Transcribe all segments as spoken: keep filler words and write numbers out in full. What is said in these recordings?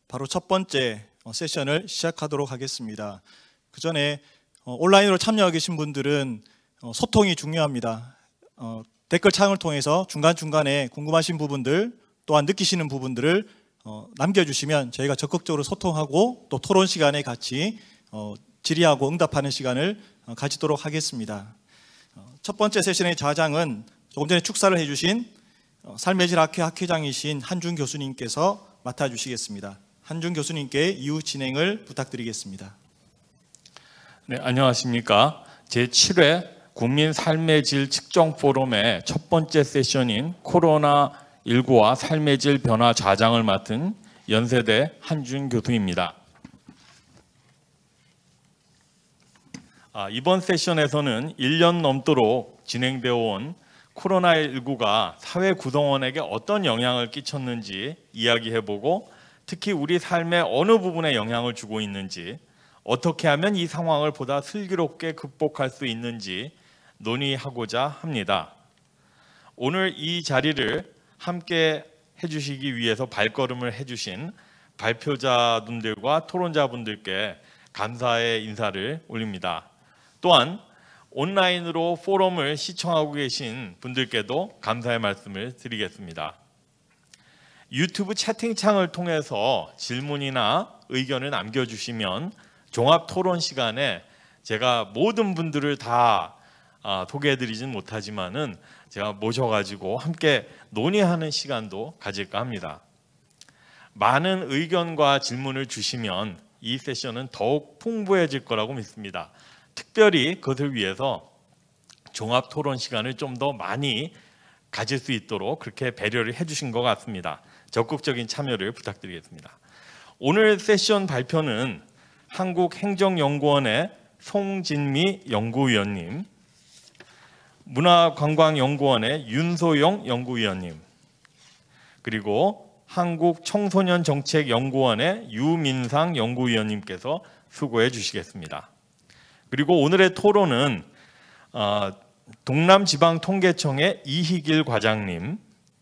바로 첫 번째 세션을 시작하도록 하겠습니다. 그 전에 온라인으로 참여하고 계신 분들은 소통이 중요합니다. 댓글창을 통해서 중간중간에 궁금하신 부분들 또한 느끼시는 부분들을 남겨주시면 저희가 적극적으로 소통하고 또 토론 시간에 같이 질의하고 응답하는 시간을 가지도록 하겠습니다. 첫 번째 세션의 좌장은 조금 전에 축사를 해주신 삶의 질 학회 학회장이신 한준 교수님께서 맡아주시겠습니다. 한준 교수님께 이후 진행을 부탁드리겠습니다. 네, 안녕하십니까. 제칠 회 국민 삶의 질 측정 포럼의 첫 번째 세션인 코로나십구와 삶의 질 변화 좌장을 맡은 연세대 한준 교수입니다. 아, 이번 세션에서는 일 년 넘도록 진행되어 온 코로나십구가 사회 구성원에게 어떤 영향을 끼쳤는지 이야기해보고 특히 우리 삶의 어느 부분에 영향을 주고 있는지 어떻게 하면 이 상황을 보다 슬기롭게 극복할 수 있는지 논의하고자 합니다. 오늘 이 자리를 함께 해주시기 위해서 발걸음을 해주신 발표자분들과 토론자분들께 감사의 인사를 올립니다. 또한 온라인으로 포럼을 시청하고 계신 분들께도 감사의 말씀을 드리겠습니다. 유튜브 채팅창을 통해서 질문이나 의견을 남겨주시면 종합 토론 시간에 제가 모든 분들을 다 소개해드리진 못하지만은 제가 모셔가지고 함께 논의하는 시간도 가질까 합니다. 많은 의견과 질문을 주시면 이 세션은 더욱 풍부해질 거라고 믿습니다. 특별히 그것을 위해서 종합 토론 시간을 좀 더 많이 가질 수 있도록 그렇게 배려를 해주신 것 같습니다. 적극적인 참여를 부탁드리겠습니다. 오늘 세션 발표는 한국행정연구원의 송진미 연구위원님, 문화관광연구원의 윤소영 연구위원님, 그리고 한국청소년정책연구원의 유민상 연구위원님께서 수고해 주시겠습니다. 그리고 오늘의 토론은 동남지방통계청의 이희길 과장님,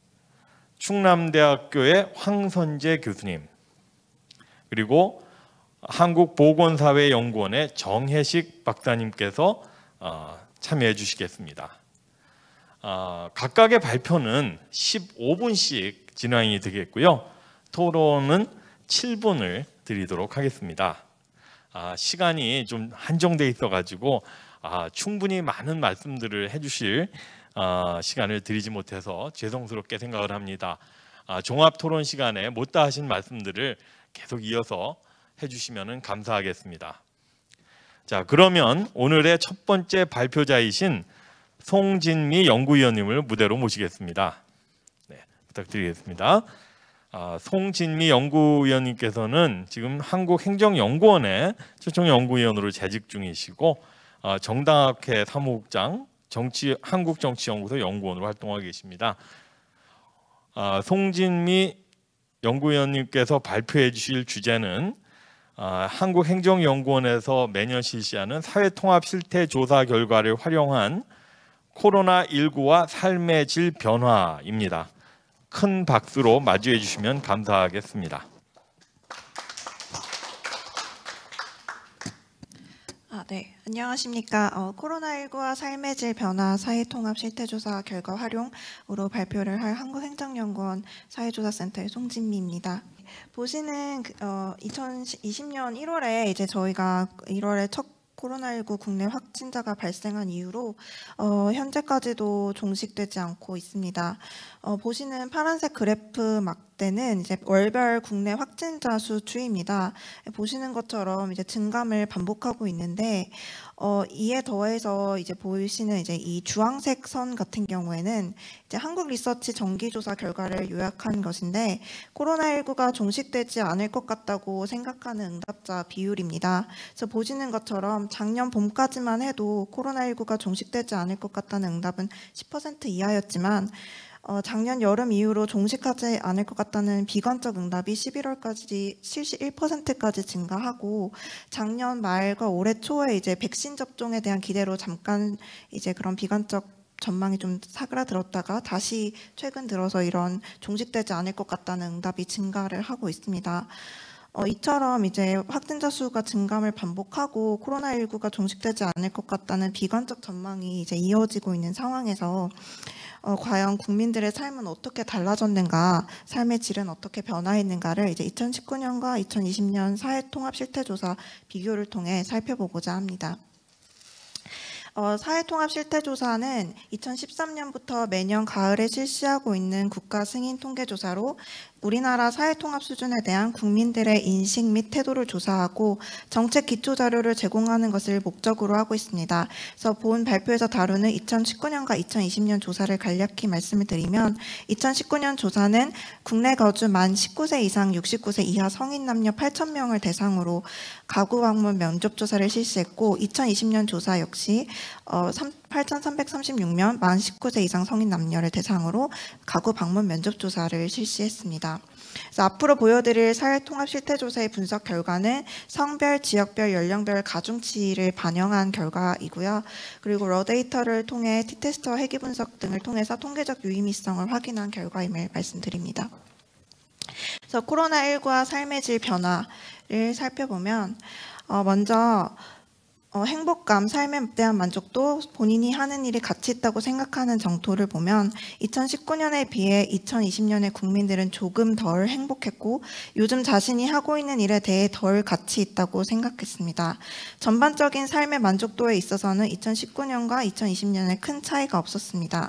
충남대학교의 황선재 교수님, 그리고 한국보건사회연구원의 정혜식 박사님께서 참여해 주시겠습니다. 각각의 발표는 십오 분씩 진행이 되겠고요. 토론은 칠 분을 드리도록 하겠습니다. 시간이 좀 한정돼 있어가지고 충분히 많은 말씀들을 해주실 시간을 드리지 못해서 죄송스럽게 생각을 합니다. 종합 토론 시간에 못다 하신 말씀들을 계속 이어서 해주시면 감사하겠습니다. 자, 그러면 오늘의 첫 번째 발표자이신 송진미 연구위원님을 무대로 모시겠습니다. 네, 부탁드리겠습니다. 아, 송진미 연구위원님께서는 지금 한국행정연구원의 최종 연구위원으로 재직 중이시고 아, 정당학회 사무국장, 정치, 한국정치연구소 연구원으로 활동하고 계십니다. 아, 송진미 연구위원님께서 발표해 주실 주제는 아, 한국행정연구원에서 매년 실시하는 사회통합실태조사 결과를 활용한 코로나십구와 삶의 질 변화입니다. 큰 박수로 맞이해 주시면 감사하겠습니다. 아, 네, 안녕하십니까. 어, 코로나십구와 삶의 질 변화 사회통합 실태조사 결과 활용으로 발표를 할 한국행정연구원 사회조사센터의 송진미입니다. 보시는 어, 이천이십 년 일월에 이제 저희가 일월에 첫 코로나십구 국내 확진자가 발생한 이후로 어, 현재까지도 종식되지 않고 있습니다. 어, 보시는 파란색 그래프 막대는 이제 월별 국내 확진자 수 추이입니다. 보시는 것처럼 이제 증감을 반복하고 있는데 어, 이에 더해서 이제 보이시는 이제 이 주황색 선 같은 경우에는 이제 한국 리서치 정기조사 결과를 요약한 것인데 코로나십구가 종식되지 않을 것 같다고 생각하는 응답자 비율입니다. 그래서 보시는 것처럼 작년 봄까지만 해도 코로나십구가 종식되지 않을 것 같다는 응답은 십 퍼센트 이하였지만 어, 작년 여름 이후로 종식하지 않을 것 같다는 비관적 응답이 십일월까지 칠십일 퍼센트까지 증가하고 작년 말과 올해 초에 이제 백신 접종에 대한 기대로 잠깐 이제 그런 비관적 전망이 좀 사그라들었다가 다시 최근 들어서 이런 종식되지 않을 것 같다는 응답이 증가를 하고 있습니다. 어, 이처럼 이제 확진자 수가 증감을 반복하고 코로나십구가 종식되지 않을 것 같다는 비관적 전망이 이제 이어지고 있는 상황에서 어, 과연 국민들의 삶은 어떻게 달라졌는가, 삶의 질은 어떻게 변화했는가를 이제 이천십구 년과 이천이십 년 사회통합실태조사 비교를 통해 살펴보고자 합니다. 어, 사회통합실태조사는 이천십삼 년부터 매년 가을에 실시하고 있는 국가 승인 통계조사로 우리나라 사회통합 수준에 대한 국민들의 인식 및 태도를 조사하고 정책 기초 자료를 제공하는 것을 목적으로 하고 있습니다. 그래서 본 발표에서 다루는 이천십구 년과 이천이십 년 조사를 간략히 말씀을 드리면 이천십구 년 조사는 국내 거주 만 십구 세 이상 육십구 세 이하 성인 남녀 팔천 명을 대상으로 가구 방문 면접 조사를 실시했고 이천이십 년 조사 역시 어, 팔천삼백삼십육 명 만 십구 세 이상 성인 남녀를 대상으로 가구 방문 면접 조사를 실시했습니다. 그래서 앞으로 보여드릴 사회통합실태조사의 분석 결과는 성별, 지역별, 연령별 가중치를 반영한 결과이고요. 그리고 러 데이터를 통해 T테스트와 회귀 분석 등을 통해서 통계적 유의미성을 확인한 결과임을 말씀드립니다. 그래서 코로나십구와 삶의 질 변화를 살펴보면 어, 먼저 어, 행복감, 삶에 대한 만족도, 본인이 하는 일이 가치 있다고 생각하는 정도를 보면 이천십구 년에 비해 이천이십 년에 국민들은 조금 덜 행복했고 요즘 자신이 하고 있는 일에 대해 덜 가치 있다고 생각했습니다. 전반적인 삶의 만족도에 있어서는 이천십구 년과 이천이십 년에 큰 차이가 없었습니다.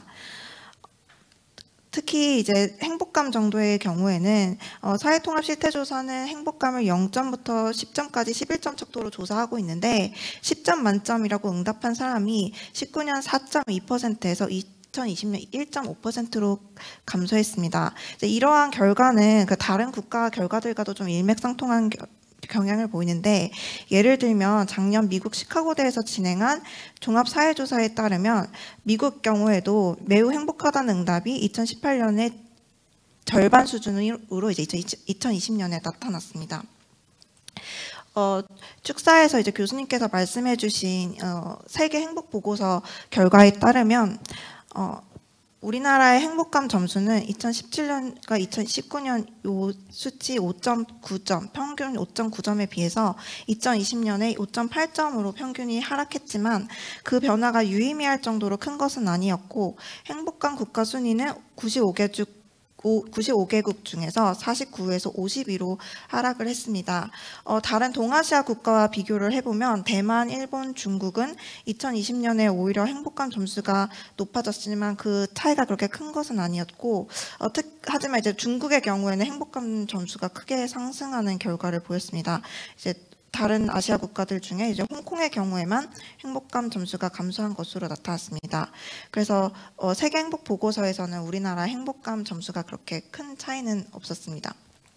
특히 이제 행복감 정도의 경우에는 어, 사회통합실태조사는 행복감을 영 점부터 십 점까지 십일 점 척도로 조사하고 있는데 십 점 만점이라고 응답한 사람이 십구 년 사 점 이 퍼센트에서 이천이십 년 일 점 오 퍼센트로 감소했습니다. 이제 이러한 결과는 그 다른 국가 결과들과도 좀 일맥상통한 겨, 경향을 보이는데 예를 들면 작년 미국 시카고대에서 진행한 종합사회조사에 따르면 미국 경우에도 매우 행복하다는 응답이 이천십팔 년에 절반 수준으로 이제 이천이십 년에 나타났습니다. 어, 축사에서 이제 교수님께서 말씀해주신 어, 세계 행복 보고서 결과에 따르면 어, 우리나라의 행복감 점수는 이천십칠 년과 이천십구 년 요 수치 오 점 구 점, 평균 오 점 구 점에 비해서 이천이십 년에 오 점 팔 점으로 평균이 하락했지만 그 변화가 유의미할 정도로 큰 것은 아니었고 행복감 국가 순위는 구십오 개 중 구십오 개국 중에서 사십구에서 오십이로 하락을 했습니다. 어, 다른 동아시아 국가와 비교를 해보면 대만, 일본, 중국은 이천이십 년에 오히려 행복감 점수가 높아졌지만 그 차이가 그렇게 큰 것은 아니었고 어, 특, 하지만 이제 중국의 경우에는 행복감 점수가 크게 상승하는 결과를 보였습니다. 이제 다른 아시아 국가들 중에 이제 홍콩의 경우에만 행복감 점수가 감소한 것으로 나타났습니다. 그래서 어, 세계 행복 보고서에서는 우리나라 행복감 점수가 그렇게 큰 차이는 없었습니다.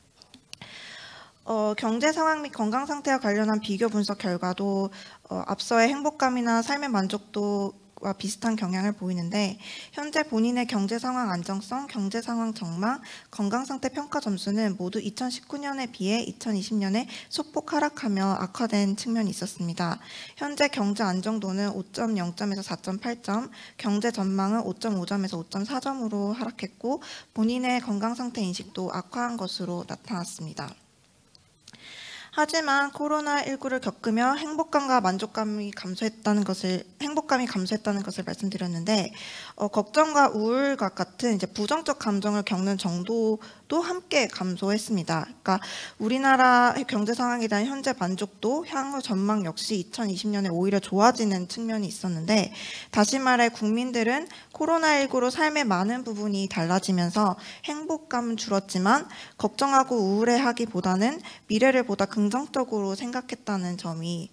어, 경제 상황 및 건강 상태와 관련한 비교 분석 결과도 어, 앞서의 행복감이나 삶의 만족도 와 비슷한 경향을 보이는데 현재 본인의 경제 상황 안정성, 경제 상황 전망, 건강 상태 평가 점수는 모두 이천십구 년에 비해 이천이십 년에 소폭 하락하며 악화된 측면이 있었습니다. 현재 경제 안정도는 오 점 영 점에서 사 점 팔 점, 경제 전망은 오 점 오 점에서 오 점 사 점으로 하락했고 본인의 건강 상태 인식도 악화한 것으로 나타났습니다. 하지만 코로나십구를 겪으며 행복감과 만족감이 감소했다는 것을 행복감이 감소했다는 것을 말씀드렸는데 어, 걱정과 우울과 같은 이제 부정적 감정을 겪는 정도도 함께 감소했습니다. 그러니까 우리나라 경제 상황에 대한 현재 만족도, 향후 전망 역시 이천이십 년에 오히려 좋아지는 측면이 있었는데 다시 말해 국민들은 코로나십구로 삶의 많은 부분이 달라지면서 행복감은 줄었지만 걱정하고 우울해하기보다는 미래를 보다 긍정적으로 생각했다는 점이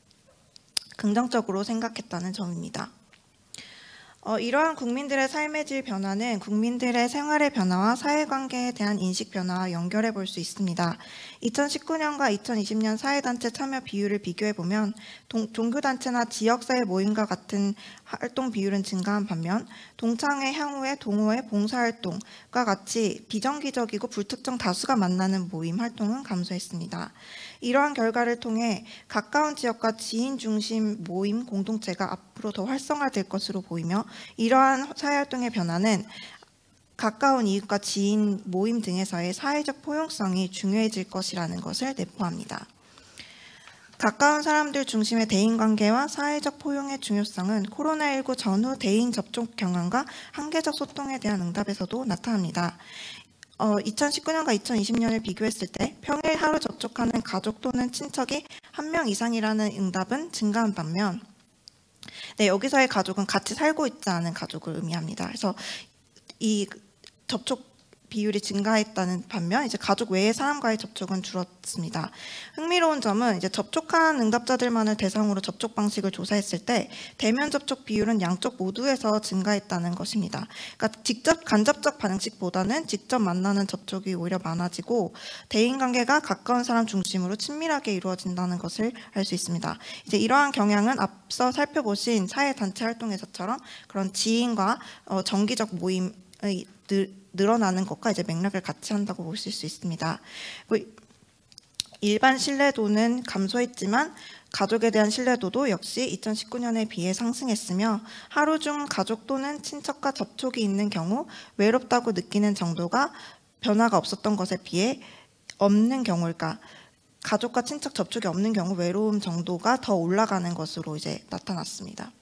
긍정적으로 생각했다는 점입니다. 어, 이러한 국민들의 삶의 질 변화는 국민들의 생활의 변화와 사회관계에 대한 인식 변화와 연결해 볼 수 있습니다. 이천십구 년과 이천이십 년 사회단체 참여 비율을 비교해 보면 종교단체나 지역사회 모임과 같은 활동 비율은 증가한 반면 동창회, 향후회, 동호회, 봉사활동과 같이 비정기적이고 불특정 다수가 만나는 모임 활동은 감소했습니다. 이러한 결과를 통해 가까운 지역과 지인 중심 모임 공동체가 앞으로 더 활성화될 것으로 보이며 이러한 사회활동의 변화는 가까운 이웃과 지인 모임 등에서의 사회적 포용성이 중요해질 것이라는 것을 내포합니다. 가까운 사람들 중심의 대인관계와 사회적 포용의 중요성은 코로나십구 전후 대인 접촉 경험과 한계적 소통에 대한 응답에서도 나타납니다. 어, 이천십구 년과 이천이십 년을 비교했을 때 평일 하루 접촉하는 가족 또는 친척이 한 명 이상이라는 응답은 증가한 반면, 네, 여기서의 가족은 같이 살고 있지 않은 가족을 의미합니다. 그래서 이 접촉 비율이 증가했다는 반면 이제 가족 외의 사람과의 접촉은 줄었습니다. 흥미로운 점은 이제 접촉한 응답자들만을 대상으로 접촉 방식을 조사했을 때 대면 접촉 비율은 양쪽 모두에서 증가했다는 것입니다. 그러니까 직접 간접적 방식보다는 직접 만나는 접촉이 오히려 많아지고 대인 관계가 가까운 사람 중심으로 친밀하게 이루어진다는 것을 알 수 있습니다. 이제 이러한 경향은 앞서 살펴보신 사회 단체 활동에서처럼 그런 지인과 어, 정기적 모임의 늘 늘어나는 것과 이제 맥락을 같이 한다고 보실 수 있습니다. 일반 신뢰도는 감소했지만 가족에 대한 신뢰도도 역시 이천십구 년에 비해 상승했으며 하루 중 가족 또는 친척과 접촉이 있는 경우 외롭다고 느끼는 정도가 변화가 없었던 것에 비해 없는 경우일까? 가족과 친척 접촉이 없는 경우 외로움 정도가 더 올라가는 것으로 이제 나타났습니다.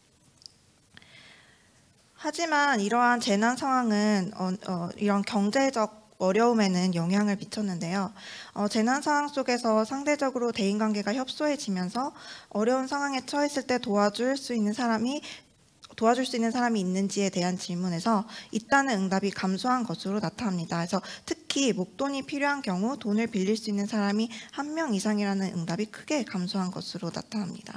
하지만 이러한 재난 상황은 어, 어, 이런 경제적 어려움에는 영향을 미쳤는데요. 어, 재난 상황 속에서 상대적으로 대인관계가 협소해지면서 어려운 상황에 처했을 때 도와줄 수 있는 사람이 도와줄 수 있는 사람이 있는지에 대한 질문에서 있다는 응답이 감소한 것으로 나타납니다. 그래서 특히 목돈이 필요한 경우 돈을 빌릴 수 있는 사람이 한 명 이상이라는 응답이 크게 감소한 것으로 나타납니다.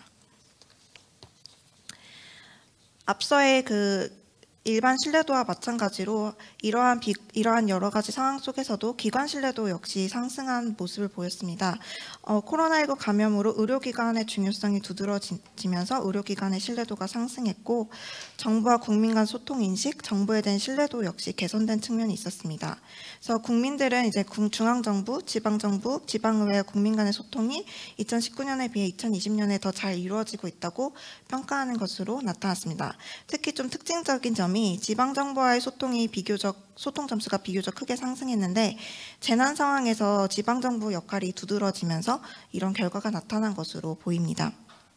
앞서의 그 일반 신뢰도와 마찬가지로 이러한, 비, 이러한 여러 가지 상황 속에서도 기관 신뢰도 역시 상승한 모습을 보였습니다. 어, 코로나십구 감염으로 의료기관의 중요성이 두드러지면서 의료기관의 신뢰도가 상승했고 정부와 국민 간 소통 인식, 정부에 대한 신뢰도 역시 개선된 측면이 있었습니다. 그래서 국민들은 이제 중앙정부, 지방정부, 지방의회 국민 간의 소통이 이천십구 년에 비해 이천이십 년에 더 잘 이루어지고 있다고 평가하는 것으로 나타났습니다. 특히 좀 특징적인 점이 지방정부와의 소통이 비교적 소통 점수가 비교적 크게 상승했는데 재난 상황에서 지방정부 역할이 두드러지면서 이런 결과가 나타난 것으로 보입니다.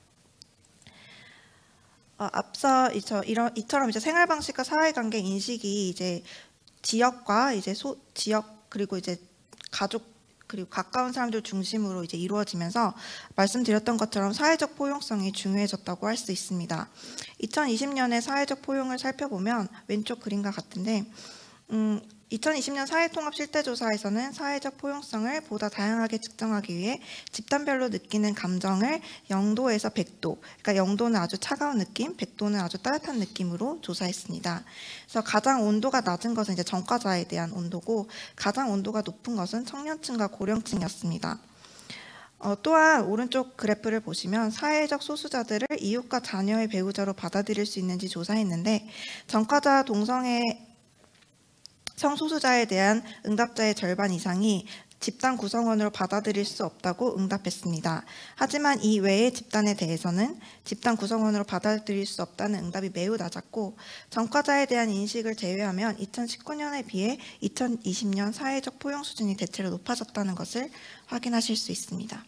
어, 앞서 이처, 이런, 이처럼 이제 생활 방식과 사회관계 인식이 이제 지역과 이제 소, 지역 그리고 이제 가족 그리고 가까운 사람들 중심으로 이제 이루어지면서 말씀드렸던 것처럼 사회적 포용성이 중요해졌다고 할 수 있습니다. 이천이십 년의 사회적 포용을 살펴보면 왼쪽 그림과 같은데 음, 이천이십 년 사회통합실태조사에서는 사회적 포용성을 보다 다양하게 측정하기 위해 집단별로 느끼는 감정을 영도에서 백 도, 그러니까 영도는 아주 차가운 느낌, 백 도는 아주 따뜻한 느낌으로 조사했습니다. 그래서 가장 온도가 낮은 것은 이제 전과자에 대한 온도고 가장 온도가 높은 것은 청년층과 고령층이었습니다. 어, 또한 오른쪽 그래프를 보시면 사회적 소수자들을 이웃과 자녀의 배우자로 받아들일 수 있는지 조사했는데 전과자 동성애 성소수자에 대한 응답자의 절반 이상이 집단 구성원으로 받아들일 수 없다고 응답했습니다. 하지만 이 외의 집단에 대해서는 집단 구성원으로 받아들일 수 없다는 응답이 매우 낮았고 전과자에 대한 인식을 제외하면 이천십구 년에 비해 이천이십 년 사회적 포용 수준이 대체로 높아졌다는 것을 확인하실 수 있습니다.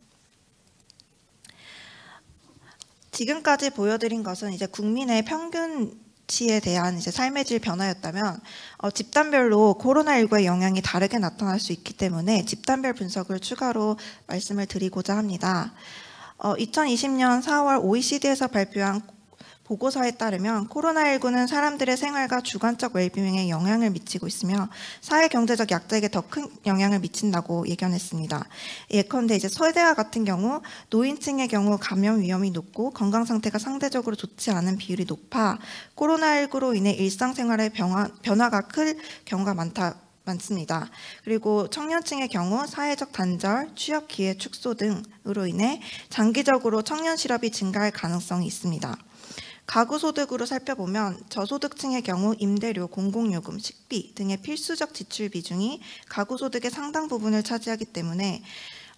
지금까지 보여드린 것은 이제 국민의 평균 치에 대한 이제 삶의 질 변화였다면 어, 집단별로 코로나십구의 영향이 다르게 나타날 수 있기 때문에 집단별 분석을 추가로 말씀을 드리고자 합니다. 어, 이천이십 년 사월 오이시디에서 발표한 보고서에 따르면 코로나십구는 사람들의 생활과 주관적 웰비잉에 영향을 미치고 있으며 사회 경제적 약자에게 더 큰 영향을 미친다고 예견했습니다. 예컨대 이제 세대와 같은 경우 노인층의 경우 감염 위험이 높고 건강 상태가 상대적으로 좋지 않은 비율이 높아 코로나십구로 인해 일상생활의 변화, 변화가 클 경우가 많다. 많습니다. 그리고 청년층의 경우 사회적 단절, 취업 기회 축소 등으로 인해 장기적으로 청년 실업이 증가할 가능성이 있습니다. 가구 소득으로 살펴보면 저소득층의 경우 임대료, 공공요금, 식비 등의 필수적 지출 비중이 가구 소득의 상당 부분을 차지하기 때문에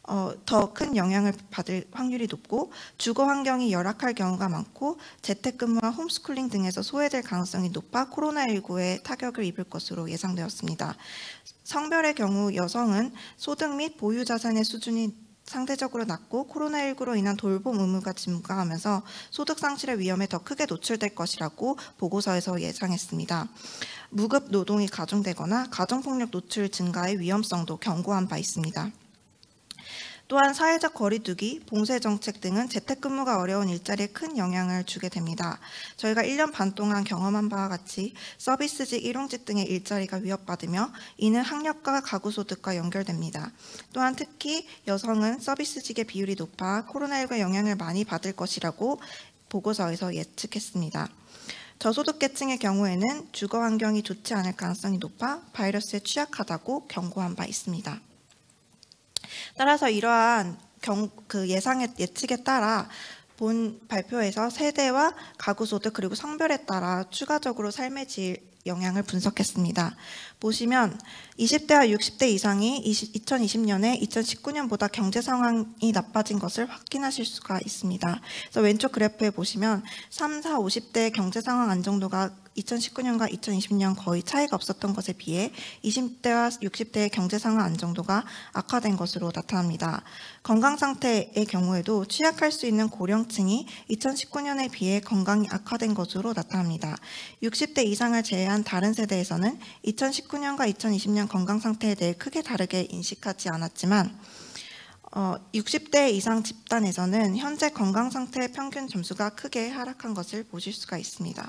어, 더 큰 영향을 받을 확률이 높고 주거 환경이 열악할 경우가 많고 재택근무와 홈스쿨링 등에서 소외될 가능성이 높아 코로나십구에 타격을 입을 것으로 예상되었습니다. 성별의 경우 여성은 소득 및 보유 자산의 수준이 상대적으로 낮고 코로나십구로 인한 돌봄 의무가 증가하면서 소득 상실의 위험에 더 크게 노출될 것이라고 보고서에서 예상했습니다. 무급 노동이 가중되거나 가정폭력 노출 증가의 위험성도 경고한 바 있습니다. 또한 사회적 거리두기, 봉쇄 정책 등은 재택근무가 어려운 일자리에 큰 영향을 주게 됩니다. 저희가 일 년 반 동안 경험한 바와 같이 서비스직, 일용직 등의 일자리가 위협받으며 이는 학력과 가구소득과 연결됩니다. 또한 특히 여성은 서비스직의 비율이 높아 코로나십구의 영향을 많이 받을 것이라고 보고서에서 예측했습니다. 저소득계층의 경우에는 주거 환경이 좋지 않을 가능성이 높아 바이러스에 취약하다고 경고한 바 있습니다. 따라서 이러한 경, 그 예상의 예측에 따라 본 발표에서 세대와 가구소득 그리고 성별에 따라 추가적으로 삶의 질 영향을 분석했습니다. 보시면 이십 대와 육십 대 이상이 이천이십 년에 이천십구 년보다 경제 상황이 나빠진 것을 확인하실 수가 있습니다. 그래서 왼쪽 그래프에 보시면 삼, 사, 오십 대의 경제 상황 안정도가 이천십구 년과 이천이십 년 거의 차이가 없었던 것에 비해 이십 대와 육십 대의 경제 상황 안정도가 악화된 것으로 나타납니다. 건강 상태의 경우에도 취약할 수 있는 고령층이 이천십구 년에 비해 건강이 악화된 것으로 나타납니다. 육십 대 이상을 제외한 다른 세대에서는 이천십구 년과 이천이십 년 건강 상태에 대해 크게 다르게 인식하지 않았지만 어, 육십 대 이상 집단에서는 현재 건강 상태의 평균 점수가 크게 하락한 것을 보실 수가 있습니다.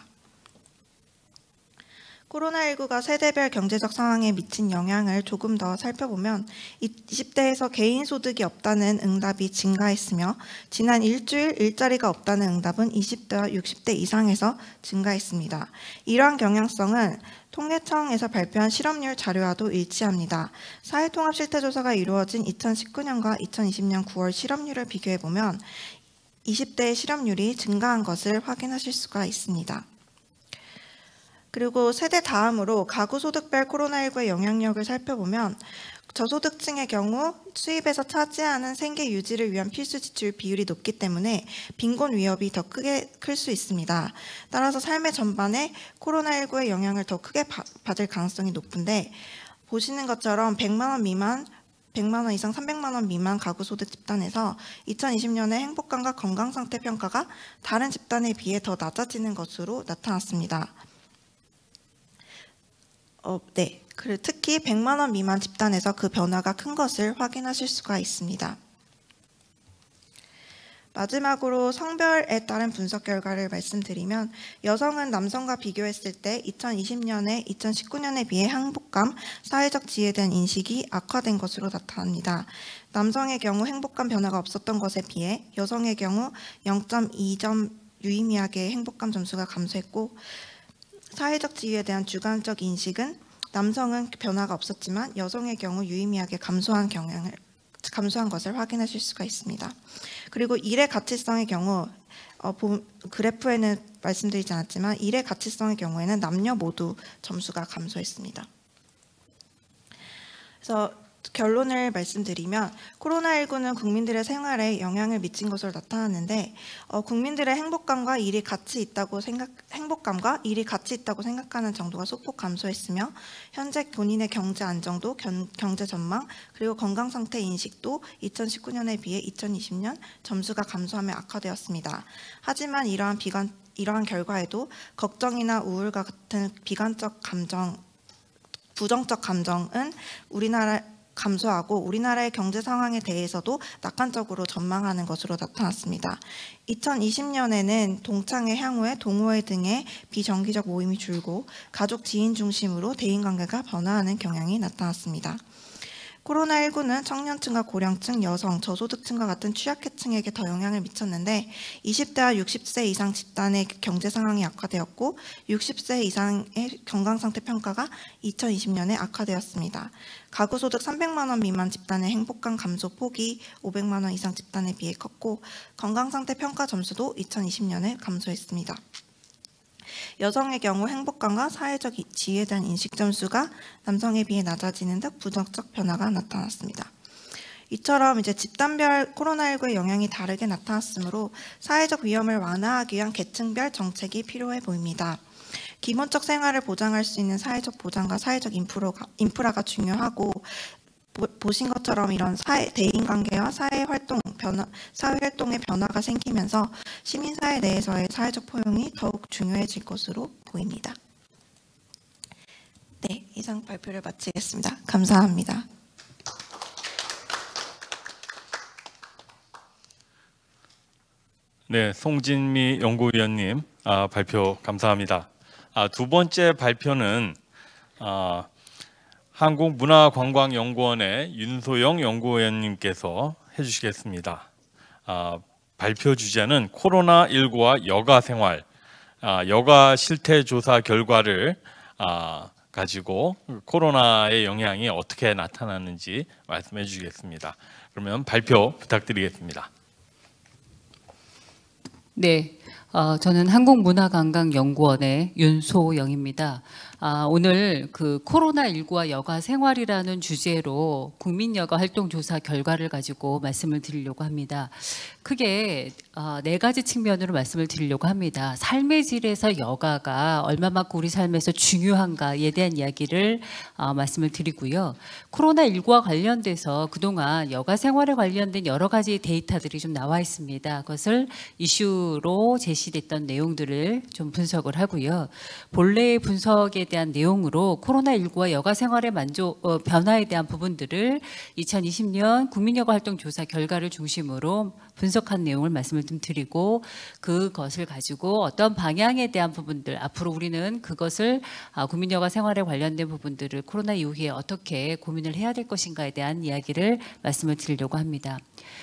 코로나십구가 세대별 경제적 상황에 미친 영향을 조금 더 살펴보면 이십 대에서 개인 소득이 없다는 응답이 증가했으며 지난 일주일 일자리가 없다는 응답은 이십 대와 육십 대 이상에서 증가했습니다. 이러한 경향성은 통계청에서 발표한 실업률 자료와도 일치합니다. 사회통합실태조사가 이루어진 이천십구 년과 이천이십 년 구월 실업률을 비교해보면 이십 대의 실업률이 증가한 것을 확인하실 수가 있습니다. 그리고 세대 다음으로 가구소득별 코로나십구의 영향력을 살펴보면 저소득층의 경우 수입에서 차지하는 생계 유지를 위한 필수 지출 비율이 높기 때문에 빈곤 위협이 더 크게 클 수 있습니다. 따라서 삶의 전반에 코로나십구의 영향을 더 크게 바, 받을 가능성이 높은데 보시는 것처럼 백만 원 미만 백만 원 이상 삼백만 원 미만 가구소득 집단에서 이천이십 년에 행복감과 건강상태 평가가 다른 집단에 비해 더 낮아지는 것으로 나타났습니다. 어, 네. 그리고 특히 백만 원 미만 집단에서 그 변화가 큰 것을 확인하실 수가 있습니다. 마지막으로 성별에 따른 분석 결과를 말씀드리면 여성은 남성과 비교했을 때 이천이십 년에 이천십구 년에 비해 행복감, 사회적 지위에 대한 인식이 악화된 것으로 나타납니다. 남성의 경우 행복감 변화가 없었던 것에 비해 여성의 경우 영 점 이 점 유의미하게 행복감 점수가 감소했고 사회적 지위에 대한 주관적 인식은 남성은 변화가 없었지만 여성의 경우 유의미하게 감소한 경향을 감소한 것을 확인하실 수가 있습니다. 그리고 일의 가치성의 경우 어, 그래프에는 말씀드리지 않았지만 일의 가치성의 경우에는 남녀 모두 점수가 감소했습니다. 그래서 결론을 말씀드리면 코로나십구는 국민들의 생활에 영향을 미친 것으로 나타났는데 어, 국민들의 행복감과 일이 같이 있다고 생각 행복감과 일이 같이 있다고 생각하는 정도가 소폭 감소했으며 현재 본인의 경제 안정도, 견, 경제 전망 그리고 건강 상태 인식도 이천십구 년에 비해 이천이십 년 점수가 감소하며 악화되었습니다. 하지만 이러한 비관 이러한 결과에도 걱정이나 우울과 같은 비관적 감정, 부정적 감정은 우리나라 감소하고 우리나라의 경제 상황에 대해서도 낙관적으로 전망하는 것으로 나타났습니다. 이천이십 년에는 동창회, 향후회, 동호회 등의 비정기적 모임이 줄고 가족, 지인 중심으로 대인관계가 변화하는 경향이 나타났습니다. 코로나십구는 청년층과 고령층, 여성, 저소득층과 같은 취약계층에게 더 영향을 미쳤는데 이십 대와 육십 세 이상 집단의 경제 상황이 악화되었고 육십 세 이상의 건강상태 평가가 이천이십 년에 악화되었습니다. 가구소득 삼백만 원 미만 집단의 행복감 감소 폭이 오백만 원 이상 집단에 비해 컸고 건강상태 평가 점수도 이천이십 년에 감소했습니다. 여성의 경우 행복감과 사회적 지위에 대한 인식 점수가 남성에 비해 낮아지는 등 부정적 변화가 나타났습니다. 이처럼 이제 집단별 코로나십구의 영향이 다르게 나타났으므로 사회적 위험을 완화하기 위한 계층별 정책이 필요해 보입니다. 기본적 생활을 보장할 수 있는 사회적 보장과 사회적 인프라가, 인프라가 중요하고 보, 보신 것처럼 이런 사회, 대인관계와 사회활동, 변화, 사회활동의 변화가 생기면서 시민사회 내에서의 사회적 포용이 더욱 중요해질 것으로 보입니다. 네, 이상 발표를 마치겠습니다. 감사합니다. 네, 송진미 연구위원님 아, 발표 감사합니다. 아, 두 번째 발표는 아, 한국문화관광연구원의 윤소영 연구위원님께서 해주시겠습니다. 아, 발표 주제는 코로나십구와 여가생활, 아, 여가 실태조사 결과를 아, 가지고 코로나의 영향이 어떻게 나타나는지 말씀해 주시겠습니다. 그러면 발표 부탁드리겠습니다. 네, 어, 저는 한국문화관광연구원의 윤소영입니다. 아, 오늘 그 코로나십구와 여가 생활이라는 주제로 국민 여가 활동 조사 결과를 가지고 말씀을 드리려고 합니다. 크게 어, 네 가지 측면으로 말씀을 드리려고 합니다. 삶의 질에서 여가가 얼마만큼 우리 삶에서 중요한가에 대한 이야기를 어, 말씀을 드리고요. 코로나십구와 관련돼서 그동안 여가 생활에 관련된 여러 가지 데이터들이 좀 나와 있습니다. 그것을 이슈로 제시됐던 내용들을 좀 분석을 하고요. 본래의 분석에 대한 내용으로 코로나십구와 여가 생활의 만족, 어, 변화에 대한 부분들을 이천이십 년 국민여가활동조사 결과를 중심으로 분석한 내용을 말씀을 좀 드리고 그것을 가지고 어떤 방향에 대한 부분들 앞으로 우리는 그것을 아, 국민여가 생활에 관련된 부분들을 코로나 이후에 어떻게 고민을 해야 될 것인가에 대한 이야기를 말씀을 드리려고 합니다.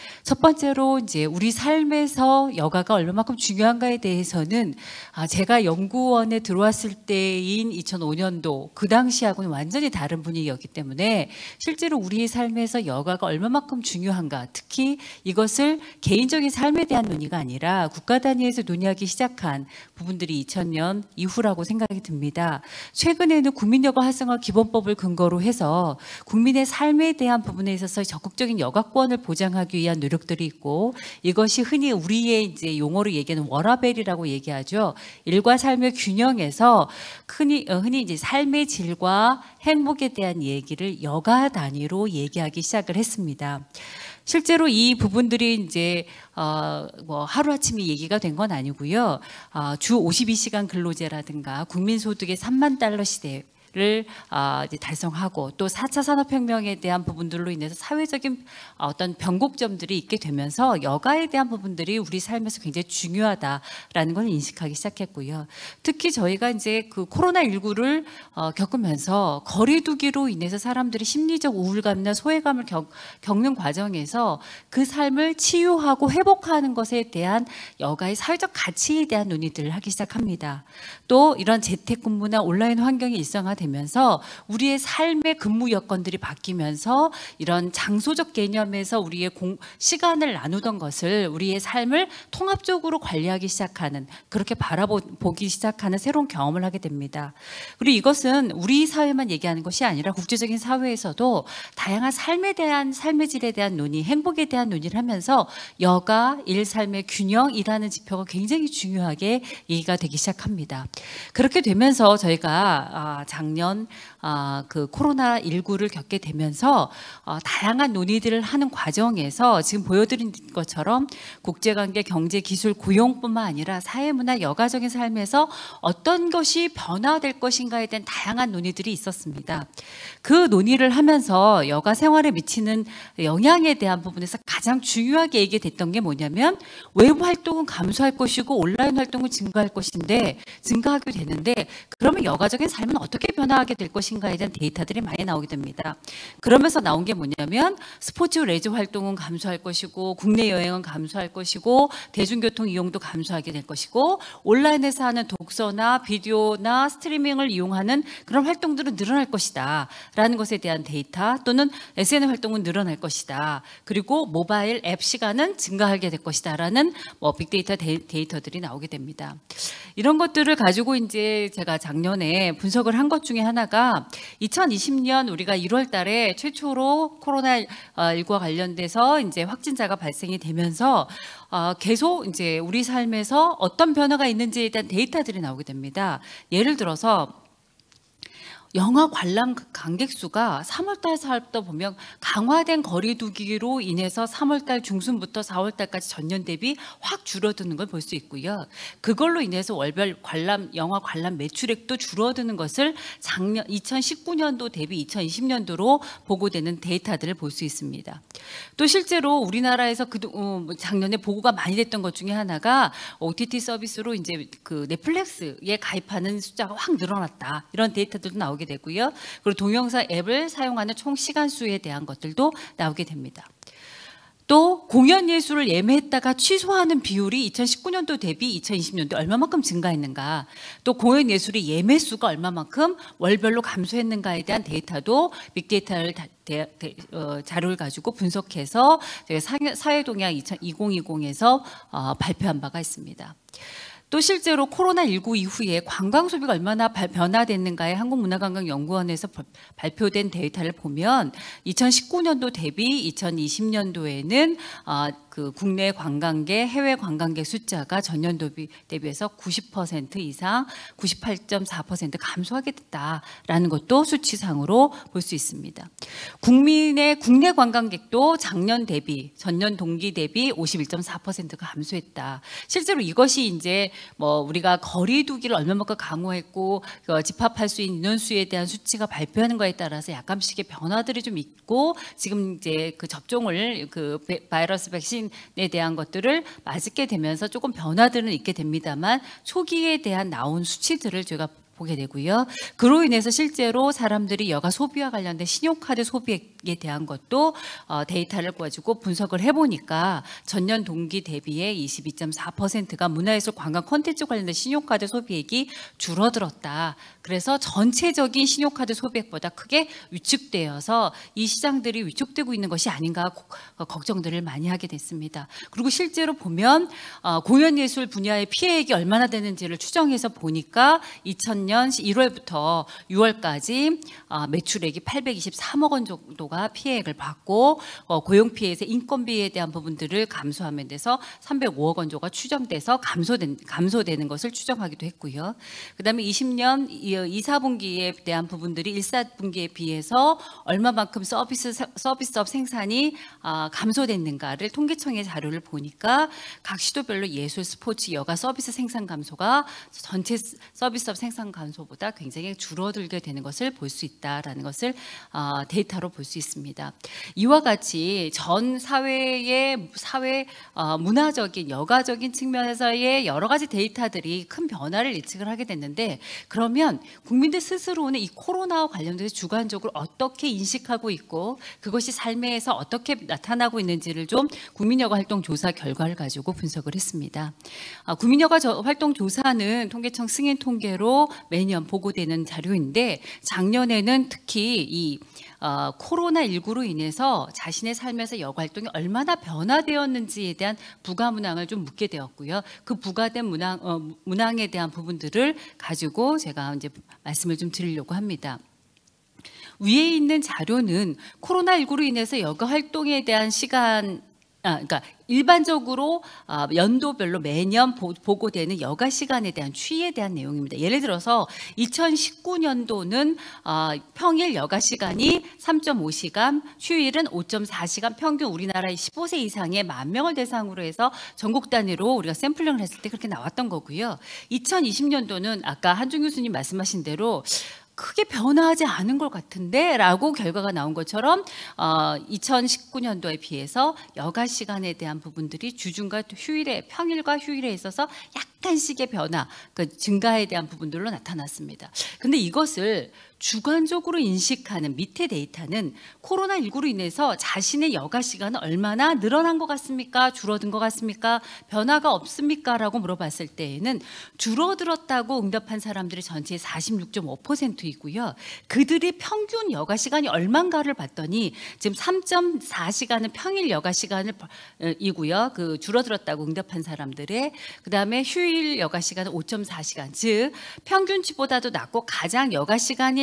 첫 번째로 이제 우리 삶에서 여가가 얼마만큼 중요한가에 대해서는 아, 제가 연구원에 들어왔을 때인 이천오 년도 그 당시하고는 완전히 다른 분위기였기 때문에 실제로 우리의 삶에서 여가가 얼마만큼 중요한가, 특히 이것을 개인적인 삶에 대한 논의가 아니라 국가 단위에서 논의하기 시작한 부분들이 이천 년 이후라고 생각이 듭니다. 최근에는 국민여가 활성화 기본법을 근거로 해서 국민의 삶에 대한 부분에 있어서 적극적인 여가권을 보장하기 위한 노력들이 있고, 이것이 흔히 우리의 이제 용어로 얘기하는 워라밸이라고 얘기하죠. 일과 삶의 균형에서 흔히 흔히 이제 삶의 질과 행복에 대한 얘기를 여가 단위로 얘기하기 시작을 했습니다. 실제로 이 부분들이 이제 어, 뭐 하루아침에 얘기가 된 건 아니고요. 어, 주 오십이 시간 근로제라든가 국민소득의 삼만 달러 시대 를 아, 이제 달성하고 또 사 차 산업혁명에 대한 부분들로 인해서 사회적인 어떤 변곡점들이 있게 되면서 여가에 대한 부분들이 우리 삶에서 굉장히 중요하다라는 걸 인식하기 시작했고요. 특히 저희가 이제 그 코로나십구를 어, 겪으면서 거리두기로 인해서 사람들이 심리적 우울감이나 소외감을 겪, 겪는 과정에서 그 삶을 치유하고 회복하는 것에 대한 여가의 사회적 가치에 대한 논의들을 하기 시작합니다. 또 이런 재택근무나 온라인 환경이 일상화 되면서 우리의 삶의 근무 여건들이 바뀌면서 이런 장소적 개념에서 우리의 공, 시간을 나누던 것을 우리의 삶을 통합적으로 관리하기 시작하는, 그렇게 바라보기 시작하는 새로운 경험을 하게 됩니다. 그리고 이것은 우리 사회만 얘기하는 것이 아니라 국제적인 사회에서도 다양한 삶에 대한 삶의 질에 대한 논의, 행복에 대한 논의를 하면서 여가, 일, 삶의 균형이라는 지표가 굉장히 중요하게 얘기가 되기 시작합니다. 그렇게 되면서 저희가 장 작년 아, 그 코로나십구를 겪게 되면서 어, 다양한 논의들을 하는 과정에서 지금 보여드린 것처럼 국제관계, 경제, 기술, 고용뿐만 아니라 사회문화, 여가적인 삶에서 어떤 것이 변화될 것인가에 대한 다양한 논의들이 있었습니다. 그 논의를 하면서 여가 생활에 미치는 영향에 대한 부분에서 가장 중요하게 얘기됐던 게 뭐냐면, 외부 활동은 감소할 것이고 온라인 활동은 증가할 것인데 증가하게 되는데, 그러면 여가적인 삶은 어떻게 변화하게 될 것인가에 대한 데이터들이 많이 나오게 됩니다. 그러면서 나온 게 뭐냐면, 스포츠 레저 활동은 감소할 것이고 국내 여행은 감소할 것이고 대중교통 이용도 감소하게 될 것이고 온라인에서 하는 독서나 비디오나 스트리밍을 이용하는 그런 활동들은 늘어날 것이다 라는 것에 대한 데이터, 또는 에스엔에스 활동은 늘어날 것이다, 그리고 모바일 앱 시간은 증가하게 될 것이다 라는 뭐 빅데이터 데이터들이 나오게 됩니다. 이런 것들을 가지고 이제 제가 작년에 분석을 한 것 중에 하나가 보니까 이천이십 년 우리가 일월 달에 최초로 코로나십구와 관련돼서 이제 확진자가 발생이 되면서 어, 계속 이제 우리 삶에서 어떤 변화가 있는지에 대한 데이터들이 나오게 됩니다. 예를 들어서 영화 관람 관객 수가 삼월 달부터 보면 강화된 거리두기로 인해서 삼월 달 중순부터 사월 달까지 전년 대비 확 줄어드는 걸 볼 수 있고요. 그걸로 인해서 월별 관람 영화 관람 매출액도 줄어드는 것을 작년 이천십구 년도 대비 이천이십 년도로 보고되는 데이터들을 볼 수 있습니다. 또 실제로 우리나라에서 그 어, 작년에 보고가 많이 됐던 것 중에 하나가 오티티 서비스로 이제 그 넷플릭스에 가입하는 숫자가 확 늘어났다. 이런 데이터들도 나오게 되고요. 그리고 동영상 앱을 사용하는 총 시간 수에 대한 것들도 나오게 됩니다. 또 공연 예술을 예매했다가 취소하는 비율이 이천십구 년도 대비 이천이십 년도 얼마만큼 증가했는가, 또 공연 예술의 예매 수가 얼마만큼 월별로 감소했는가에 대한 데이터도 빅데이터를 다, 대, 대, 어, 자료를 가지고 분석해서 저희가 사회동향 이천이십에서 어, 발표한 바가 있습니다. 또 실제로 코로나십구 이후에 관광 소비가 얼마나 변화됐는가에 한국문화관광연구원에서 발표된 데이터를 보면 이천십구 년도 대비 이천이십 년도에는 그 국내 관광객, 해외 관광객 숫자가 전년 대비해서 구십 퍼센트 이상, 구십팔 점 사 퍼센트 감소하게 됐다라는 것도 수치상으로 볼 수 있습니다. 국민의 국내 관광객도 작년 대비, 전년 동기 대비 오십일 점 사 퍼센트가 감소했다. 실제로 이것이 이제 뭐 우리가 거리두기를 얼마만큼 강화했고 그 집합할 수 있는 인원수에 대한 수치가 발표하는 거에 따라서 약간씩의 변화들이 좀 있고, 지금 이제 그 접종을 그 바이러스 백신에 대한 것들을 맞게 되면서 조금 변화들은 있게 됩니다만 초기에 대한 나온 수치들을 제가 보게 되고요. 그로 인해서 실제로 사람들이 여가 소비와 관련된 신용카드 소비액에 대한 것도 어, 데이터를 가지고 분석을 해보니까 전년 동기 대비에 이십이 점 사 퍼센트가 문화예술 관광 콘텐츠 관련된 신용카드 소비액이 줄어들었다. 그래서 전체적인 신용카드 소비액보다 크게 위축되어서 이 시장들이 위축되고 있는 것이 아닌가 걱정들을 많이 하게 됐습니다. 그리고 실제로 보면 어, 공연예술 분야의 피해액이 얼마나 되는지를 추정해서 보니까 이천 년 일월부터 유월까지 매출액이 팔백이십삼억 원 정도가 피해액을 받고 고용 피해에서 인건비에 대한 부분들을 감소하면 돼서 삼백오억 원 정도가 추정돼서 감소된, 감소되는 것을 추정하기도 했고요. 그다음에 이십 년 이, 사 분기에 대한 부분들이 일, 사 분기에 비해서 얼마만큼 서비스, 서비스업 생산이 감소됐는가를 통계청의 자료를 보니까 각 시도별로 예술, 스포츠, 여가 서비스 생산 감소가 전체 서비스업 생산 감소보다 굉장히 줄어들게 되는 것을 볼 수 있다라는 것을 어, 데이터로 볼 수 있습니다. 이와 같이 전 사회의 사회 어, 문화적인 여가적인 측면에서의 여러 가지 데이터들이 큰 변화를 예측을 하게 됐는데, 그러면 국민들 스스로는 이 코로나와 관련돼서 주관적으로 어떻게 인식하고 있고 그것이 삶에서 어떻게 나타나고 있는지를 좀 국민여가 활동 조사 결과를 가지고 분석을 했습니다. 어, 국민여가 활동 조사는 통계청 승인 통계로 매년 보고되는 자료인데, 작년에는 특히 이 어, 코로나십구로 인해서 자신의 삶에서 여가 활동이 얼마나 변화되었는지에 대한 부가 문항을 좀 묻게 되었고요. 그 부가된 문항, 어, 문항에 대한 부분들을 가지고 제가 이제 말씀을 좀 드리려고 합니다. 위에 있는 자료는 코로나십구로 인해서 여가 활동에 대한 시간, 아, 그러니까 일반적으로 연도별로 매년 보고되는 여가 시간에 대한 추이에 대한 내용입니다. 예를 들어서 이천십구 년도는 평일 여가 시간이 삼 점 오 시간, 휴일은 오 점 사 시간, 평균 우리나라의 십오 세 이상의 만 명을 대상으로 해서 전국 단위로 우리가 샘플링을 했을 때 그렇게 나왔던 거고요. 이천이십 년도는 아까 한준 교수님 말씀하신 대로 크게 변화하지 않은 것 같은데 라고 결과가 나온 것처럼 어, 이천십구 년도에 비해서 여가 시간에 대한 부분들이 주중과 휴일에, 평일과 휴일에 있어서 약간씩의 변화, 그 증가에 대한 부분들로 나타났습니다. 근데 이것을 주관적으로 인식하는 밑에 데이터는 코로나십구로 인해서 자신의 여가 시간은 얼마나 늘어난 것 같습니까? 줄어든 것 같습니까? 변화가 없습니까? 라고 물어봤을 때에는 줄어들었다고 응답한 사람들이 전체의 사십육 점 오 퍼센트이고요. 그들이 평균 여가 시간이 얼마인가를 봤더니 지금 삼 점 사 시간은 평일 여가 시간을 이고요. 그 줄어들었다고 응답한 사람들의, 그다음에 휴일 여가 시간은 오 점 사 시간, 즉 평균치보다도 낮고 가장 여가 시간이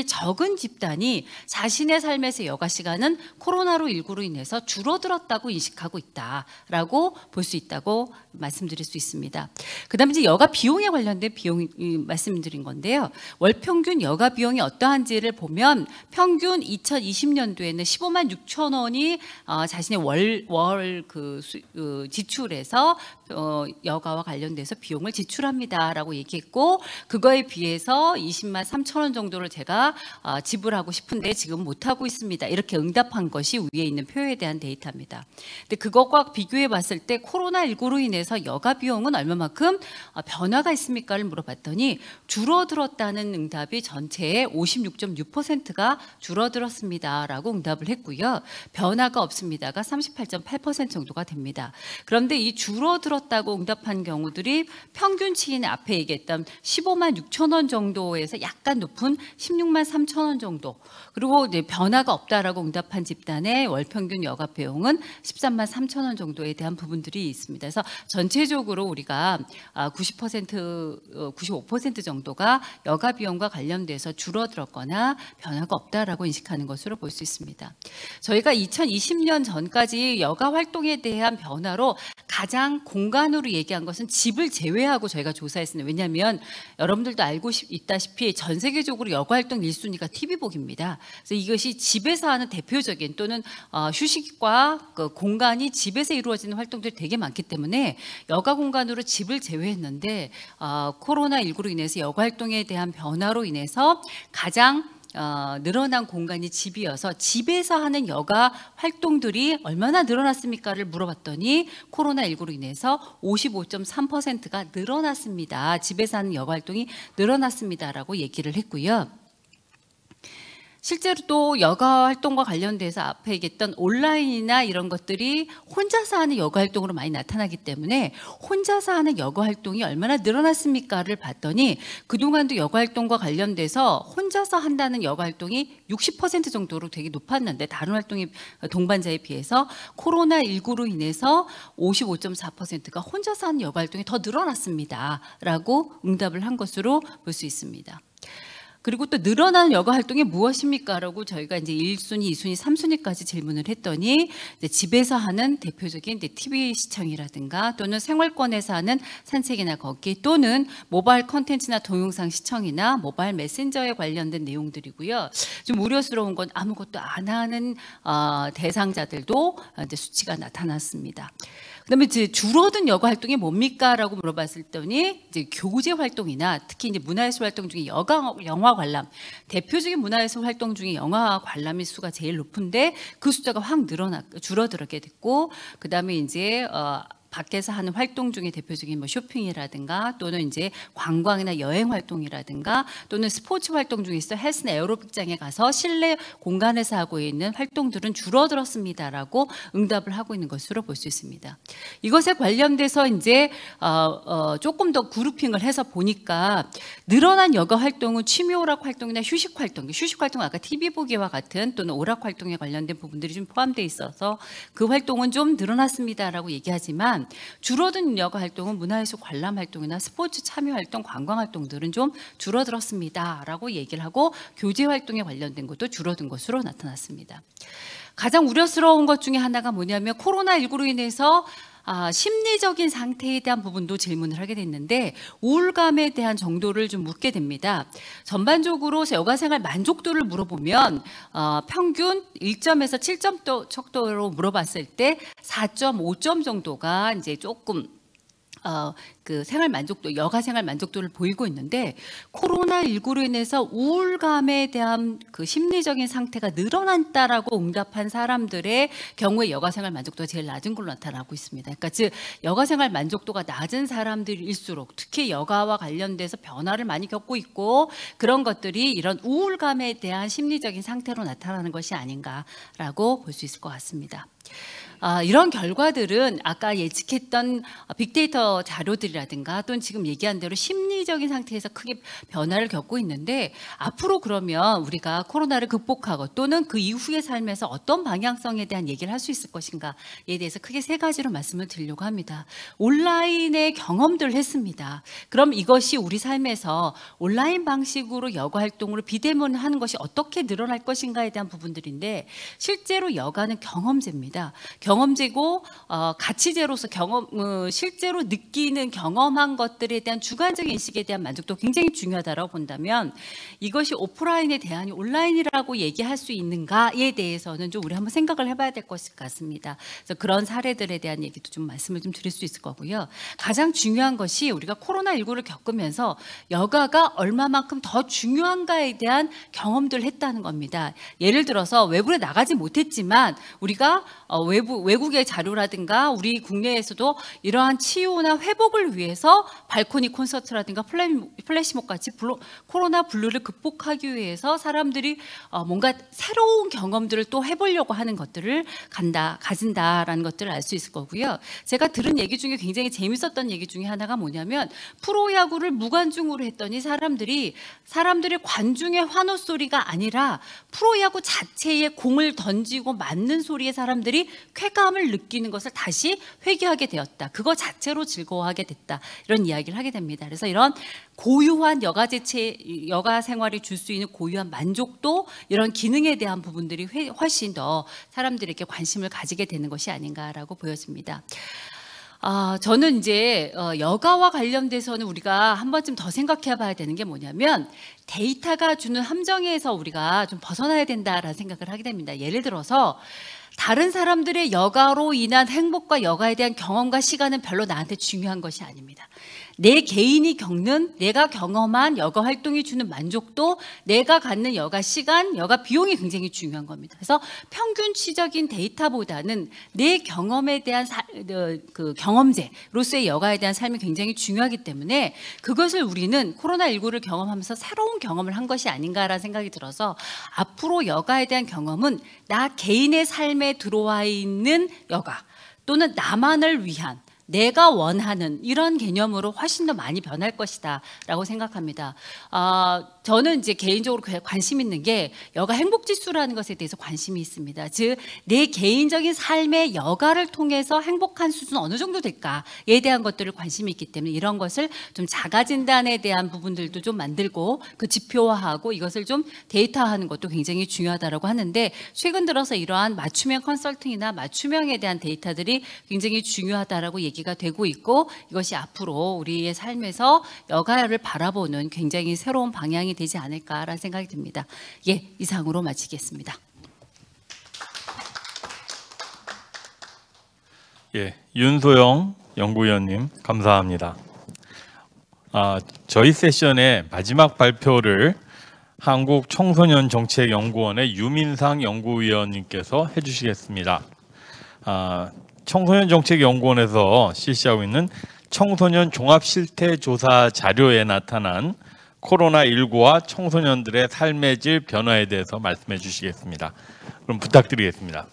적은 집단이 자신의 삶에서 여가 시간은 코로나로 일구로 인해서 줄어들었다고 인식하고 있다라고 볼 수 있다고 말씀드릴 수 있습니다. 그다음에 이제 여가 비용에 관련된 비용 말씀드린 건데요. 월 평균 여가 비용이 어떠한지를 보면 평균 이천이십 년도에는 십오만 육천 원이 어, 자신의 월 월 그 그 지출에서 어, 여가와 관련돼서 비용을 지출합니다라고 얘기했고, 그거에 비해서 이십만 삼천 원 정도를 제가 어, 지불하고 싶은데 지금 못 하고 있습니다. 이렇게 응답한 것이 위에 있는 표에 대한 데이터입니다. 근데 그것과 비교해 봤을 때 코로나십구로 인해서 여가 비용은 얼마만큼 어, 변화가 있습니까를 물어봤더니 줄어들었다는 응답이 전체의 오십육 점 육 퍼센트가 줄어들었습니다라고 응답을 했고요. 변화가 없습니다가 삼십팔 점 팔 퍼센트 정도가 됩니다. 그런데 이 줄어들었다고 응답한 경우들이 평균치인 앞에 얘기했던 십오만 육천 원 정도에서 약간 높은 십육만 삼천 원 정도, 그리고 이제 변화가 없다라고 응답한 집단의 월 평균 여가 비용은 십삼만 삼천 원 정도에 대한 부분들이 있습니다. 그래서 전체적으로 우리가 구십 퍼센트, 구십오 퍼센트 정도가 여가 비용과 관련돼서 줄어들었거나 변화가 없다라고 인식하는 것으로 볼 수 있습니다. 저희가 이천이십 년 전까지 여가 활동에 대한 변화로 가장 공간으로 얘기한 것은 집을 제외하고 저희가 조사했습니다. 왜냐하면 여러분들도 알고 있다시피 전 세계적으로 여가 활동 일 순위가 티비 보기입니다. 그래서 이것이 집에서 하는 대표적인 또는 어, 휴식과 그 공간이 집에서 이루어지는 활동들이 되게 많기 때문에 여가 공간으로 집을 제외했는데 어, 코로나십구로 인해서 여가 활동에 대한 변화로 인해서 가장 어, 늘어난 공간이 집이어서 집에서 하는 여가 활동들이 얼마나 늘어났습니까를 물어봤더니 코로나십구로 인해서 오십오 점 삼 퍼센트가 늘어났습니다. 집에서 하는 여가 활동이 늘어났습니다라고 얘기를 했고요. 실제로 또 여가 활동과 관련돼서 앞에 얘기했던 온라인이나 이런 것들이 혼자서 하는 여가 활동으로 많이 나타나기 때문에 혼자서 하는 여가 활동이 얼마나 늘어났습니까를 봤더니 그동안도 여가 활동과 관련돼서 혼자서 한다는 여가 활동이 육십 퍼센트 정도로 되게 높았는데 다른 활동의 동반자에 비해서 코로나십구로 인해서 오십오 점 사 퍼센트가 혼자서 하는 여가 활동이 더 늘어났습니다 라고 응답을 한 것으로 볼 수 있습니다. 그리고 또 늘어나는 여가 활동이 무엇입니까? 라고 저희가 이제 일 순위, 이 순위, 삼 순위까지 질문을 했더니 이제 집에서 하는 대표적인 이제 티비 시청이라든가 또는 생활권에서 하는 산책이나 걷기 또는 모바일 컨텐츠나 동영상 시청이나 모바일 메신저에 관련된 내용들이고요. 좀 우려스러운 건 아무것도 안 하는 어, 대상자들도 이제 수치가 나타났습니다. 그다음에 이제 줄어든 여가 활동이 뭡니까라고 물어봤을 때니 이제 교제 활동이나 특히 이제 문화예술 활동 중에 여가 영화 관람, 대표적인 문화예술 활동 중에 영화 관람의 수가 제일 높은데 그 숫자가 확 늘어나 줄어들게 됐고, 그다음에 이제 어, 밖에서 하는 활동 중에 대표적인 뭐 쇼핑이라든가 또는 이제 관광이나 여행 활동이라든가 또는 스포츠 활동 중에 있어 헬스나 에어로빅장에 가서 실내 공간에서 하고 있는 활동들은 줄어들었습니다라고 응답을 하고 있는 것으로 볼 수 있습니다. 이것에 관련돼서 이제 어, 어, 조금 더 그룹핑을 해서 보니까 늘어난 여가 활동은 취미 오락 활동이나 휴식 활동, 휴식 활동은 아까 티비 보기와 같은 또는 오락 활동에 관련된 부분들이 좀 포함되어 있어서 그 활동은 좀 늘어났습니다라고 얘기하지만 줄어든 여가 활동은 문화예술 관람 활동이나 스포츠 참여 활동, 관광 활동들은 좀 줄어들었습니다라고 얘기를 하고 교제 활동에 관련된 것도 줄어든 것으로 나타났습니다. 가장 우려스러운 것 중에 하나가 뭐냐면 코로나십구로 인해서 아, 심리적인 상태에 대한 부분도 질문을 하게 됐는데 우울감에 대한 정도를 좀 묻게 됩니다. 전반적으로 여가생활 만족도를 물어보면 어, 평균 일 점에서 칠 점 척도로 물어봤을 때 사 점 오 점 정도가 이제 조금 어, 그 생활 만족도, 여가 생활 만족도를 보이고 있는데 코로나십구로 인해서 우울감에 대한 그 심리적인 상태가 늘어났다라고 응답한 사람들의 경우에 여가 생활 만족도가 제일 낮은 걸로 나타나고 있습니다. 그러니까 즉 여가 생활 만족도가 낮은 사람들일수록 특히 여가와 관련돼서 변화를 많이 겪고 있고 그런 것들이 이런 우울감에 대한 심리적인 상태로 나타나는 것이 아닌가라고 볼 수 있을 것 같습니다. 아, 이런 결과들은 아까 예측했던 빅데이터 자료들이랑 분들이라든가 또는 지금 얘기한 대로 심리적인 상태에서 크게 변화를 겪고 있는데 앞으로 그러면 우리가 코로나를 극복하고 또는 그 이후의 삶에서 어떤 방향성에 대한 얘기를 할 수 있을 것인가에 대해서 크게 세 가지로 말씀을 드리려고 합니다. 온라인의 경험들을 했습니다. 그럼 이것이 우리 삶에서 온라인 방식으로 여가 활동으로 비대면하는 것이 어떻게 늘어날 것인가에 대한 부분들인데 실제로 여가는 경험제입니다. 경험제고 어, 가치제로서 경험 어, 실제로 느끼는 경험한 것들에 대한 주관적인 인식에 대한 만족도 굉장히 중요하다고 본다면 이것이 오프라인의 대안이 온라인이라고 얘기할 수 있는가에 대해서는 좀 우리 한번 생각을 해봐야 될 것 같습니다. 그래서 그런 사례들에 대한 얘기도 좀 말씀을 좀 드릴 수 있을 거고요. 가장 중요한 것이 우리가 코로나십구를 겪으면서 여가가 얼마만큼 더 중요한가에 대한 경험들을 했다는 겁니다. 예를 들어서 외부에 나가지 못했지만 우리가 어, 외부, 외국의 자료라든가 우리 국내에서도 이러한 치유나 회복을 위해서 발코니 콘서트라든가 플래시몹 같이 블로, 코로나 블루를 극복하기 위해서 사람들이 어, 뭔가 새로운 경험들을 또 해보려고 하는 것들을 간다, 가진다라는 것들을 알 수 있을 거고요. 제가 들은 얘기 중에 굉장히 재밌었던 얘기 중에 하나가 뭐냐면 프로야구를 무관중으로 했더니 사람들이 사람들의 관중의 환호 소리가 아니라 프로야구 자체에 공을 던지고 맞는 소리에 사람들이 쾌감을 느끼는 것을 다시 회귀하게 되었다. 그거 자체로 즐거워하게 됐다. 이런 이야기를 하게 됩니다. 그래서 이런 고유한 여가 제체, 여가 생활이 줄 수 있는 고유한 만족도 이런 기능에 대한 부분들이 훨씬 더 사람들에게 관심을 가지게 되는 것이 아닌가라고 보여집니다. 아, 저는 이제 여가와 관련돼서는 우리가 한 번쯤 더 생각해 봐야 되는 게 뭐냐면 데이터가 주는 함정에서 우리가 좀 벗어나야 된다라는 생각을 하게 됩니다. 예를 들어서 다른 사람들의 여가로 인한 행복과 여가에 대한 경험과 시간은 별로 나한테 중요한 것이 아닙니다. 내 개인이 겪는 내가 경험한 여가 활동이 주는 만족도, 내가 갖는 여가 시간, 여가 비용이 굉장히 중요한 겁니다. 그래서 평균치적인 데이터보다는 내 경험에 대한 사, 그 경험제로서의 여가에 대한 삶이 굉장히 중요하기 때문에 그것을 우리는 코로나십구를 경험하면서 새로운 경험을 한 것이 아닌가라는 생각이 들어서 앞으로 여가에 대한 경험은 나 개인의 삶에 들어와 있는 여가 또는 나만을 위한 내가 원하는 이런 개념으로 훨씬 더 많이 변할 것이다 라고 생각합니다. 아, 저는 이제 개인적으로 관심 있는 게 여가 행복지수라는 것에 대해서 관심이 있습니다. 즉, 내 개인적인 삶의 여가를 통해서 행복한 수준은 어느 정도 될까에 대한 것들을 관심이 있기 때문에 이런 것을 좀 자가진단에 대한 부분들도 좀 만들고 그 지표화하고 이것을 좀 데이터화하는 것도 굉장히 중요하다고 하는데 최근 들어서 이러한 맞춤형 컨설팅이나 맞춤형에 대한 데이터들이 굉장히 중요하다라고 얘기 가 되고 있고 이것이 앞으로 우리의 삶에서 여가를 바라보는 굉장히 새로운 방향이 되지 않을까라는 생각이 듭니다. 예, 이상으로 마치겠습니다. 예, 윤소영 연구위원님 감사합니다. 아, 저희 세션의 마지막 발표를 한국청소년정책연구원의 유민상 연구위원님께서 해주시겠습니다. 아, 청소년정책연구원에서 실시하고 있는 청소년 종합실태조사 자료에 나타난 코로나십구와 청소년들의 삶의 질 변화에 대해서 말씀해 주시겠습니다. 그럼 부탁드리겠습니다.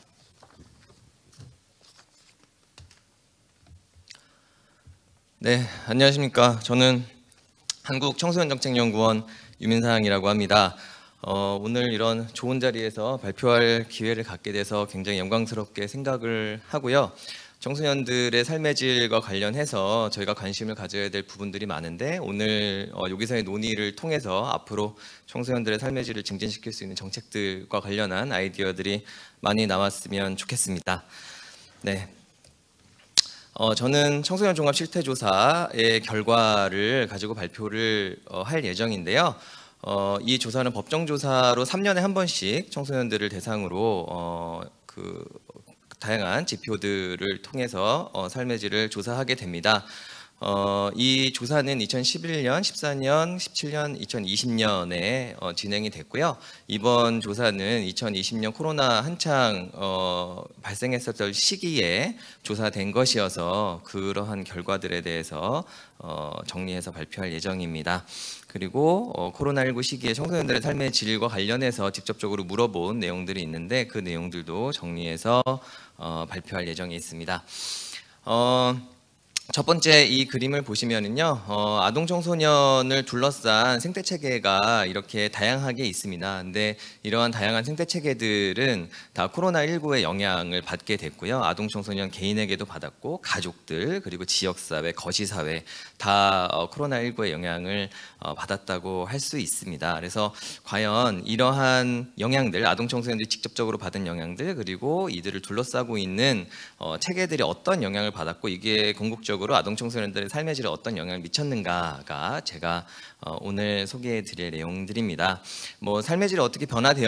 네, 안녕하십니까. 저는 한국청소년정책연구원 유민상이라고 합니다. 어, 오늘 이런 좋은 자리에서 발표할 기회를 갖게 돼서 굉장히 영광스럽게 생각을 하고요. 청소년들의 삶의 질과 관련해서 저희가 관심을 가져야 될 부분들이 많은데 오늘 어, 여기서의 논의를 통해서 앞으로 청소년들의 삶의 질을 증진시킬 수 있는 정책들과 관련한 아이디어들이 많이 나왔으면 좋겠습니다. 네. 어, 저는 청소년 종합 실태조사의 결과를 가지고 발표를 어, 할 예정인데요. 어, 이 조사는 법정조사로 삼 년에 한 번씩 청소년들을 대상으로 어, 그 다양한 지표들을 통해서 어, 삶의 질을 조사하게 됩니다. 어, 이 조사는 이천십일 년, 십사 년, 십칠 년, 이천이십 년에 어, 진행이 됐고요. 이번 조사는 이천이십 년 코로나 한창 어, 발생했었던 시기에 조사된 것이어서 그러한 결과들에 대해서 어, 정리해서 발표할 예정입니다. 그리고 어, 코로나십구 시기에 청소년들의 삶의 질과 관련해서 직접적으로 물어본 내용들이 있는데 그 내용들도 정리해서 어, 발표할 예정이 있습니다. 어, 첫 번째 이 그림을 보시면은요, 어, 아동 청소년을 둘러싼 생태 체계가 이렇게 다양하게 있습니다. 근데 이러한 다양한 생태 체계들은 다 코로나십구의 영향을 받게 됐고요. 아동 청소년 개인에게도 받았고, 가족들 그리고 지역 사회, 거시 사회 다 어, 코로나십구의 영향을 어, 받았다고 할 수 있습니다. 그래서 과연 이러한 영향들, 아동 청소년들이 직접적으로 받은 영향들, 그리고 이들을 둘러싸고 있는 어, 체계들이 어떤 영향을 받았고, 이게 궁극적으로 아동 청소년들의 삶의 질에 어떤 영향을 미쳤는가가 제가 어, 오늘 소개해드릴 내용들입니다. 뭐 삶의 질이 어떻게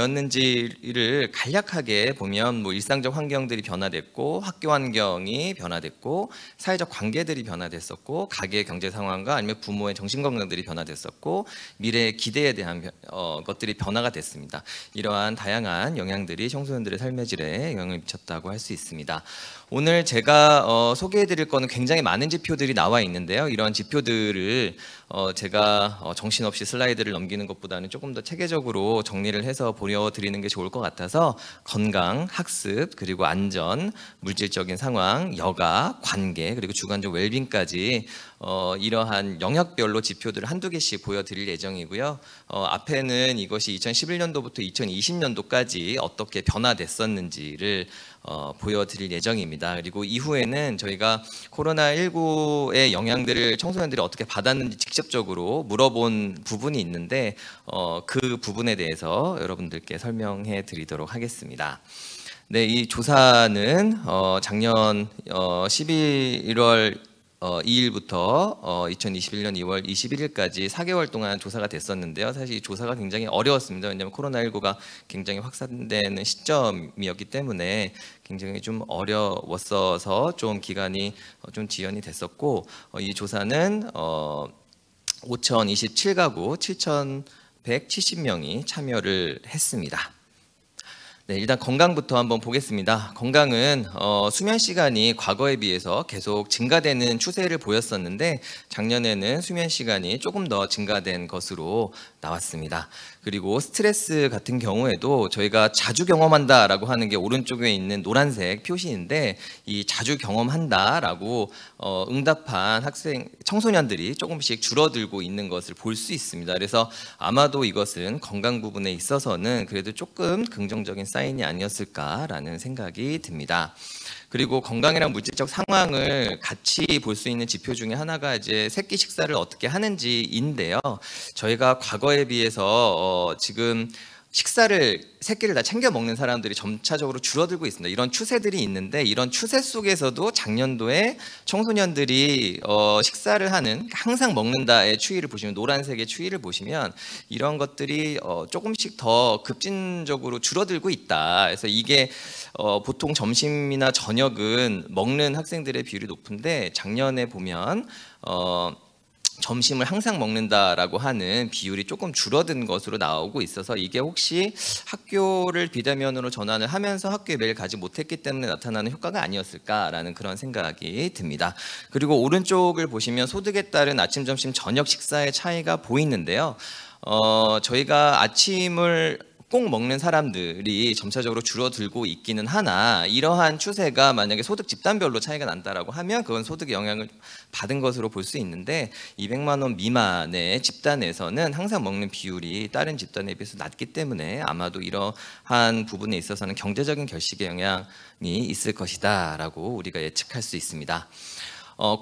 변화되었는지를 간략하게 보면, 뭐 일상적 환경들이 변화됐고, 학교 환경이 변화됐고, 사회적 관계들이 변화됐었고, 가계 경제 상황과 아니면 부모의 정신 건강들이 변화됐었고, 미래의 기대에 대한 변, 어, 것들이 변화가 됐습니다. 이러한 다양한 영향들이 청소년들의 삶의 질에 영향을 미쳤다고 할 수 있습니다. 오늘 제가 어, 소개해드릴 거는 굉장히 많은 지표들이 나와 있는데요. 이런 지표들을 어, 제가 어, 정신없이 슬라이드를 넘기는 것보다는 조금 더 체계적으로 정리를 해서 보여드리는 게 좋을 것 같아서, 건강, 학습, 그리고 안전, 물질적인 상황, 여가, 관계, 그리고 주관적 웰빙까지 어, 이러한 영역별로 지표들을 한두 개씩 보여드릴 예정이고요. 어, 앞에는 이것이 이천십일 년도부터 이천이십 년도까지 어떻게 변화됐었는지를 어, 보여드릴 예정입니다. 그리고 이후에는 저희가 코로나십구의 영향들을 청소년들이 어떻게 받았는지 직접적으로 물어본 부분이 있는데, 어, 그 부분에 대해서 여러분들께 설명해 드리도록 하겠습니다. 네, 이 조사는 어, 작년 어, 십일월 어, 이 일부터 어, 이천이십일 년 이월 이십일일까지 사 개월 동안 조사가 됐었는데요. 사실 이 조사가 굉장히 어려웠습니다. 왜냐하면 코로나십구가 굉장히 확산되는 시점이었기 때문에 굉장히 좀 어려웠어서 좀 기간이 좀 지연이 됐었고, 어, 이 조사는 어, 오천이십칠 가구 칠천백칠십 명이 참여를 했습니다. 네, 일단 건강부터 한번 보겠습니다. 건강은 어, 수면 시간이 과거에 비해서 계속 증가되는 추세를 보였었는데, 작년에는 수면 시간이 조금 더 증가된 것으로 나왔습니다. 그리고 스트레스 같은 경우에도 저희가 자주 경험한다라고 하는 게 오른쪽에 있는 노란색 표시인데, 이 자주 경험한다라고 어, 응답한 학생 청소년들이 조금씩 줄어들고 있는 것을 볼 수 있습니다. 그래서 아마도 이것은 건강 부분에 있어서는 그래도 조금 긍정적인 사인이 아니었을까라는 생각이 듭니다. 그리고 건강이랑 물질적 상황을 같이 볼 수 있는 지표 중에 하나가 이제 새끼 식사를 어떻게 하는지인데요. 저희가 과거에 비해서 어 지금 식사를 새끼를 다 챙겨 먹는 사람들이 점차적으로 줄어들고 있습니다. 이런 추세들이 있는데, 이런 추세 속에서도 작년도에 청소년들이 어 식사를 하는, 항상 먹는다의 추이를 보시면, 노란색의 추이를 보시면 이런 것들이 어 조금씩 더 급진적으로 줄어들고 있다. 그래서 이게 어 보통 점심이나 저녁은 먹는 학생들의 비율이 높은데, 작년에 보면 어 점심을 항상 먹는다라고 하는 비율이 조금 줄어든 것으로 나오고 있어서, 이게 혹시 학교를 비대면으로 전환을 하면서 학교에 매일 가지 못했기 때문에 나타나는 효과가 아니었을까라는 그런 생각이 듭니다. 그리고 오른쪽을 보시면 소득에 따른 아침, 점심, 저녁 식사의 차이가 보이는데요. 어, 저희가 아침을 꼭 먹는 사람들이 점차적으로 줄어들고 있기는 하나, 이러한 추세가 만약에 소득 집단별로 차이가 난다라고 하면 그건 소득의 영향을 받은 것으로 볼 수 있는데, 이백만 원 미만의 집단에서는 항상 먹는 비율이 다른 집단에 비해서 낮기 때문에 아마도 이러한 부분에 있어서는 경제적인 결식의 영향이 있을 것이다 라고 우리가 예측할 수 있습니다. 어,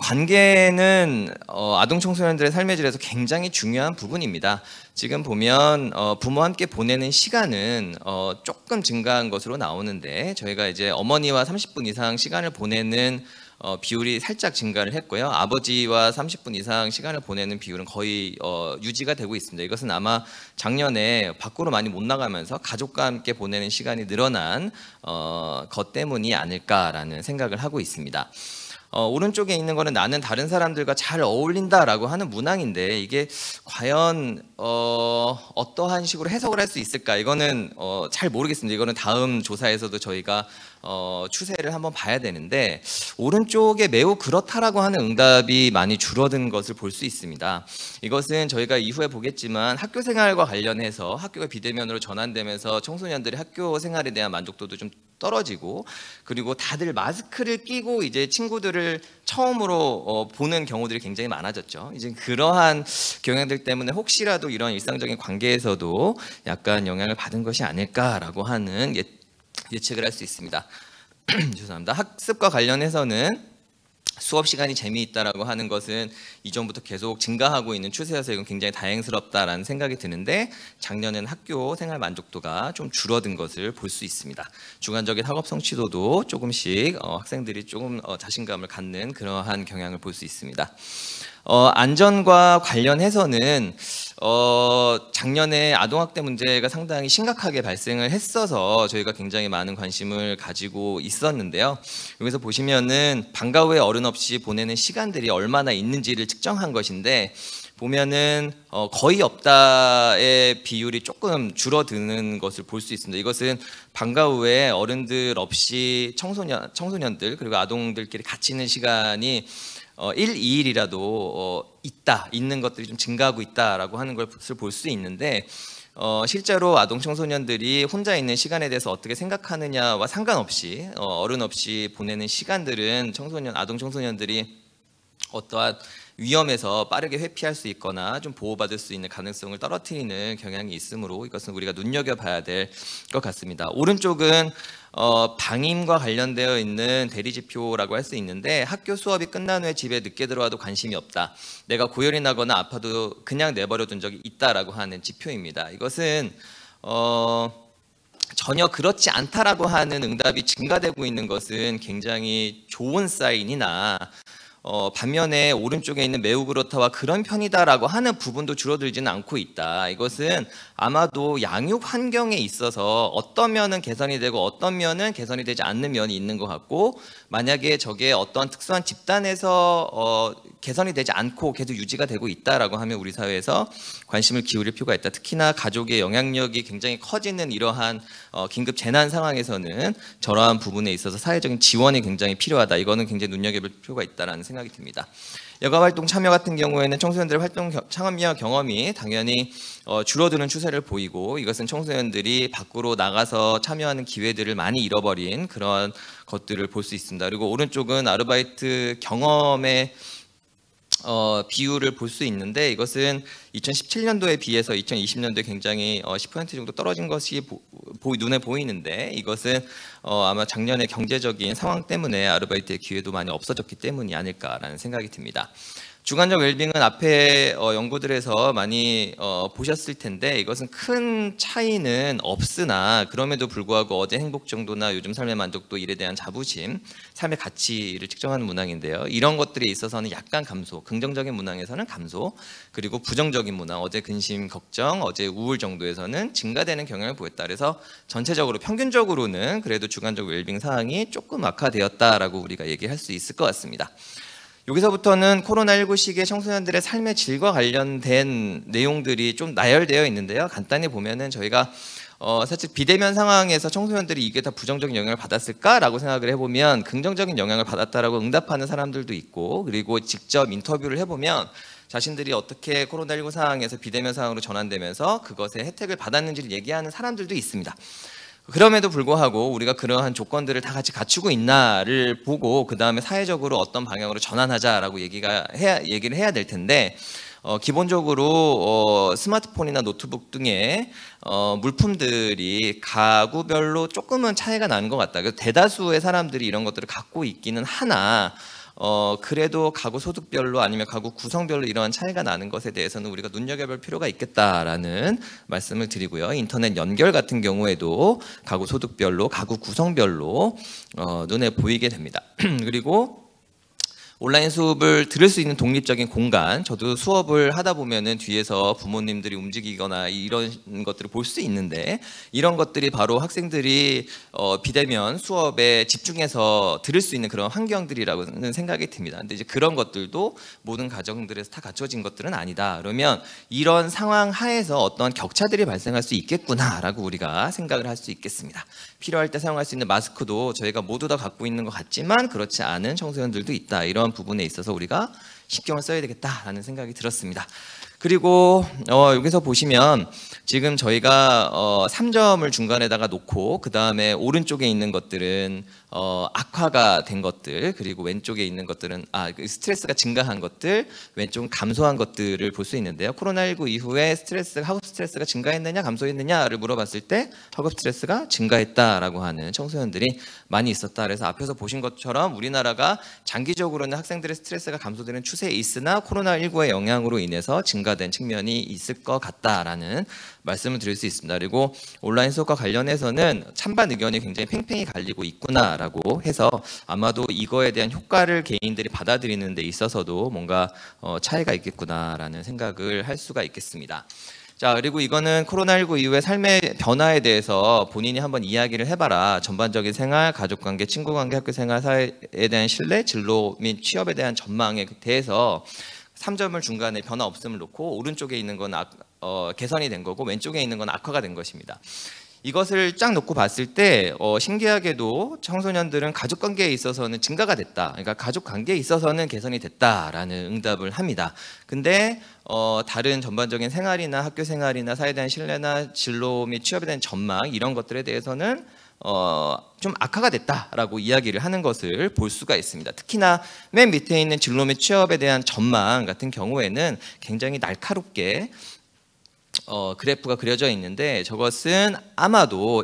관계는 어, 아동 청소년들의 삶의 질에서 굉장히 중요한 부분입니다. 지금 보면 어, 부모와 함께 보내는 시간은 어, 조금 증가한 것으로 나오는데, 저희가 이제 어머니와 삼십 분 이상 시간을 보내는 어, 비율이 살짝 증가를 했고요. 아버지와 삼십 분 이상 시간을 보내는 비율은 거의 어, 유지가 되고 있습니다. 이것은 아마 작년에 밖으로 많이 못 나가면서 가족과 함께 보내는 시간이 늘어난 어, 것 때문이 아닐까라는 생각을 하고 있습니다. 어, 오른쪽에 있는 거는 나는 다른 사람들과 잘 어울린다라고 하는 문항인데, 이게 과연 어, 어떠한 식으로 해석을 할 수 있을까? 이거는 어, 잘 모르겠습니다. 이거는 다음 조사에서도 저희가 어, 추세를 한번 봐야 되는데 오른쪽에 매우 그렇다라고 하는 응답이 많이 줄어든 것을 볼 수 있습니다. 이것은 저희가 이후에 보겠지만 학교 생활과 관련해서 학교가 비대면으로 전환되면서 청소년들의 학교 생활에 대한 만족도도 좀 떨어지고 그리고 다들 마스크를 끼고 이제 친구들을 처음으로 어, 보는 경우들이 굉장히 많아졌죠. 이제 그러한 경향들 때문에 혹시라도 이런 일상적인 관계에서도 약간 영향을 받은 것이 아닐까라고 하는 예, 예측을 할 수 있습니다. 죄송합니다. 학습과 관련해서는 수업 시간이 재미있다라고 하는 것은 이전부터 계속 증가하고 있는 추세여서 이건 굉장히 다행스럽다라는 생각이 드는데 작년에는 학교 생활 만족도가 좀 줄어든 것을 볼 수 있습니다. 주관적인 학업 성취도도 조금씩 어, 학생들이 조금 어, 자신감을 갖는 그러한 경향을 볼 수 있습니다. 어, 안전과 관련해서는 어, 작년에 아동학대 문제가 상당히 심각하게 발생을 했어서 저희가 굉장히 많은 관심을 가지고 있었는데요. 여기서 보시면은 방과 후에 어른 없이 보내는 시간들이 얼마나 있는지를 측정한 것인데 보면은 어, 거의 없다의 비율이 조금 줄어드는 것을 볼 수 있습니다. 이것은 방과 후에 어른들 없이 청소년, 청소년들 그리고 아동들끼리 같이 있는 시간이 어, 일, 이 일이라도 어, 있다, 있는 것들이 좀 증가하고 있다라고 하는 것을 볼 수 있는데 어, 실제로 아동 청소년들이 혼자 있는 시간에 대해서 어떻게 생각하느냐와 상관없이 어, 어른 없이 보내는 시간들은 청소년, 아동 청소년들이 어떠한 위험에서 빠르게 회피할 수 있거나 좀 보호받을 수 있는 가능성을 떨어뜨리는 경향이 있으므로 이것은 우리가 눈여겨봐야 될 것 같습니다. 오른쪽은 어, 방임과 관련되어 있는 대리지표라고 할 수 있는데 학교 수업이 끝난 후에 집에 늦게 들어와도 관심이 없다. 내가 고열이 나거나 아파도 그냥 내버려 둔 적이 있다라고 하는 지표입니다. 이것은 어, 전혀 그렇지 않다라고 하는 응답이 증가되고 있는 것은 굉장히 좋은 사인이나 어, 반면에 오른쪽에 있는 매우 그렇다와 그런 편이다라고 하는 부분도 줄어들지는 않고 있다. 이것은 아마도 양육 환경에 있어서 어떤 면은 개선이 되고 어떤 면은 개선이 되지 않는 면이 있는 것 같고 만약에 저게 어떤 특수한 집단에서 어, 개선이 되지 않고 계속 유지가 되고 있다라고 하면 우리 사회에서 관심을 기울일 필요가 있다. 특히나 가족의 영향력이 굉장히 커지는 이러한 어, 긴급 재난 상황에서는 저러한 부분에 있어서 사회적인 지원이 굉장히 필요하다. 이거는 굉장히 눈여겨볼 필요가 있다라는 생각이 듭니다. 여가활동 참여 같은 경우에는 청소년들의 활동 참여 경험이 당연히 어, 줄어드는 추세를 보이고 이것은 청소년들이 밖으로 나가서 참여하는 기회들을 많이 잃어버린 그런 것들을 볼 수 있습니다. 그리고 오른쪽은 아르바이트 경험의 어, 비율을 볼 수 있는데 이것은 이천십칠 년도에 비해서 이천이십 년도에 굉장히 어, 십 퍼센트 정도 떨어진 것이 보, 보, 눈에 보이는데 이것은 어, 아마 작년의 경제적인 상황 때문에 아르바이트의 기회도 많이 없어졌기 때문이 아닐까라는 생각이 듭니다. 주관적 웰빙은 앞에 어, 연구들에서 많이 어, 보셨을 텐데 이것은 큰 차이는 없으나 그럼에도 불구하고 어제 행복 정도나 요즘 삶의 만족도 일에 대한 자부심, 삶의 가치를 측정하는 문항인데요. 이런 것들에 있어서는 약간 감소, 긍정적인 문항에서는 감소, 그리고 부정적인 문항, 어제 근심, 걱정, 어제 우울 정도에서는 증가되는 경향을 보였다. 그래서 전체적으로 평균적으로는 그래도 주관적 웰빙 사항이 조금 악화되었다라고 우리가 얘기할 수 있을 것 같습니다. 여기서부터는 코로나십구 시기에 청소년들의 삶의 질과 관련된 내용들이 좀 나열되어 있는데요. 간단히 보면은 저희가 어 사실 비대면 상황에서 청소년들이 이게 다 부정적인 영향을 받았을까라고 생각을 해보면 긍정적인 영향을 받았다라고 응답하는 사람들도 있고 그리고 직접 인터뷰를 해보면 자신들이 어떻게 코로나십구 상황에서 비대면 상황으로 전환되면서 그것의 혜택을 받았는지를 얘기하는 사람들도 있습니다. 그럼에도 불구하고 우리가 그러한 조건들을 다 같이 갖추고 있나를 보고 그 다음에 사회적으로 어떤 방향으로 전환하자라고 얘기가 해야 얘기를 해야 될 텐데 어, 기본적으로 어, 스마트폰이나 노트북 등의 어, 물품들이 가구별로 조금은 차이가 나는 것 같다. 그래서 대다수의 사람들이 이런 것들을 갖고 있기는 하나. 어 그래도 가구 소득별로 아니면 가구 구성별로 이러한 차이가 나는 것에 대해서는 우리가 눈여겨볼 필요가 있겠다라는 말씀을 드리고요. 인터넷 연결 같은 경우에도 가구 소득별로 가구 구성별로 어, 눈에 보이게 됩니다. 그리고 온라인 수업을 들을 수 있는 독립적인 공간, 저도 수업을 하다 보면은 뒤에서 부모님들이 움직이거나 이런 것들을 볼 수 있는데 이런 것들이 바로 학생들이 어, 비대면 수업에 집중해서 들을 수 있는 그런 환경들이라고는 생각이 듭니다. 근데 이제 그런 것들도 모든 가정들에서 다 갖춰진 것들은 아니다. 그러면 이런 상황 하에서 어떤 격차들이 발생할 수 있겠구나라고 우리가 생각을 할 수 있겠습니다. 필요할 때 사용할 수 있는 마스크도 저희가 모두 다 갖고 있는 것 같지만 그렇지 않은 청소년들도 있다. 이런 부분에 있어서 우리가 신경을 써야 되겠다라는 생각이 들었습니다. 그리고 어, 여기서 보시면 지금 저희가 어, 삼 점을 중간에다가 놓고 그 다음에 오른쪽에 있는 것들은 어, 악화가 된 것들, 그리고 왼쪽에 있는 것들은 아, 스트레스가 증가한 것들, 왼쪽은 감소한 것들을 볼 수 있는데요. 코로나십구 이후에 스트레스, 학업 스트레스가 증가했느냐 감소했느냐를 물어봤을 때 학업 스트레스가 증가했다라고 하는 청소년들이 많이 있었다. 그래서 앞에서 보신 것처럼 우리나라가 장기적으로는 학생들의 스트레스가 감소되는 추세에 있으나 코로나십구의 영향으로 인해서 증가된 측면이 있을 것 같다라는 말씀을 드릴 수 있습니다. 그리고 온라인 수업과 관련해서는 찬반 의견이 굉장히 팽팽히 갈리고 있구나라고 해서 아마도 이거에 대한 효과를 개인들이 받아들이는 데 있어서도 뭔가 어, 차이가 있겠구나라는 생각을 할 수가 있겠습니다. 자, 그리고 이거는 코로나십구 이후의 삶의 변화에 대해서 본인이 한번 이야기를 해봐라. 전반적인 생활, 가족관계, 친구관계, 학교생활, 사회에 대한 신뢰, 진로 및 취업에 대한 전망에 대해서 삼 점을 중간에 변화 없음을 놓고 오른쪽에 있는 건 악, 어, 개선이 된 거고 왼쪽에 있는 건 악화가 된 것입니다. 이것을 쫙 놓고 봤을 때 어, 신기하게도 청소년들은 가족관계에 있어서는 증가가 됐다. 그러니까 가족관계에 있어서는 개선이 됐다라는 응답을 합니다. 근데 어, 다른 전반적인 생활이나 학교생활이나 사회에 대한 신뢰나 진로 및 취업에 대한 전망 이런 것들에 대해서는 어, 좀 악화가 됐다라고 이야기를 하는 것을 볼 수가 있습니다. 특히나 맨 밑에 있는 진로 및 취업에 대한 전망 같은 경우에는 굉장히 날카롭게 어, 그래프가 그려져 있는데 저것은 아마도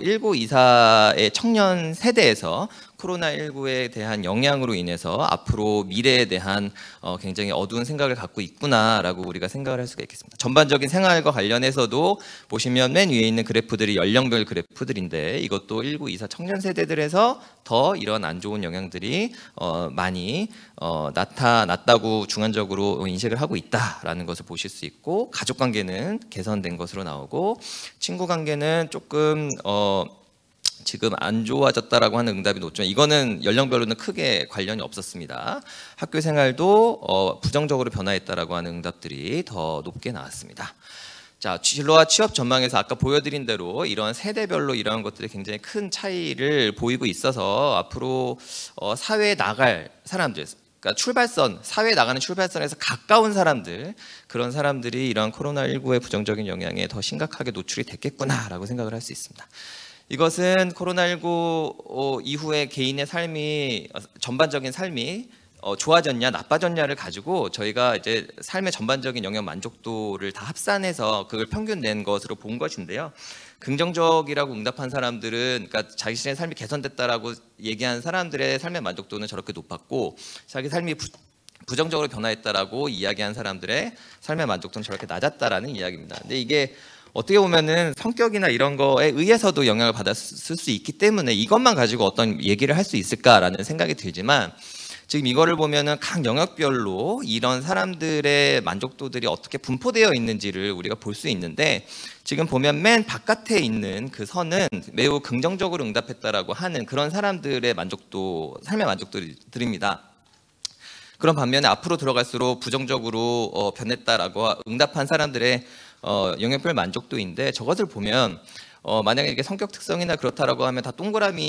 일구이사의 청년 세대에서 코로나십구에 대한 영향으로 인해서 앞으로 미래에 대한 어, 굉장히 어두운 생각을 갖고 있구나라고 우리가 생각을 할 수가 있겠습니다. 전반적인 생활과 관련해서도 보시면 맨 위에 있는 그래프들이 연령별 그래프들인데 이것도 일구이사 청년 세대들에서 더 이런 안 좋은 영향들이 어, 많이 어, 나타났다고 중간적으로 인식을 하고 있다라는 것을 보실 수 있고 가족관계는 개선된 것으로 나오고 친구관계는 조금 어, 지금 안 좋아졌다라고 하는 응답이 높지만 이거는 연령별로는 크게 관련이 없었습니다. 학교 생활도 어, 부정적으로 변화했다라고 하는 응답들이 더 높게 나왔습니다. 자, 진로와 취업 전망에서 아까 보여드린 대로 이런 세대별로 이러한 것들이 굉장히 큰 차이를 보이고 있어서 앞으로 어, 사회에 나갈 사람들, 그러니까 출발선, 사회에 나가는 출발선에서 가까운 사람들, 그런 사람들이 이런 코로나십구의 부정적인 영향에 더 심각하게 노출이 됐겠구나라고 생각을 할 수 있습니다. 이것은 코로나십구 이후에 개인의 삶이 전반적인 삶이 어, 좋아졌냐 나빠졌냐를 가지고 저희가 이제 삶의 전반적인 영역 만족도를 다 합산해서 그걸 평균 낸 것으로 본 것인데요. 긍정적이라고 응답한 사람들은 그러니까 자신의 삶이 개선됐다라고 얘기한 사람들의 삶의 만족도는 저렇게 높았고 자기 삶이 부, 부정적으로 변화했다라고 이야기한 사람들의 삶의 만족도는 저렇게 낮았다라는 이야기입니다. 근데 이게 어떻게 보면은 성격이나 이런 거에 의해서도 영향을 받았을 수 있기 때문에 이것만 가지고 어떤 얘기를 할 수 있을까라는 생각이 들지만 지금 이거를 보면은 각 영역별로 이런 사람들의 만족도들이 어떻게 분포되어 있는지를 우리가 볼 수 있는데 지금 보면 맨 바깥에 있는 그 선은 매우 긍정적으로 응답했다라고 하는 그런 사람들의 만족도, 삶의 만족도들입니다. 그런 반면에 앞으로 들어갈수록 부정적으로 어, 변했다라고 응답한 사람들의 어, 영역별 만족도인데 저것을 보면 어, 만약에 이게 성격 특성이나 그렇다라고 하면 다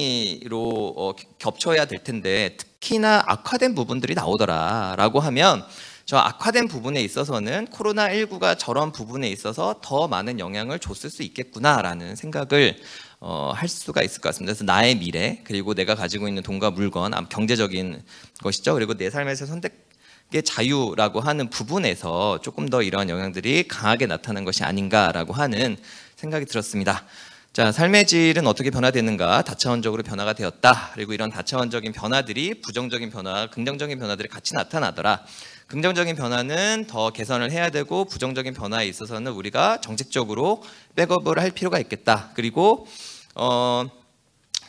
동그라미로 어, 겹쳐야 될 텐데 특히나 악화된 부분들이 나오더라라고 하면 저 악화된 부분에 있어서는 코로나십구가 저런 부분에 있어서 더 많은 영향을 줬을 수 있겠구나라는 생각을 어, 할 수가 있을 것 같습니다. 그래서 나의 미래 그리고 내가 가지고 있는 돈과 물건, 경제적인 것이죠. 그리고 내 삶에서 선택의 자유라고 하는 부분에서 조금 더 이러한 영향들이 강하게 나타난 것이 아닌가라고 하는 생각이 들었습니다. 자, 삶의 질은 어떻게 변화되는가? 다차원적으로 변화가 되었다. 그리고 이런 다차원적인 변화들이 부정적인 변화, 긍정적인 변화들이 같이 나타나더라. 긍정적인 변화는 더 개선을 해야 되고 부정적인 변화에 있어서는 우리가 정책적으로 백업을 할 필요가 있겠다. 그리고 어,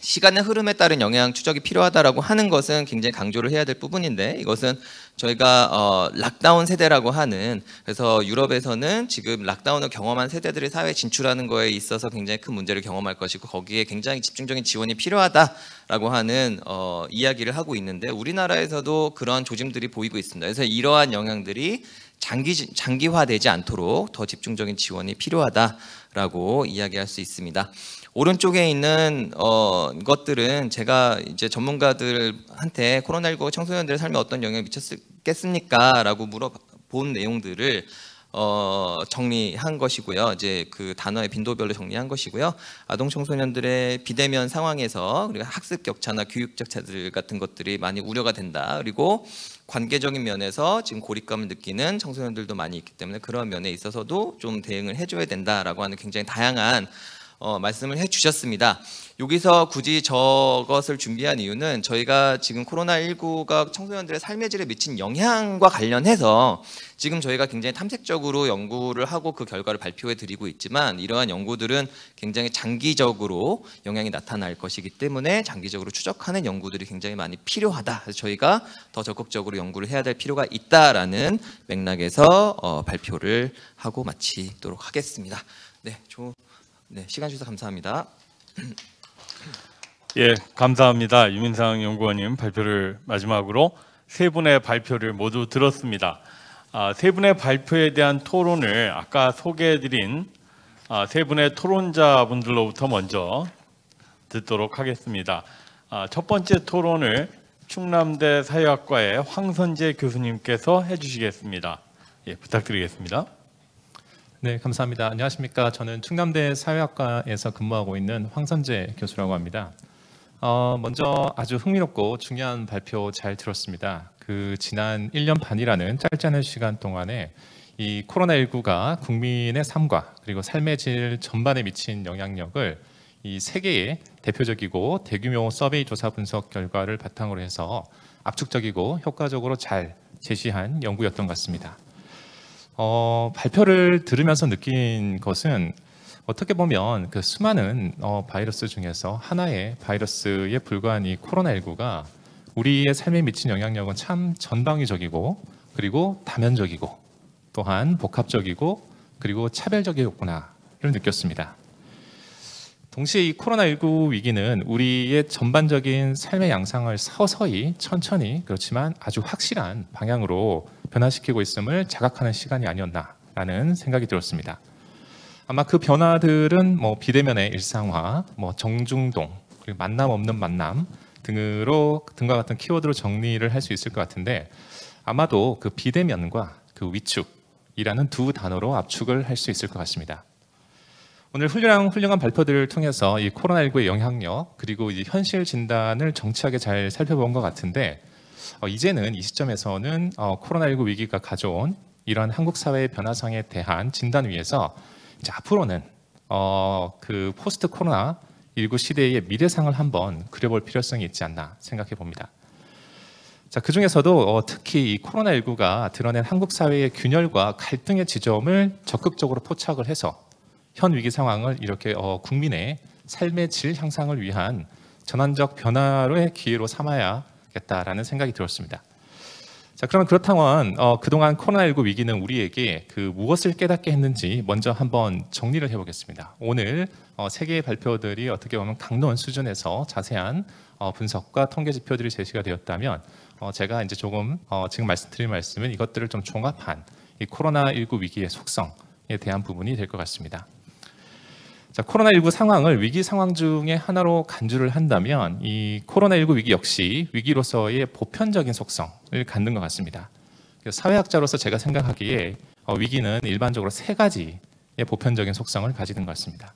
시간의 흐름에 따른 영향 추적이 필요하다라고 하는 것은 굉장히 강조를 해야 될 부분인데, 이것은 저희가 어, 락다운 세대라고 하는, 그래서 유럽에서는 지금 락다운을 경험한 세대들이 사회에 진출하는 거에 있어서 굉장히 큰 문제를 경험할 것이고 거기에 굉장히 집중적인 지원이 필요하다라고 하는 어, 이야기를 하고 있는데, 우리나라에서도 그런 조짐들이 보이고 있습니다. 그래서 이러한 영향들이 장기, 장기화되지 않도록 더 집중적인 지원이 필요하다라고 이야기할 수 있습니다. 오른쪽에 있는 어, 것들은 제가 이제 전문가들한테 코로나십구 청소년들의 삶에 어떤 영향을 미쳤겠습니까? 라고 물어본 내용들을 어, 정리한 것이고요. 이제 그 단어의 빈도별로 정리한 것이고요. 아동 청소년들의 비대면 상황에서 그리고 학습 격차나 교육 격차들 같은 것들이 많이 우려가 된다. 그리고 관계적인 면에서 지금 고립감을 느끼는 청소년들도 많이 있기 때문에 그런 면에 있어서도 좀 대응을 해줘야 된다라고 하는 굉장히 다양한 어, 말씀을 해주셨습니다. 여기서 굳이 저것을 준비한 이유는 저희가 지금 코로나십구가 청소년들의 삶의 질에 미친 영향과 관련해서 지금 저희가 굉장히 탐색적으로 연구를 하고 그 결과를 발표해 드리고 있지만, 이러한 연구들은 굉장히 장기적으로 영향이 나타날 것이기 때문에 장기적으로 추적하는 연구들이 굉장히 많이 필요하다. 그래서 저희가 더 적극적으로 연구를 해야 될 필요가 있다라는 맥락에서 어, 발표를 하고 마치도록 하겠습니다. 네, 조, 네, 시간 주셔서 감사합니다. 예, 감사합니다. 유민상 연구원님 발표를 마지막으로 세 분의 발표를 모두 들었습니다. 아, 세 분의 발표에 대한 토론을 아까 소개해드린 아, 세 분의 토론자분들로부터 먼저 듣도록 하겠습니다. 아, 첫 번째 토론을 충남대 사회학과의 황선재 교수님께서 해주시겠습니다. 예, 부탁드리겠습니다. 네, 감사합니다. 안녕하십니까. 저는 충남대 사회학과에서 근무하고 있는 황선재 교수라고 합니다. 어, 먼저 아주 흥미롭고 중요한 발표 잘 들었습니다. 그 지난 일 년 반이라는 짧지 않은 시간 동안에 이 코로나십구가 국민의 삶과 그리고 삶의 질 전반에 미친 영향력을 이 세계의 대표적이고 대규모 서베이 조사 분석 결과를 바탕으로 해서 압축적이고 효과적으로 잘 제시한 연구였던 것 같습니다. 어, 발표를 들으면서 느낀 것은 어떻게 보면 그 수많은 어, 바이러스 중에서 하나의 바이러스에 불과한 이 코로나십구가 우리의 삶에 미친 영향력은 참 전방위적이고 그리고 다면적이고 또한 복합적이고 그리고 차별적이었구나를 느꼈습니다. 동시에 이 코로나십구 위기는 우리의 전반적인 삶의 양상을 서서히 천천히 그렇지만 아주 확실한 방향으로 변화시키고 있음을 자각하는 시간이 아니었나라는 생각이 들었습니다. 아마 그 변화들은 뭐 비대면의 일상화, 뭐 정중동, 그리고 만남 없는 만남 등으로 등과 같은 키워드로 정리를 할 수 있을 것 같은데, 아마도 그 비대면과 그 위축이라는 두 단어로 압축을 할 수 있을 것 같습니다. 오늘 훌륭한 훌륭한 발표들을 통해서 이 코로나십구의 영향력 그리고 이 현실 진단을 정치하게 잘 살펴본 것 같은데, 어, 이제는 이 시점에서는 어, 코로나십구 위기가 가져온 이러한 한국 사회의 변화상에 대한 진단 위에서 이제 앞으로는 어, 그 포스트 코로나십구 시대의 미래상을 한번 그려볼 필요성이 있지 않나 생각해 봅니다. 자, 그 중에서도 어, 특히 이 코로나십구가 드러낸 한국 사회의 균열과 갈등의 지점을 적극적으로 포착을 해서 현 위기 상황을 이렇게 어, 국민의 삶의 질 향상을 위한 전환적 변화로의 기회로 삼아야겠다라는 생각이 들었습니다. 자, 그러면 그렇다면 어, 그동안 코로나십구 위기는 우리에게 그 무엇을 깨닫게 했는지 먼저 한번 정리를 해보겠습니다. 오늘 어, 세 개의 발표들이 어떻게 보면 강론 수준에서 자세한 어, 분석과 통계 지표들이 제시가 되었다면 어, 제가 이제 조금 어, 지금 말씀드릴 말씀은 이것들을 좀 종합한 이 코로나십구 위기의 속성에 대한 부분이 될 것 같습니다. 자, 코로나십구 상황을 위기 상황 중에 하나로 간주를 한다면 이 코로나십구 위기 역시 위기로서의 보편적인 속성을 갖는 것 같습니다. 사회학자로서 제가 생각하기에 어, 위기는 일반적으로 세 가지의 보편적인 속성을 가지는 것 같습니다.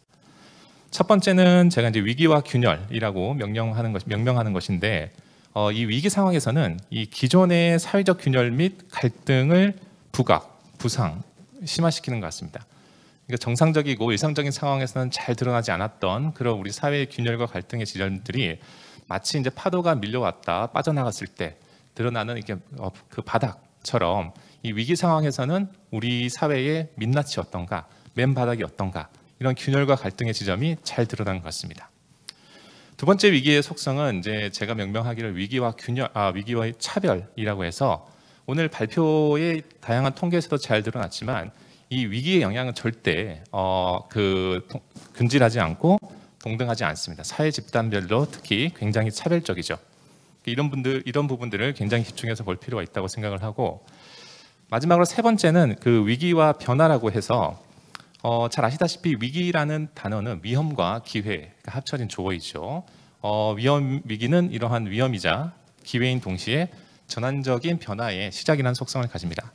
첫 번째는 제가 이제 위기와 균열이라고 명명하는 것, 명명하는 것인데, 어, 이 위기 상황에서는 이 기존의 사회적 균열 및 갈등을 부각, 부상, 심화시키는 것 같습니다. 그러니까 정상적이고 일상적인 상황에서는 잘 드러나지 않았던 그런 우리 사회의 균열과 갈등의 지점들이 마치 이제 파도가 밀려왔다 빠져나갔을 때 드러나는 이게 그 바닥처럼 이 위기 상황에서는 우리 사회의 민낯이 어떤가, 맨바닥이 어떤가, 이런 균열과 갈등의 지점이 잘 드러난 것 같습니다. 두 번째 위기의 속성은 이제 제가 명명하기를 위기와 균열, 아, 위기와의 차별이라고 해서 오늘 발표의 다양한 통계에서도 잘 드러났지만 이 위기의 영향은 절대 어, 그 근질하지 않고 동등하지 않습니다. 사회 집단별로 특히 굉장히 차별적이죠. 이런 분들 이런 부분들을 굉장히 집중해서 볼 필요가 있다고 생각을 하고, 마지막으로 세 번째는 그 위기와 변화라고 해서 어, 잘 아시다시피 위기라는 단어는 위험과 기회가 합쳐진 조어이죠. 어, 위험 위기는 이러한 위험이자 기회인 동시에 전환적인 변화의 시작이라는 속성을 가집니다.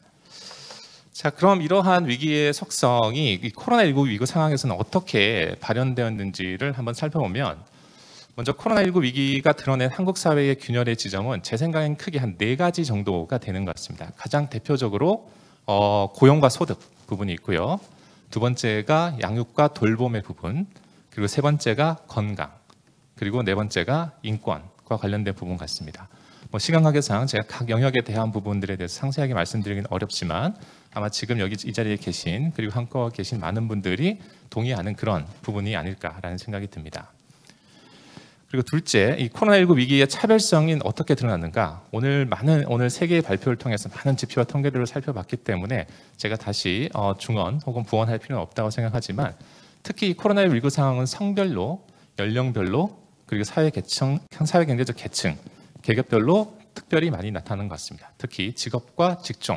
자, 그럼 이러한 위기의 속성이 이 코로나십구 위기 상황에서는 어떻게 발현되었는지를 한번 살펴보면, 먼저 코로나십구 위기가 드러낸 한국 사회의 균열의 지점은 제 생각엔 크게 한 네 가지 정도가 되는 것 같습니다. 가장 대표적으로 어, 고용과 소득 부분이 있고요. 두 번째가 양육과 돌봄의 부분, 그리고 세 번째가 건강, 그리고 네 번째가 인권과 관련된 부분 같습니다. 뭐 시간 관계상 제가 각 영역에 대한 부분들에 대해서 상세하게 말씀드리긴 어렵지만 아마 지금 여기 이 자리에 계신 그리고 한국에 계신 많은 분들이 동의하는 그런 부분이 아닐까라는 생각이 듭니다. 그리고 둘째, 이 코로나십구 위기의 차별성이 어떻게 드러났는가? 오늘 많은 오늘 세 개의 발표를 통해서 많은 지표와 통계들을 살펴봤기 때문에 제가 다시 어, 중언 혹은 부언할 필요는 없다고 생각하지만, 특히 이 코로나십구 상황은 성별로, 연령별로, 그리고 사회 계층, 사회 경제적 계층, 계급별로 특별히 많이 나타나는 것 같습니다. 특히 직업과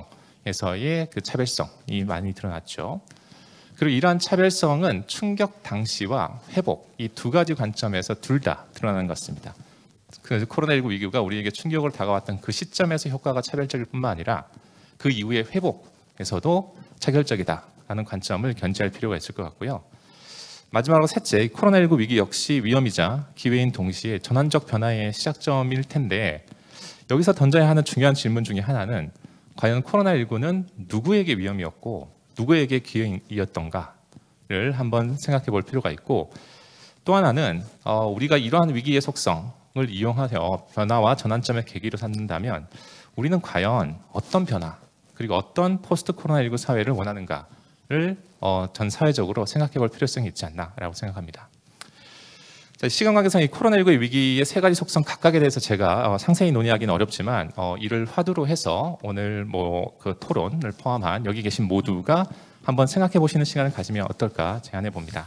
직종에서의 그 차별성이 많이 드러났죠. 그리고 이러한 차별성은 충격 당시와 회복, 이 두 가지 관점에서 둘 다 드러나는 것 같습니다. 그래서 코로나십구 위기가 우리에게 충격을 다가왔던 그 시점에서 효과가 차별적일 뿐만 아니라 그 이후의 회복에서도 차별적이다라는 관점을 견지할 필요가 있을 것 같고요. 마지막으로 셋째, 코로나십구 위기 역시 위험이자 기회인 동시에 전환적 변화의 시작점일 텐데, 여기서 던져야 하는 중요한 질문 중에 하나는 과연 코로나십구는 누구에게 위험이었고 누구에게 기회이었던가를 한번 생각해 볼 필요가 있고, 또 하나는 어, 우리가 이러한 위기의 속성을 이용하여 변화와 전환점의 계기로 삼는다면 우리는 과연 어떤 변화 그리고 어떤 포스트 코로나십구 사회를 원하는가를 어, 전 사회적으로 생각해 볼 필요성이 있지 않나라고 생각합니다. 자, 시간 관계상 이 코로나십구 위기의 세 가지 속성 각각에 대해서 제가 어, 상세히 논의하기는 어렵지만 어, 이를 화두로 해서 오늘 뭐 그 토론을 포함한 여기 계신 모두가 한번 생각해 보시는 시간을 가지면 어떨까 제안해 봅니다.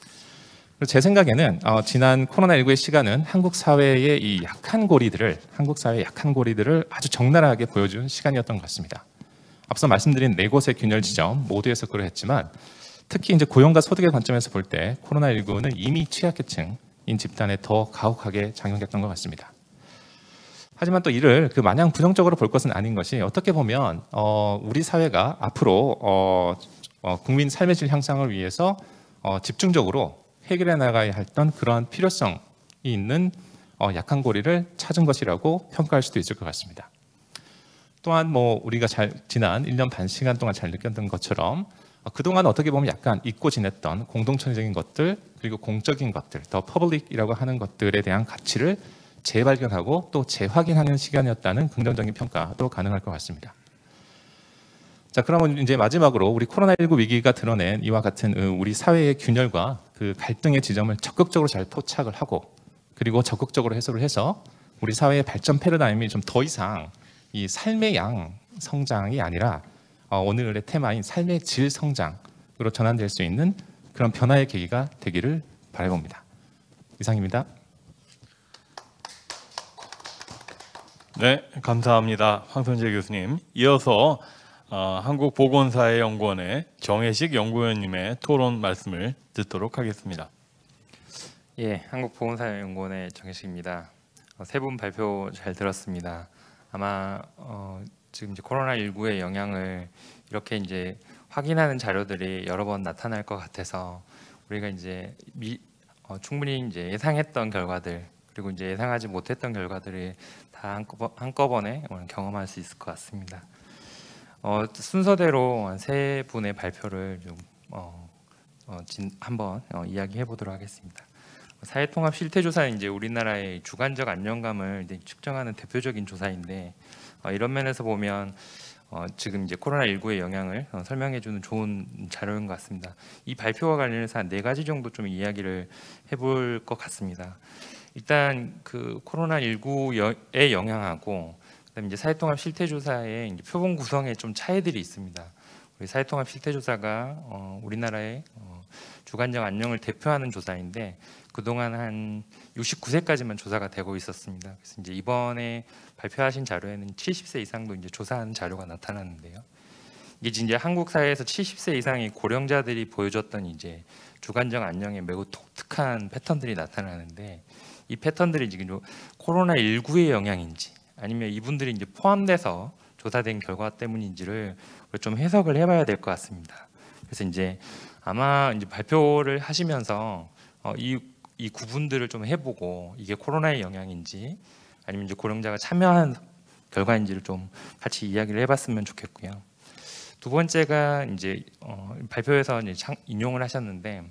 제 생각에는 어, 지난 코로나십구의 시간은 한국 사회의 이 약한 고리들을 한국 사회의 약한 고리들을 아주 적나라하게 보여준 시간이었던 것 같습니다. 앞서 말씀드린 네 곳의 균열 지점 모두에서 그러했지만, 특히 이제 고용과 소득의 관점에서 볼 때 코로나십구는 이미 취약계층인 집단에 더 가혹하게 작용했던 것 같습니다. 하지만 또 이를 그 마냥 부정적으로 볼 것은 아닌 것이, 어떻게 보면 어, 우리 사회가 앞으로 어, 어, 국민 삶의 질 향상을 위해서 어, 집중적으로 해결해 나가야 했던 그러한 필요성이 있는 어, 약한 고리를 찾은 것이라고 평가할 수도 있을 것 같습니다. 또한 뭐 우리가 잘 지난 일 년 반 시간 동안 잘 느꼈던 것처럼 어, 그동안 어떻게 보면 약간 잊고 지냈던 공동체적인 것들, 그리고 공적인 것들, 더 퍼블릭이라고 하는 것들에 대한 가치를 재발견하고 또 재확인하는 시간이었다는 긍정적인 평가도 가능할 것 같습니다. 자, 그러면 이제 마지막으로 우리 코로나십구 위기가 드러낸 이와 같은 우리 사회의 균열과 그 갈등의 지점을 적극적으로 잘 포착을 하고, 그리고 적극적으로 해소를 해서 우리 사회의 발전 패러다임이 좀 더 이상 이 삶의 양 성장이 아니라 어, 오늘의 테마인 삶의 질 성장으로 전환될 수 있는 그런 변화의 계기가 되기를 바라봅니다. 이상입니다. 네, 감사합니다. 황선재 교수님. 이어서 어, 한국보건사회연구원의 정혜식 연구위원님의 토론 말씀을 듣도록 하겠습니다. 예, 한국보건사회연구원의 정혜식입니다. 어, 세 분 발표 잘 들었습니다. 아마 어, 지금 이제 코로나십구의 영향을 이렇게 이제 확인하는 자료들이 여러 번 나타날 것 같아서 우리가 이제 미, 어, 충분히 이제 예상했던 결과들, 그리고 이제 예상하지 못했던 결과들이 다 한꺼번, 한꺼번에 오늘 경험할 수 있을 것 같습니다. 어, 순서대로 세 분의 발표를 좀 어, 어, 진, 한번 어, 이야기해 보도록 하겠습니다. 사회통합 실태조사는 이제 우리나라의 주관적 안정감을 이제 측정하는 대표적인 조사인데, 어, 이런 면에서 보면 어, 지금 이제 코로나십구의 영향을 어, 설명해주는 좋은 자료인 것 같습니다. 이 발표와 관련해서 한 네 가지 정도 좀 이야기를 해볼 것 같습니다. 일단 그 코로나십구의 영향하고 그다음에 이제 사회통합 실태조사의 이제 표본 구성에 좀 차이들이 있습니다. 우리 사회통합 실태조사가 어, 우리나라의 어, 주관적 안녕을 대표하는 조사인데 그동안 한 육십구 세까지만 조사가 되고 있었습니다. 그래서 이제 이번에 발표하신 자료에는 칠십 세 이상도 이제 조사한 자료가 나타났는데요. 이게 이제 한국 사회에서 칠십 세 이상의 고령자들이 보여줬던 이제 주관적 안녕에 매우 독특한 패턴들이 나타나는데 이 패턴들이 지금 코로나십구의 영향인지 아니면 이분들이 이제 포함돼서 조사된 결과 때문인지를 좀 해석을 해봐야 될 것 같습니다. 그래서 이제 아마 이제 발표를 하시면서 어, 이, 이 구분들을 좀 해보고 이게 코로나의 영향인지 아니면 이제 고령자가 참여한 결과인지를 좀 같이 이야기를 해봤으면 좋겠고요. 두 번째가 이제 어, 발표에서 이제 창, 인용을 하셨는데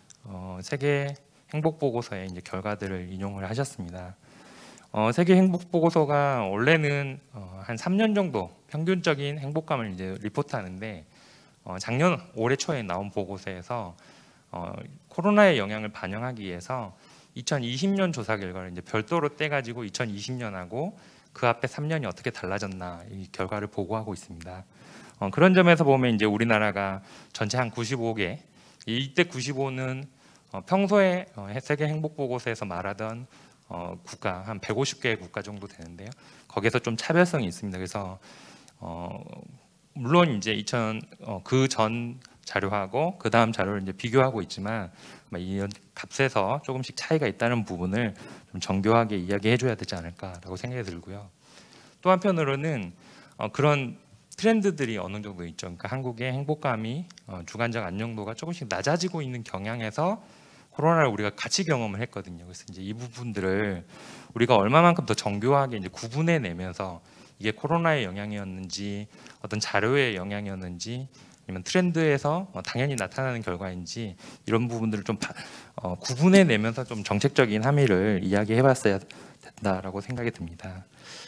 어, 세계 행복 보고서의 이제 결과들을 인용을 하셨습니다. 어, 세계 행복 보고서가 원래는 어, 한 삼 년 정도 평균적인 행복감을 이제 리포트하는데 어, 작년 올해 초에 나온 보고서에서 어, 코로나의 영향을 반영하기 위해서 이천이십 년 조사 결과를 이제 별도로 떼가지고 이천이십 년하고 그 앞에 삼 년이 어떻게 달라졌나 이 결과를 보고하고 있습니다. 어, 그런 점에서 보면 이제 우리나라가 전체 한 구십오 개, 이때 구십오는 어, 평소에 어, 세계 행복 보고서에서 말하던 어, 국가 한 백오십 개의 국가 정도 되는데요. 거기에서 좀 차별성이 있습니다. 그래서 어, 물론 이제 이천 그 전 자료하고 그 다음 자료를 이제 비교하고 있지만 이 값에서 조금씩 차이가 있다는 부분을 좀 정교하게 이야기해줘야 되지 않을까라고 생각이 들고요. 또 한편으로는 어, 그런 트렌드들이 어느 정도 있죠. 그러니까 한국의 행복감이 어, 주관적 안정도가 조금씩 낮아지고 있는 경향에서 코로나를 우리가 같이 경험을 했거든요. 그래서 이제 이 부분들을 우리가 얼마만큼 더 정교하게 이제 구분해 내면서 이게 코로나의 영향이었는지 어떤 자료의 영향이었는지 아니면 트렌드에서 당연히 나타나는 결과인지 이런 부분들을 좀 어, 구분해 내면서 좀 정책적인 함의를 이야기해봤어야 된다라고 생각이 듭니다.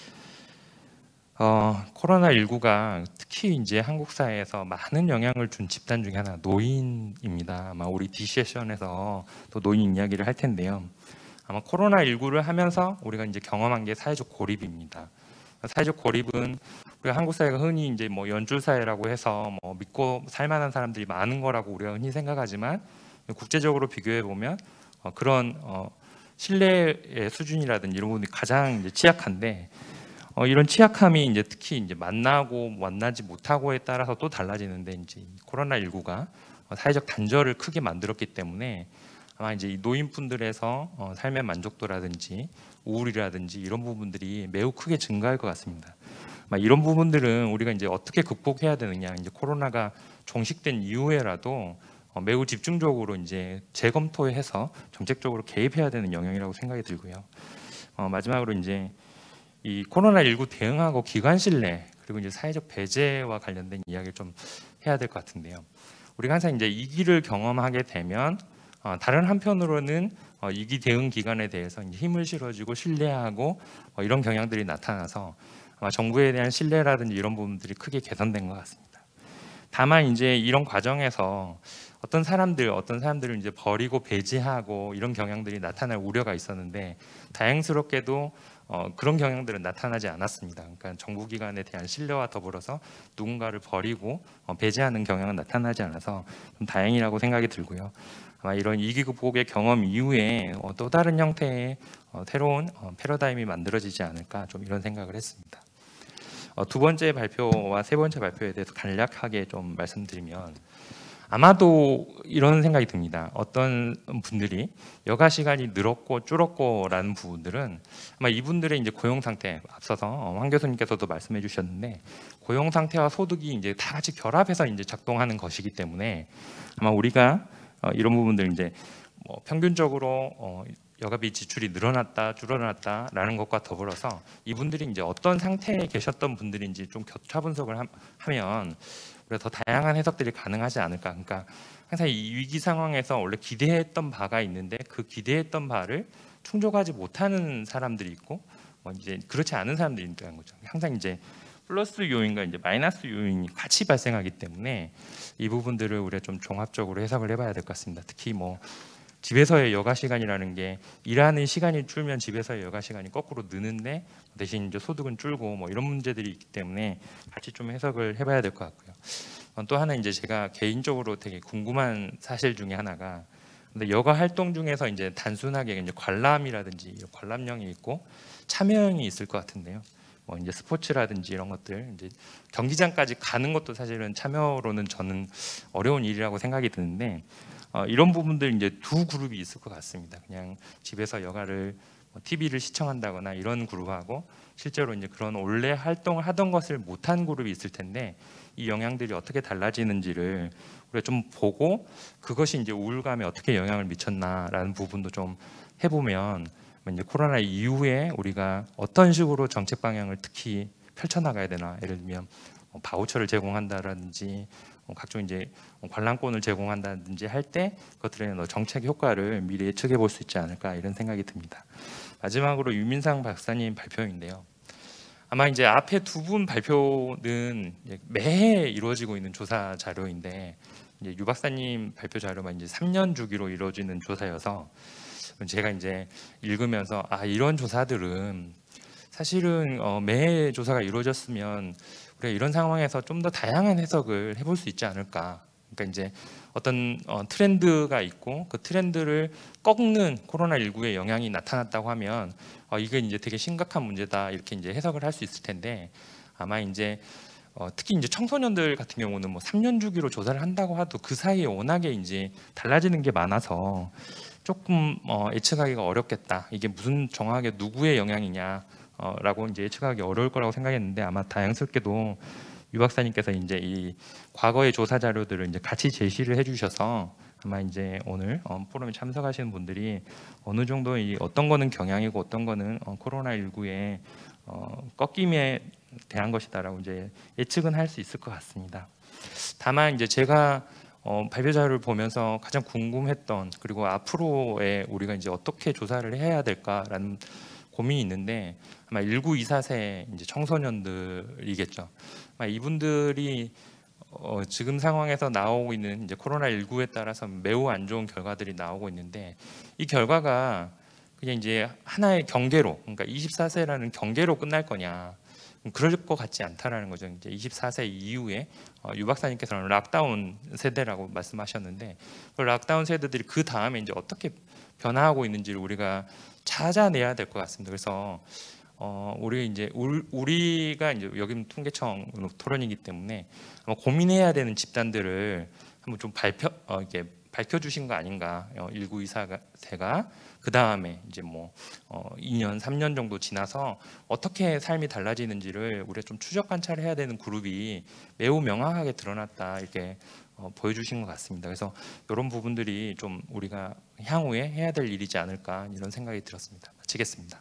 어, 코로나십구가 특히 이제 한국 사회에서 많은 영향을 준 집단 중에 하나 노인입니다. 아마 우리 D 세션에서 또 노인 이야기를 할 텐데요. 아마 코로나십구를 하면서 우리가 이제 경험한 게 사회적 고립입니다. 사회적 고립은 우리가 한국 사회가 흔히 이제 뭐 연줄 사회라고 해서 뭐 믿고 살만한 사람들이 많은 거라고 우리가 흔히 생각하지만 국제적으로 비교해 보면 어, 그런 어, 신뢰의 수준이라든지 이런 부분이 가장 이제 취약한데. 어, 이런 취약함이 이제 특히 이제 만나고 만나지 못하고에 따라서 또 달라지는데 이제 코로나십구가 사회적 단절을 크게 만들었기 때문에 아마 이제 이 노인분들에서 어, 삶의 만족도라든지 우울이라든지 이런 부분들이 매우 크게 증가할 것 같습니다. 아마 이런 부분들은 우리가 이제 어떻게 극복해야 되느냐 이제 코로나가 종식된 이후에라도 어, 매우 집중적으로 이제 재검토해서 정책적으로 개입해야 되는 영역이라고 생각이 들고요. 어, 마지막으로 이제 이 코로나십구 대응하고 기관 신뢰 그리고 이제 사회적 배제와 관련된 이야기를 좀 해야 될 것 같은데요. 우리가 항상 이제 위기를 경험하게 되면 어, 다른 한편으로는 어, 위기 대응 기관에 대해서 이제 힘을 실어주고 신뢰하고 어, 이런 경향들이 나타나서 아마 정부에 대한 신뢰라든지 이런 부분들이 크게 개선된 것 같습니다. 다만 이제 이런 과정에서 어떤 사람들 어떤 사람들을 이제 버리고 배제하고 이런 경향들이 나타날 우려가 있었는데 다행스럽게도 어, 그런 경향들은 나타나지 않았습니다. 그러니까 정부기관에 대한 신뢰와 더불어서 누군가를 버리고 어, 배제하는 경향은 나타나지 않아서 좀 다행이라고 생각이 들고요. 아마 이런 위기 극복의 경험 이후에 어, 또 다른 형태의 어, 새로운 어, 패러다임이 만들어지지 않을까 좀 이런 생각을 했습니다. 어, 두 번째 발표와 세 번째 발표에 대해서 간략하게 좀 말씀드리면 아마도 이런 생각이 듭니다. 어떤 분들이 여가 시간이 늘었고 줄었고라는 부분들은 아마 이분들의 이제 고용 상태 앞서서 황 교수님께서도 말씀해 주셨는데 고용 상태와 소득이 이제 다 같이 결합해서 이제 작동하는 것이기 때문에 아마 우리가 이런 부분들 이제 뭐 평균적으로 여가비 지출이 늘어났다 줄어났다라는 것과 더불어서 이분들이 이제 어떤 상태에 계셨던 분들인지 좀 교차 분석을 하면 우리가 더 다양한 해석들이 가능하지 않을까. 그러니까 항상 이 위기 상황에서 원래 기대했던 바가 있는데 그 기대했던 바를 충족하지 못하는 사람들이 있고 뭐 이제 그렇지 않은 사람들이 있다는 거죠. 항상 이제 플러스 요인과 이제 마이너스 요인이 같이 발생하기 때문에 이 부분들을 우리가 좀 종합적으로 해석을 해봐야 될 것 같습니다. 특히 뭐 집에서의 여가 시간이라는 게 일하는 시간이 줄면 집에서의 여가 시간이 거꾸로 느는데 대신 이제 소득은 줄고 뭐 이런 문제들이 있기 때문에 같이 좀 해석을 해봐야 될 것 같고요. 또 하나 이제 제가 개인적으로 되게 궁금한 사실 중에 하나가, 근데 여가 활동 중에서 이제 단순하게 이제 관람이라든지 관람형이 있고 참여형이 있을 것 같은데요. 뭐 이제 스포츠라든지 이런 것들, 이제 경기장까지 가는 것도 사실은 참여로는 저는 어려운 일이라고 생각이 드는데, 어, 이런 부분들 이제 두 그룹이 있을 것 같습니다. 그냥 집에서 여가를 뭐 티비를 시청한다거나 이런 그룹하고 실제로 이제 그런 원래 활동을 하던 것을 못한 그룹이 있을 텐데, 이 영향들이 어떻게 달라지는지를 우리가 좀 보고 그것이 이제 우울감에 어떻게 영향을 미쳤나라는 부분도 좀 해보면, 이제 코로나 이후에 우리가 어떤 식으로 정책 방향을 특히 펼쳐나가야 되나, 예를 들면 뭐 바우처를 제공한다라든지 뭐 각종 이제 관람권을 제공한다든지 할 때 그것들의 정책 효과를 미리 예측해 볼 수 있지 않을까, 이런 생각이 듭니다. 마지막으로 유민상 박사님 발표인데요. 아마 이제 앞에 두 분 발표는 매해 이루어지고 있는 조사 자료인데, 이제 유 박사님 발표 자료만 이제 삼 년 주기로 이루어지는 조사여서 제가 이제 읽으면서 아, 이런 조사들은 사실은 어, 매해 조사가 이루어졌으면 우리가 이런 상황에서 좀 더 다양한 해석을 해볼 수 있지 않을까. 그러니까 이제 어떤 어, 트렌드가 있고 그 트렌드를 꺾는 코로나십구의 영향이 나타났다고 하면 어, 이게 이제 되게 심각한 문제다, 이렇게 이제 해석을 할 수 있을 텐데, 아마 이제 어, 특히 이제 청소년들 같은 경우는 뭐 삼 년 주기로 조사를 한다고 해도 그 사이에 워낙에 이제 달라지는 게 많아서 조금 어, 예측하기가 어렵겠다. 이게 무슨 정확하게 누구의 영향이냐 어, 라고 이제 예측하기 어려울 거라고 생각했는데, 아마 다행스럽게도 유 박사님께서 이제 이 과거의 조사 자료들을 이제 같이 제시를 해주셔서 아마 이제 오늘 어, 포럼에 참석하시는 분들이 어느 정도 이 어떤 거는 경향이고 어떤 거는 어, 코로나십구의 어, 꺾임에 대한 것이다라고 이제 예측은 할 수 있을 것 같습니다. 다만 이제 제가 어, 발표 자료를 보면서 가장 궁금했던, 그리고 앞으로의 우리가 이제 어떻게 조사를 해야 될까라는 고민이 있는데, 아마 일구 이사 세 이제 청소년들이겠죠. 아마 이분들이 어, 지금 상황에서 나오고 있는 이제 코로나십구에 따라서 매우 안 좋은 결과들이 나오고 있는데, 이 결과가 그냥 이제 하나의 경계로, 그러니까 이십사 세라는 경계로 끝날 거냐, 그럴 것 같지 않다라는 거죠. 이제 이십사 세 이후에 어, 유 박사님께서는 락다운 세대라고 말씀하셨는데, 그 락다운 세대들이 그 다음에 이제 어떻게 변화하고 있는지를 우리가 찾아내야 될 것 같습니다. 그래서 어, 우리 이제 우리가 이제 여기는 통계청 토론이기 때문에 아마 고민해야 되는 집단들을 한번 좀 발표 어, 이렇게 밝혀주신 거 아닌가. 어, 일구 이사 세가 그 다음에 이제 뭐 어, 이 년, 삼 년 정도 지나서 어떻게 삶이 달라지는지를 우리가 좀 추적 관찰해야 되는 그룹이 매우 명확하게 드러났다, 이렇게 어, 보여주신 것 같습니다. 그래서 이런 부분들이 좀 우리가 향후에 해야 될 일이지 않을까, 이런 생각이 들었습니다. 마치겠습니다.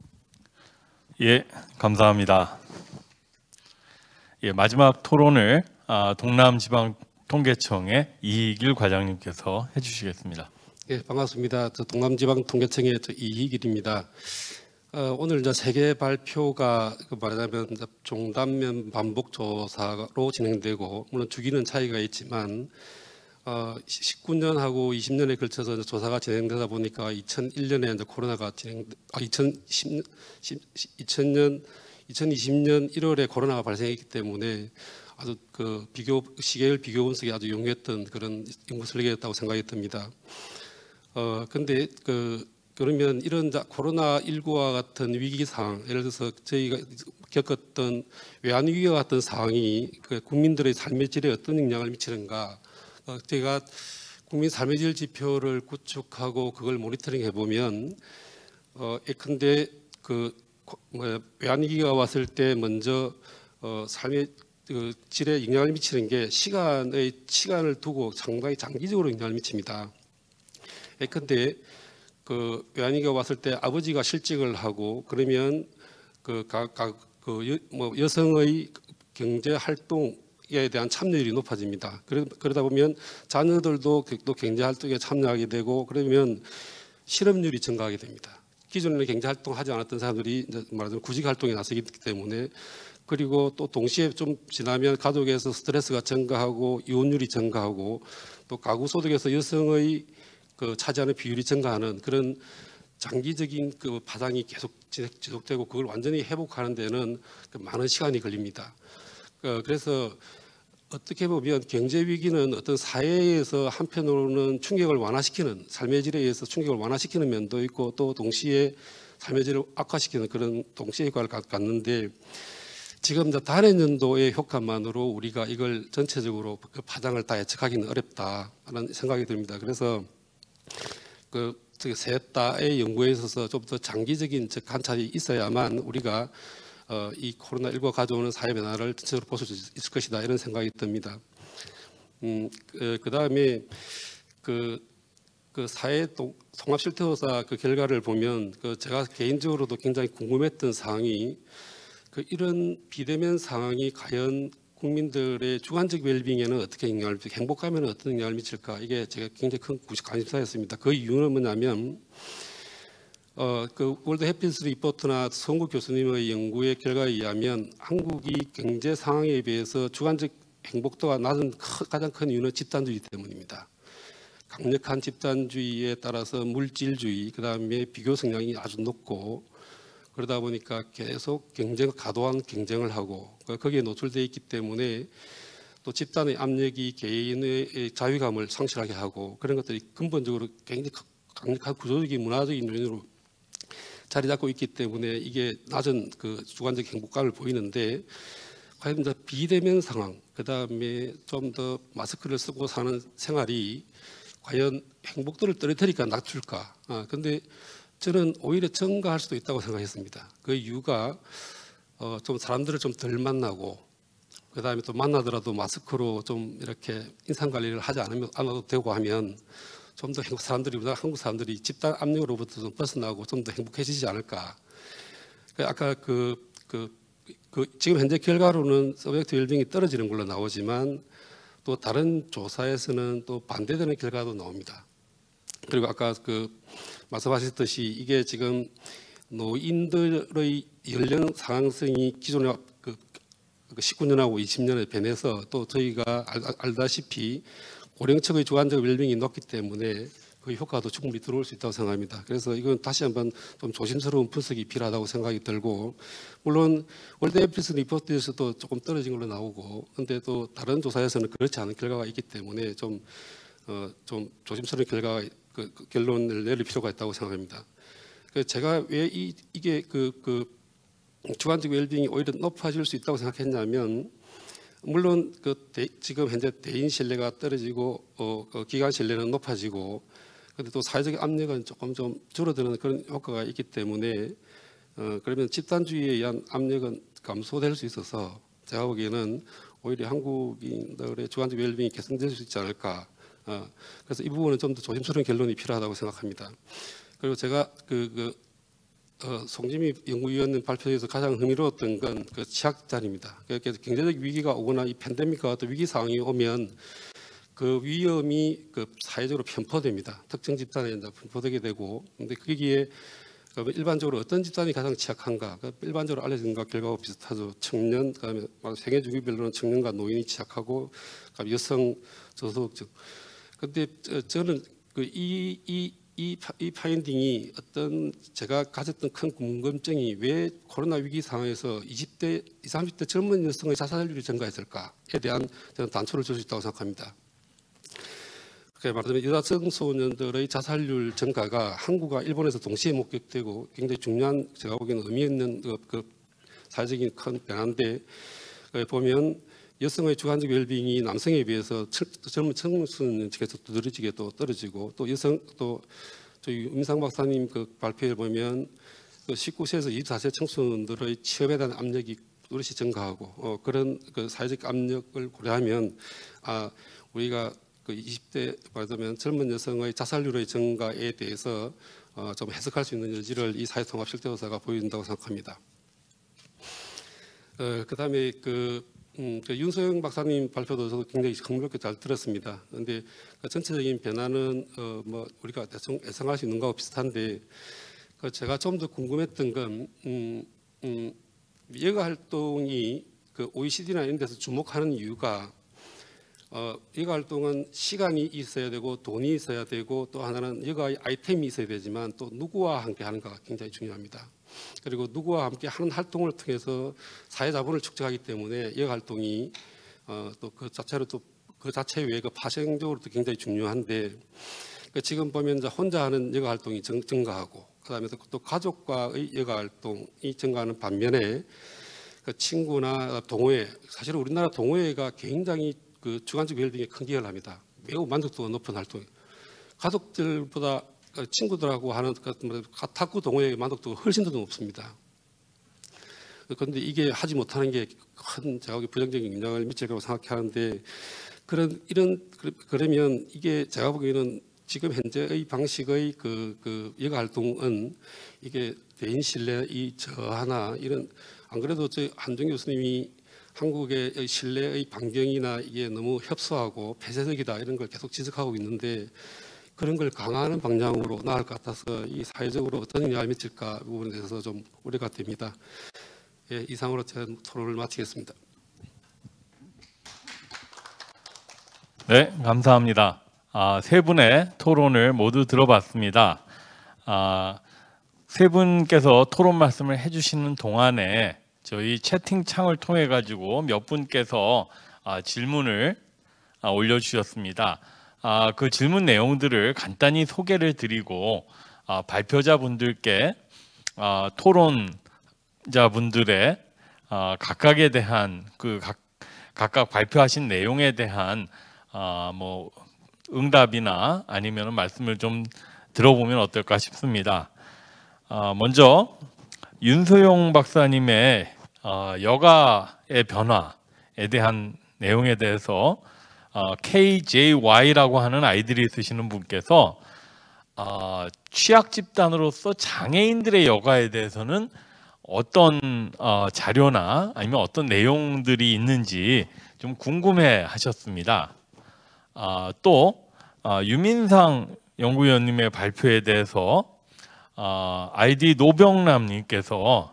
예, 감사합니다. 예, 마지막 토론을 아, 동남지방통계청의 이희길 과장님께서 해주시겠습니다. 예, 반갑습니다. 저 동남지방통계청의 저 이희길입니다. 어, 오늘 이제 세계 발표가 그 말하자면 종단면 반복 조사로 진행되고, 물론 주기는 차이가 있지만 어, 십구 년하고 이십 년에 걸쳐서 이제 조사가 진행되다 보니까 이천일 년에 이제 코로나가 진행, 아 이천십 년, 이천 년, 이천이십 년 일월에 코로나가 발생했기 때문에 아주 그 비교 시계열 비교 분석이 아주 용이했던 그런 연구 설계였다고 생각이 듭니다. 어 근데 그 그러면 이런 코로나십구와 같은 위기 상황, 예를 들어서 저희가 겪었던 외환 위기와 같은 상황이 그 국민들의 삶의 질에 어떤 영향을 미치는가? 어, 제가 국민 삶의 질 지표를 구축하고 그걸 모니터링 해보면 어, 예컨대 그 뭐, 외환 위기가 왔을 때 먼저 어, 삶의 그 질에 영향을 미치는 게 시간의 시간을 두고 상당히 장기적으로 영향을 미칩니다. 예컨대 그 외환위기가 왔을 때 아버지가 실직을 하고 그러면 그 각 그 뭐 여성의 경제 활동에 대한 참여율이 높아집니다. 그러다 보면 자녀들도 또 경제 활동에 참여하게 되고, 그러면 실업률이 증가하게 됩니다. 기존에는 경제 활동하지 않았던 사람들이 이제 말하자면 구직 활동에 나서기 때문에, 그리고 또 동시에 좀 지나면 가족에서 스트레스가 증가하고 이혼율이 증가하고, 또 가구 소득에서 여성의 그 차지하는 비율이 증가하는 그런 장기적인 그 파장이 계속 지속되고 그걸 완전히 회복하는 데는 많은 시간이 걸립니다. 그래서 어떻게 보면 경제 위기는 어떤 사회에서 한편으로는 충격을 완화시키는 삶의 질에 의해서 충격을 완화시키는 면도 있고 또 동시에 삶의 질을 악화시키는 그런 동시에 효과를 갖는데 지금 단해 연도의 효과만으로 우리가 이걸 전체적으로 그 파장을 다 예측하기는 어렵다라는 생각이 듭니다. 그래서 그 셋 다의 연구에 있어서 좀 더 장기적인 관찰이 있어야만 우리가 어, 이 코로나십구가 가져오는 사회 변화를 전체적으로 볼 수 있을 것이다 이런 생각이 듭니다. 음, 그, 그 다음에 그, 그 사회 통합 실태조사 그 결과를 보면 그 제가 개인적으로도 굉장히 궁금했던 사항이 그 이런 비대면 상황이 과연 국민들의 주관적 웰빙에는 어떻게 영향을 미칠까, 행복감에는 어떤 영향을 미칠까 이게 제가 굉장히 큰 관심사였습니다. 그 이유는 뭐냐면 어, 그 월드 해피니스 리포트나 성구 교수님의 연구의 결과에 의하면 한국이 경제 상황에 비해서 주관적 행복도가 낮은 가장 큰 이유는 집단주의 때문입니다. 강력한 집단주의에 따라서 물질주의, 그 다음에 비교 성향이 아주 높고 그러다 보니까 계속 경쟁, 과도한 경쟁을 하고 거기에 노출되어 있기 때문에 또 집단의 압력이 개인의 자유감을 상실하게 하고 그런 것들이 근본적으로 굉장히 강력한 구조적인 문화적인 요인으로 자리 잡고 있기 때문에 이게 낮은 그 주관적 행복감을 보이는데 과연 이제 비대면 상황, 그 다음에 좀 더 마스크를 쓰고 사는 생활이 과연 행복도를 떨어뜨릴까 낮출까? 아, 근데 저는 오히려 증가할 수도 있다고 생각했습니다. 그 이유가 어, 좀 사람들을 좀 덜 만나고 그 다음에 또 만나더라도 마스크로 좀 이렇게 인상 관리를 하지 않으면 않아도 되고 하면 좀 더 사람들이 우리나라 한국 사람들이 집단 압력으로부터 좀 벗어나고 좀 더 행복해지지 않을까. 아까 그, 그, 그 지금 현재 결과로는 서브젝트 웰빙이 떨어지는 걸로 나오지만 또 다른 조사에서는 또 반대되는 결과도 나옵니다. 그리고 아까 그 말씀하셨듯이 이게 지금 노인들의 연령 상황성이 기존에 그 십구 년하고 이십 년에 변해서 또 저희가 알다시피 고령층의 주관적 웰빙이 높기 때문에 그 효과도 충분히 들어올 수 있다고 생각합니다. 그래서 이건 다시 한번 좀 조심스러운 분석이 필요하다고 생각이 들고 물론 월드 해피니스 리포트에서도 조금 떨어진 걸로 나오고 근데 또 다른 조사에서는 그렇지 않은 결과가 있기 때문에 좀, 어, 좀 조심스러운 결과가 그, 그 결론을 내릴 필요가 있다고 생각합니다. 그 제가 왜 이, 이게 그, 그 주관적 웰빙이 오히려 높아질 수 있다고 생각했냐면 물론 그 대, 지금 현재 대인 신뢰가 떨어지고 어, 그 기관 신뢰는 높아지고 근데 또 사회적 압력은 조금 좀 줄어드는 그런 효과가 있기 때문에 어, 그러면 집단주의에 의한 압력은 감소될 수 있어서 제가 보기에는 오히려 한국인들의 주관적 웰빙이 개선될 수 있지 않을까. 어, 그래서 이 부분은 좀 더 조심스러운 결론이 필요하다고 생각합니다. 그리고 제가 그, 그 어, 송지미 연구위원 발표에서 가장 흥미로웠던 건 그 취약자입니다. 그러니까 경제적 위기가 오거나 이 팬데믹과 같은 위기 상황이 오면 그 위험이 그 사회적으로 편포됩니다. 특정 집단에 편포되게 되고, 근데 거기에 일반적으로 어떤 집단이 가장 취약한가? 일반적으로 알려진 것 결과와 비슷하죠. 청년, 그다음에 생애 주기별로는 청년과 노인이 취약하고, 여성, 저소득층. 근데 저는 그 이 이 이, 이 파인딩이 어떤 제가 가졌던 큰 궁금증이 왜 코로나 위기 상황에서 이십 대, 이십, 삼십 대 젊은 여성의 자살률이 증가했을까에 대한 저는 단초를 줄 수 있다고 생각합니다. 그렇게 말하자면 여자 청소년들의 자살률 증가가 한국과 일본에서 동시에 목격되고 굉장히 중요한 제가 보기에는 의미 있는 그, 그 사회적인 큰 변화인데 보면 여성의 주관적 웰빙이 남성에 비해서 젊은 청소년 측에서 두드러지게 또 떨어지고 또 여성 또 저희 임상 박사님 그 발표에 보면 그 십구 세에서 이십사 세 청소년들의 취업에 대한 압력이 또렷이 증가하고 어, 그런 그 사회적 압력을 고려하면 아 우리가 그 이십 대 말하자면 젊은 여성의 자살률의 증가에 대해서 어, 좀 해석할 수 있는 여지를 이 사회통합 실태조사가 보여준다고 생각합니다. 어, 그다음에 그 음, 그 윤소영 박사님 발표도 저도 굉장히 흥미롭게 잘 들었습니다. 그런데 그 전체적인 변화는 어, 뭐 우리가 대충 예상할 수 있는 거하고 비슷한데 그 제가 좀 더 궁금했던 건 음, 음, 여가 활동이 그 오이시디나 이런 데서 주목하는 이유가 어, 여가 활동은 시간이 있어야 되고 돈이 있어야 되고 또 하나는 여가의 아이템이 있어야 되지만 또 누구와 함께 하는가가 굉장히 중요합니다. 그리고 누구와 함께 하는 활동을 통해서 사회 자본을 축적하기 때문에 여가 활동이 어, 또 그 자체로 또 그 자체 외에 그 파생적으로도 굉장히 중요한데 그 지금 보면 이제 혼자 하는 여가 활동이 증, 증가하고 그다음에 또, 또 가족과의 여가 활동이 증가하는 반면에 그 친구나 동호회, 사실 우리나라 동호회가 굉장히 그 주관적 웰빙에 큰 기여를 합니다. 매우 만족도가 높은 활동. 가족들보다 친구들하고 하는 탁구 동호회의 만족도가 훨씬 더 높습니다. 그런데 이게 하지 못하는 게 큰 제가 부정적인 영향을 미칠 거라고 생각하는데 그런 이런 그러면 이게 제가 보기에는 지금 현재의 방식의 그, 그 여가 활동은 이게 대인 신뢰 이 저하나 이런 안 그래도 저 한정 교수님이 한국의 신뢰의 반경이나 이게 너무 협소하고 폐쇄적이다 이런 걸 계속 지적하고 있는데 그런 걸 강화하는 방향으로 나아갈 것 같아서 이 사회적으로 어떤 영향을 미칠까 부분에 대해서 좀 우려가 됩니다. 예, 이상으로 제 토론을 마치겠습니다. 네, 감사합니다. 아, 세 분의 토론을 모두 들어봤습니다. 아, 세 분께서 토론 말씀을 해주시는 동안에 저희 채팅창을 통해 가지고 몇 분께서 아, 질문을 아, 올려주셨습니다. 아, 그 질문 내용들을 간단히 소개를 드리고 아, 발표자분들께 아, 토론자분들의 아, 각각에 대한 그 각, 각각 발표하신 내용에 대한 아, 뭐 응답이나 아니면 말씀을 좀 들어보면 어떨까 싶습니다. 아, 먼저 윤소영 박사님의 어, 여가의 변화에 대한 내용에 대해서 어, 케이제이와이라고 하는 아이들이 쓰시는 분께서 어, 취약 집단으로서 장애인들의 여가에 대해서는 어떤 어, 자료나 아니면 어떤 내용들이 있는지 좀 궁금해 하셨습니다. 어, 또 어, 유민상 연구위원님의 발표에 대해서 어, 아이디 노병남님께서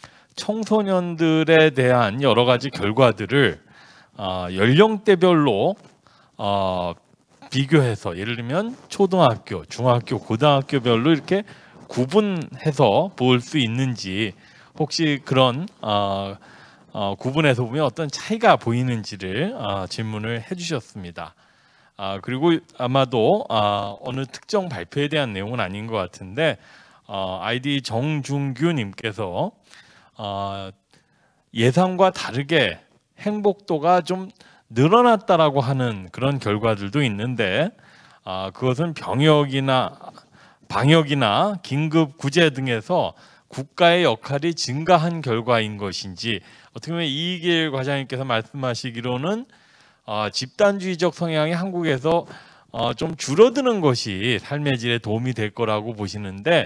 청소년들에 대한 여러 가지 결과들을 어, 연령대별로 어, 비교해서 예를 들면 초등학교, 중학교, 고등학교별로 이렇게 구분해서 볼 수 있는지 혹시 그런 어, 어, 구분해서 보면 어떤 차이가 보이는지를 어, 질문을 해주셨습니다. 아, 그리고 아마도 아, 어느 특정 발표에 대한 내용은 아닌 것 같은데 어, 아이디 정중규님께서 어, 예상과 다르게 행복도가 좀 늘어났다라고 하는 그런 결과들도 있는데 어, 그것은 병역이나 방역이나 긴급 구제 등에서 국가의 역할이 증가한 결과인 것인지 어떻게 보면 이익일 과장님께서 말씀하시기로는 어, 집단주의적 성향이 한국에서 어, 좀 줄어드는 것이 삶의 질에 도움이 될 거라고 보시는데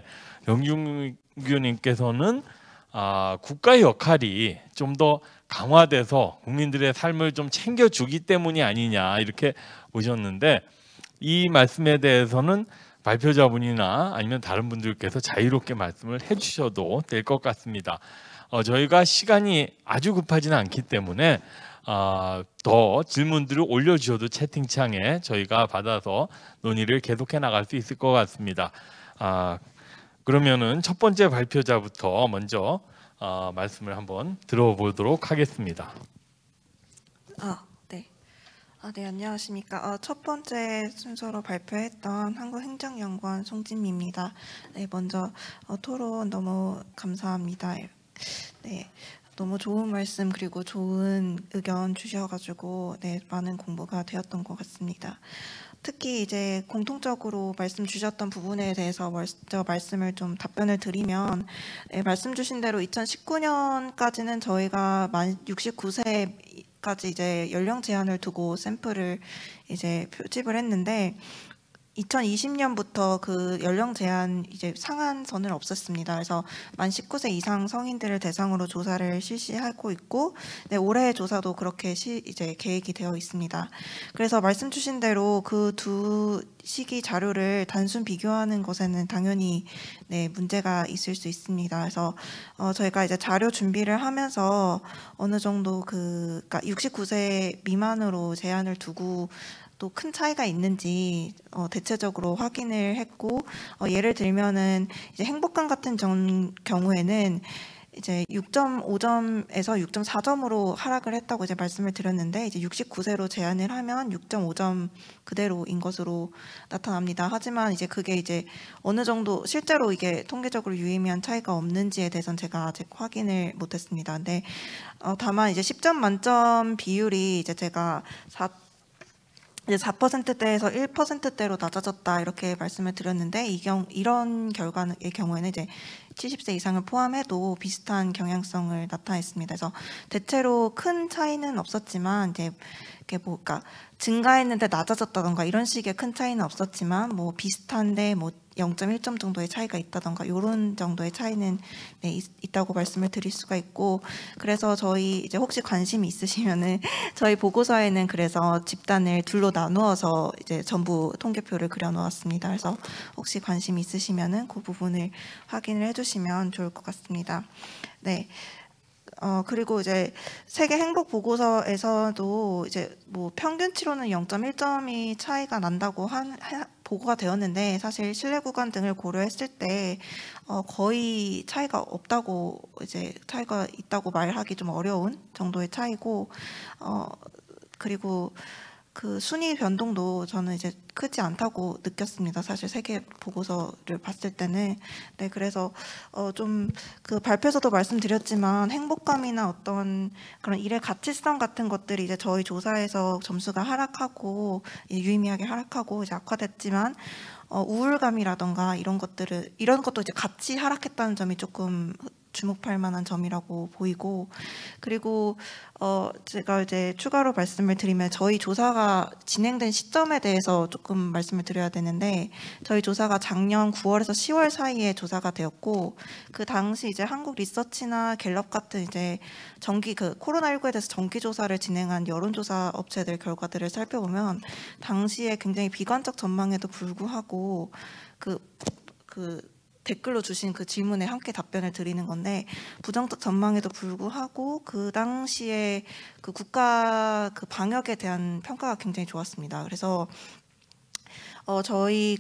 영준규님께서는 아, 국가의 역할이 좀 더 강화돼서 국민들의 삶을 좀 챙겨주기 때문이 아니냐 이렇게 보셨는데 이 말씀에 대해서는 발표자분이나 아니면 다른 분들께서 자유롭게 말씀을 해주셔도 될 것 같습니다. 어, 저희가 시간이 아주 급하지는 않기 때문에 어, 더 질문들을 올려주셔도 채팅창에 저희가 받아서 논의를 계속해 나갈 수 있을 것 같습니다. 아, 그러면은 첫 번째 발표자부터 먼저 어, 말씀을 한번 들어보도록 하겠습니다. 아, 네. 아, 네, 안녕하십니까. 어, 첫 번째 순서로 발표했던 한국행정연구원 송진미입니다. 네, 먼저 어, 토론 너무 감사합니다. 네, 너무 좋은 말씀 그리고 좋은 의견 주셔가지고 네, 많은 공부가 되었던 것 같습니다. 특히 이제 공통적으로 말씀 주셨던 부분에 대해서 먼저 말씀을 좀 답변을 드리면 네, 말씀 주신 대로 이천십구 년까지는 저희가 만 육십구 세까지 이제 연령 제한을 두고 샘플을 이제 표집을 했는데 이천이십 년부터 그 연령 제한 이제 상한선을 없앴습니다. 그래서 만 십구 세 이상 성인들을 대상으로 조사를 실시하고 있고, 네, 올해 조사도 그렇게 시, 이제 계획이 되어 있습니다. 그래서 말씀 주신 대로 그 두 시기 자료를 단순 비교하는 것에는 당연히 네, 문제가 있을 수 있습니다. 그래서 어, 저희가 이제 자료 준비를 하면서 어느 정도 그 그러니까 육십구 세 미만으로 제한을 두고 또 큰 차이가 있는지 어, 대체적으로 확인을 했고, 어, 예를 들면은 이제 행복감 같은 정, 경우에는 이제 육 점 오 점에서 육 점 사 점으로 하락을 했다고 이제 말씀을 드렸는데, 이제 육십구 세로 제한을 하면 육 점 오 점 그대로인 것으로 나타납니다. 하지만 이제 그게 이제 어느 정도 실제로 이게 통계적으로 유의미한 차이가 없는지에 대해서는 제가 아직 확인을 못했습니다. 근데 어, 다만 이제 십 점 만점 비율이 이제 제가 사 이제 사 퍼센트대에서 일 퍼센트대로 낮아졌다 이렇게 말씀을 드렸는데, 이 경, 이런 결과의 경우에는 이제 칠십 세 이상을 포함해도 비슷한 경향성을 나타냈습니다. 그래서 대체로 큰 차이는 없었지만 이제 이렇게 뭐 그러니까 증가했는데 낮아졌다던가 이런 식의 큰 차이는 없었지만 뭐 비슷한데 뭐 영 점 일 점 정도의 차이가 있다던가 이런 정도의 차이는 네, 있, 있다고 말씀을 드릴 수가 있고, 그래서 저희 이제 혹시 관심이 있으시면은 저희 보고서에는 그래서 집단을 둘로 나누어서 이제 전부 통계표를 그려놓았습니다. 그래서 혹시 관심 있으시면은 그 부분을 확인을 해주시면 좋을 것 같습니다. 네. 어 그리고 이제 세계 행복 보고서에서도 이제 뭐 평균치로는 영 점 일 점이 차이가 난다고 한 하, 보고가 되었는데, 사실 실내 구간 등을 고려했을 때 어, 거의 차이가 없다고 이제 차이가 있다고 말하기 좀 어려운 정도의 차이고, 어 그리고 그 순위 변동도 저는 이제 크지 않다고 느꼈습니다. 사실 세계 보고서를 봤을 때는. 네, 그래서 어 좀 그 발표에서도 말씀드렸지만 행복감이나 어떤 그런 일의 가치성 같은 것들이 이제 저희 조사에서 점수가 하락하고 유의미하게 하락하고 이제 악화됐지만, 어 우울감이라던가 이런 것들을 이런 것도 이제 같이 하락했다는 점이 조금 주목할 만한 점이라고 보이고, 그리고 어 제가 이제 추가로 말씀을 드리면 저희 조사가 진행된 시점에 대해서 조금 말씀을 드려야 되는데, 저희 조사가 작년 구월에서 시월 사이에 조사가 되었고, 그 당시 이제 한국 리서치나 갤럽 같은 이제 정기 그 코로나십구에 대해서 정기 조사를 진행한 여론조사 업체들 결과들을 살펴보면 당시에 굉장히 비관적 전망에도 불구하고 그 그 댓글로 주신 그 질문에 함께 답변을 드리는 건데, 부정적 전망에도 불구하고 그 당시에 그 국가 그 방역에 대한 평가가 굉장히 좋았습니다. 그래서 어 저희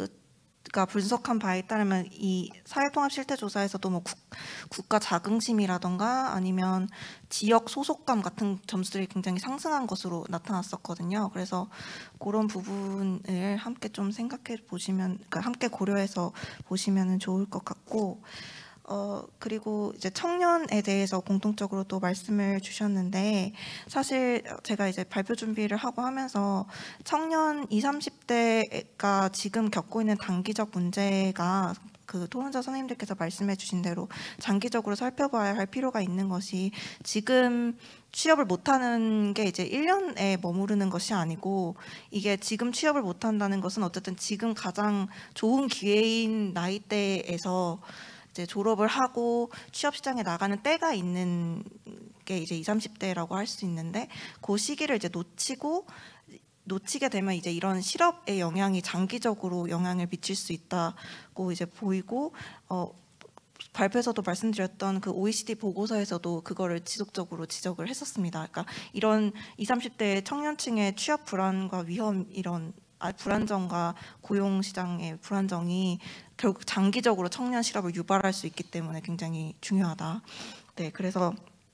그가 분석한 바에 따르면 이 사회통합 실태조사에서도 뭐 국, 국가 자긍심이라던가 아니면 지역 소속감 같은 점수들이 굉장히 상승한 것으로 나타났었거든요. 그래서 그런 부분을 함께 좀 생각해 보시면, 그러니까 함께 고려해서 보시면 좋을 것 같고, 어 그리고 이제 청년에 대해서 공통적으로 또 말씀을 주셨는데, 사실 제가 이제 발표 준비를 하고 하면서 청년 이십, 삼십 대가 지금 겪고 있는 단기적 문제가 그 토론자 선생님들께서 말씀해 주신 대로 장기적으로 살펴봐야 할 필요가 있는 것이, 지금 취업을 못하는 게 이제 일 년에 머무르는 것이 아니고, 이게 지금 취업을 못한다는 것은 어쨌든 지금 가장 좋은 기회인 나이대에서 이제 졸업을 하고 취업 시장에 나가는 때가 있는 게 이제 이십, 삼십 대라고 할 수 있는데, 그 시기를 이제 놓치고 놓치게 되면 이제 이런 실업의 영향이 장기적으로 영향을 미칠 수 있다고 이제 보이고, 어 발표에서도 말씀드렸던 그 오이시디 보고서에서도 그거를 지속적으로 지적을 했었습니다. 그러니까 이런 이십, 삼십 대 청년층의 취업 불안과 위험, 이런 아, 불안정과 고용 시장의 불안정이 결국 장기적으로 청년 실업을 유발할 수 있기 때문에 굉장히 중요하다. 네, 그래서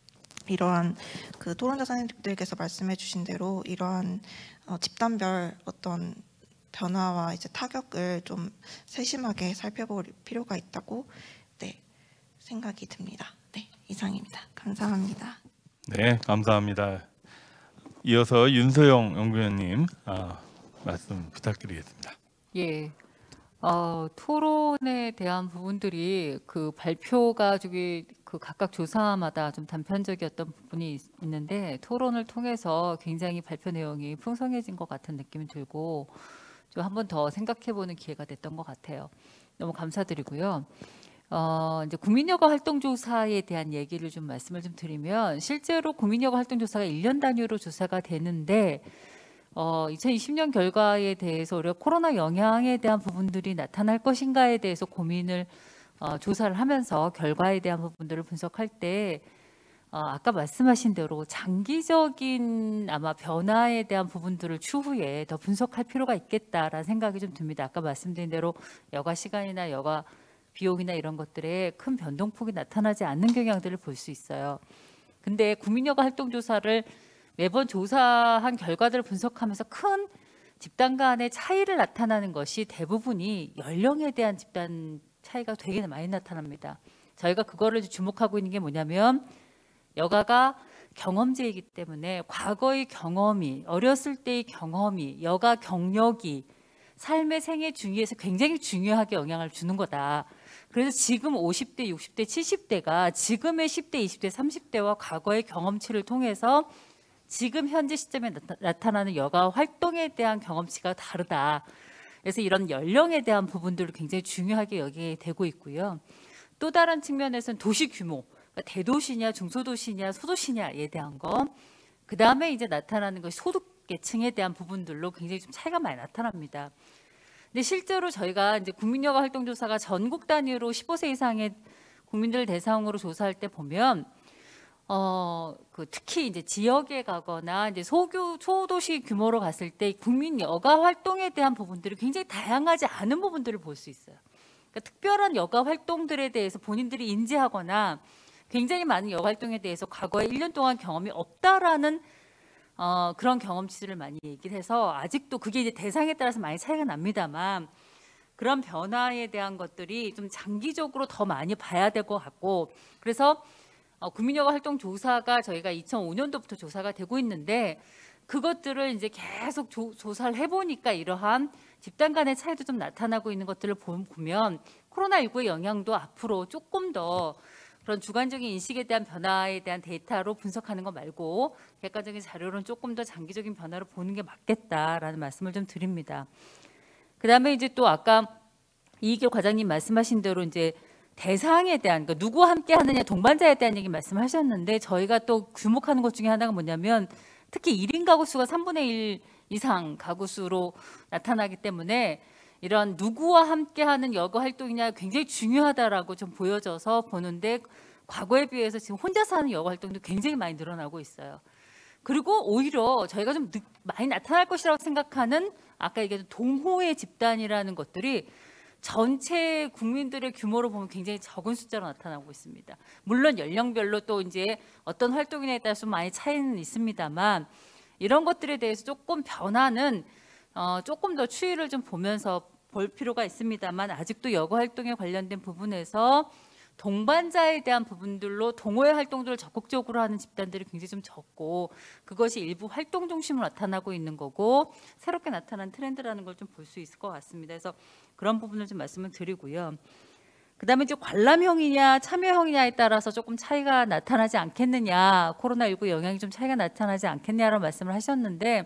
이러한 그 토론자 선생님들께서 말씀해주신 대로 이러한 어, 집단별 어떤 변화와 이제 타격을 좀 세심하게 살펴볼 필요가 있다고 네, 생각이 듭니다. 네, 이상입니다. 감사합니다. 네, 감사합니다. 이어서 윤소영 연구위원님 아, 말씀 부탁드리겠습니다. 예. 어, 토론에 대한 부분들이 그 발표가 저기 그 각각 조사마다 좀 단편적이었던 부분이 있, 있는데 토론을 통해서 굉장히 발표 내용이 풍성해진 것 같은 느낌이 들고, 좀 한 번 더 생각해보는 기회가 됐던 것 같아요. 너무 감사드리고요. 어, 이제 국민여가 활동조사에 대한 얘기를 좀 말씀을 좀 드리면 실제로 국민여가 활동조사가 일 년 단위로 조사가 되는데 어, 이천이십 년 결과에 대해서 우리가 코로나 영향에 대한 부분들이 나타날 것인가에 대해서 고민을 어, 조사를 하면서 결과에 대한 부분들을 분석할 때 어, 아까 말씀하신 대로 장기적인 아마 변화에 대한 부분들을 추후에 더 분석할 필요가 있겠다라는 생각이 좀 듭니다. 아까 말씀드린 대로 여가 시간이나 여가 비용이나 이런 것들에 큰 변동폭이 나타나지 않는 경향들을 볼 수 있어요. 근데 국민여가 활동조사를 매번 조사한 결과들을 분석하면서 큰 집단 간의 차이를 나타나는 것이 대부분이 연령에 대한 집단 차이가 되게 많이 나타납니다. 저희가 그거를 주목하고 있는 게 뭐냐면 여가가 경험제이기 때문에 과거의 경험이, 어렸을 때의 경험이, 여가 경력이 삶의 생애 중에서 굉장히 중요하게 영향을 주는 거다. 그래서 지금 오십 대, 육십 대, 칠십 대가 지금의 십 대, 이십 대, 삼십 대와 과거의 경험치를 통해서 지금 현재 시점에 나타나는 여가 활동에 대한 경험치가 다르다. 그래서 이런 연령에 대한 부분들을 굉장히 중요하게 여기게 되고 있고요. 또 다른 측면에서는 도시 규모, 그러니까 대도시냐, 중소도시냐, 소도시냐에 대한 거. 그 다음에 이제 나타나는 것이 소득계층에 대한 부분들로 굉장히 좀 차이가 많이 나타납니다. 근데 실제로 저희가 이제 국민여가 활동조사가 전국 단위로 십오 세 이상의 국민들 대상으로 조사할 때 보면 어, 그 특히 이제 지역에 가거나 이제 소규 소도시 규모로 갔을 때 국민 여가 활동에 대한 부분들이 굉장히 다양하지 않은 부분들을 볼 수 있어요. 그러니까 특별한 여가 활동들에 대해서 본인들이 인지하거나 굉장히 많은 여가 활동에 대해서 과거에 일 년 동안 경험이 없다라는 어, 그런 경험치를 많이 얘기를 해서 아직도 그게 이제 대상에 따라서 많이 차이가 납니다만 그런 변화에 대한 것들이 좀 장기적으로 더 많이 봐야 될 것 같고 그래서 어, 국민여가 활동 조사가 저희가 이천오 년도부터 조사가 되고 있는데 그것들을 이제 계속 조, 조사를 해보니까 이러한 집단 간의 차이도 좀 나타나고 있는 것들을 보면 코로나십구의 영향도 앞으로 조금 더 그런 주관적인 인식에 대한 변화에 대한 데이터로 분석하는 거 말고 객관적인 자료로는 조금 더 장기적인 변화를 보는 게 맞겠다라는 말씀을 좀 드립니다. 그다음에 이제 또 아까 이익길 과장님 말씀하신 대로 이제 대상에 대한 그러니까 누구와 함께 하느냐 동반자에 대한 얘기 말씀하셨는데 저희가 또 주목하는 것 중에 하나가 뭐냐면 특히 일 인 가구 수가 삼분의 일 이상 가구 수로 나타나기 때문에 이런 누구와 함께하는 여가 활동이냐 굉장히 중요하다라고 좀 보여져서 보는데 과거에 비해서 지금 혼자서 하는 여가 활동도 굉장히 많이 늘어나고 있어요. 그리고 오히려 저희가 좀 늦, 많이 나타날 것이라고 생각하는 아까 얘기했던 동호회 집단이라는 것들이 전체 국민들의 규모로 보면 굉장히 적은 숫자로 나타나고 있습니다. 물론 연령별로 또 이제 어떤 활동이냐에 따라서 많이 차이는 있습니다만 이런 것들에 대해서 조금 변화는 어, 조금 더 추이를 좀 보면서 볼 필요가 있습니다만 아직도 여가 활동에 관련된 부분에서 동반자에 대한 부분들로 동호회 활동들을 적극적으로 하는 집단들이 굉장히 좀 적고 그것이 일부 활동 중심으로 나타나고 있는 거고 새롭게 나타난 트렌드라는 걸 좀 볼 수 있을 것 같습니다. 그래서 그런 부분을 좀 말씀을 드리고요. 그다음에 이제 관람형이냐 참여형이냐에 따라서 조금 차이가 나타나지 않겠느냐 코로나십구 영향이 좀 차이가 나타나지 않겠냐라는 말씀을 하셨는데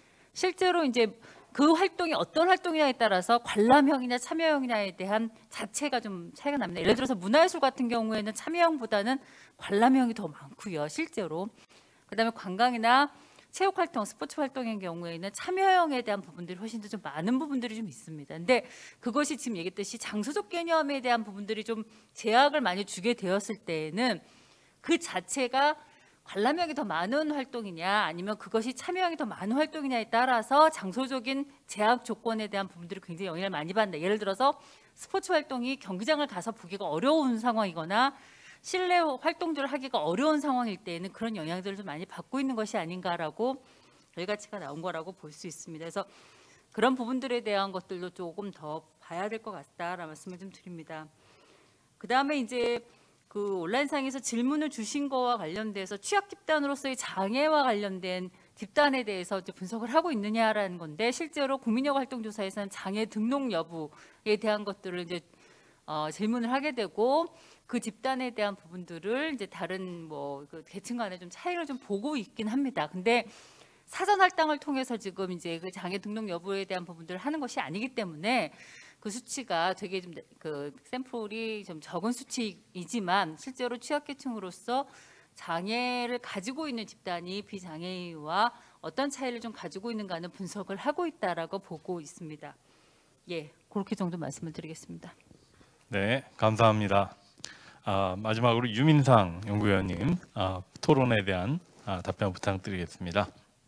실제로 이제 그 활동이 어떤 활동이냐에 따라서 관람형이냐 참여형이냐에 대한 자체가 좀 차이가 납니다. 예를 들어서 문화예술 같은 경우에는 참여형보다는 관람형이 더 많고요. 실제로. 그다음에 관광이나 체육활동, 스포츠 활동의 경우에는 참여형에 대한 부분들이 훨씬 더 좀 많은 부분들이 좀 있습니다. 근데 그것이 지금 얘기했듯이 장소적 개념에 대한 부분들이 좀 제약을 많이 주게 되었을 때에는 그 자체가 관람형이 더 많은 활동이냐 아니면 그것이 참여형이 더 많은 활동이냐에 따라서 장소적인 제약 조건에 대한 부분들이 굉장히 영향을 많이 받는다. 예를 들어서 스포츠 활동이 경기장을 가서 보기가 어려운 상황이거나 실내 활동들을 하기가 어려운 상황일 때에는 그런 영향들을 좀 많이 받고 있는 것이 아닌가라고 결과치가 나온 거라고 볼 수 있습니다. 그래서 그런 부분들에 대한 것들도 조금 더 봐야 될 것 같다라는 말씀을 좀 드립니다. 그 다음에 이제 그 온라인상에서 질문을 주신 거와 관련돼서 취약 집단으로서의 장애와 관련된 집단에 대해서 이제 분석을 하고 있느냐라는 건데 실제로 국민여가 활동조사에서는 장애 등록 여부에 대한 것들을 이제 어, 질문을 하게 되고 그 집단에 대한 부분들을 이제 다른 뭐 그 계층 간에 좀 차이를 좀 보고 있긴 합니다. 근데 사전 할당을 통해서 지금 이제 그 장애 등록 여부에 대한 부분들을 하는 것이 아니기 때문에 그 수치가 되게 좀 그 샘플이 좀 적은 수치이지만 실제로 취약계층으로서 장애를 가지고 있는 집단이 비장애인과 어떤 차이를 좀 가지고 있는가는 분석을 하고 있다라고 보고 있습니다. 예, 그렇게 정도 말씀을 드리겠습니다. 네, 감사합니다. 아, 마지막으로 유민상 연구위원님 아, 토론에 대한 아, 답변 부탁드리겠습니다.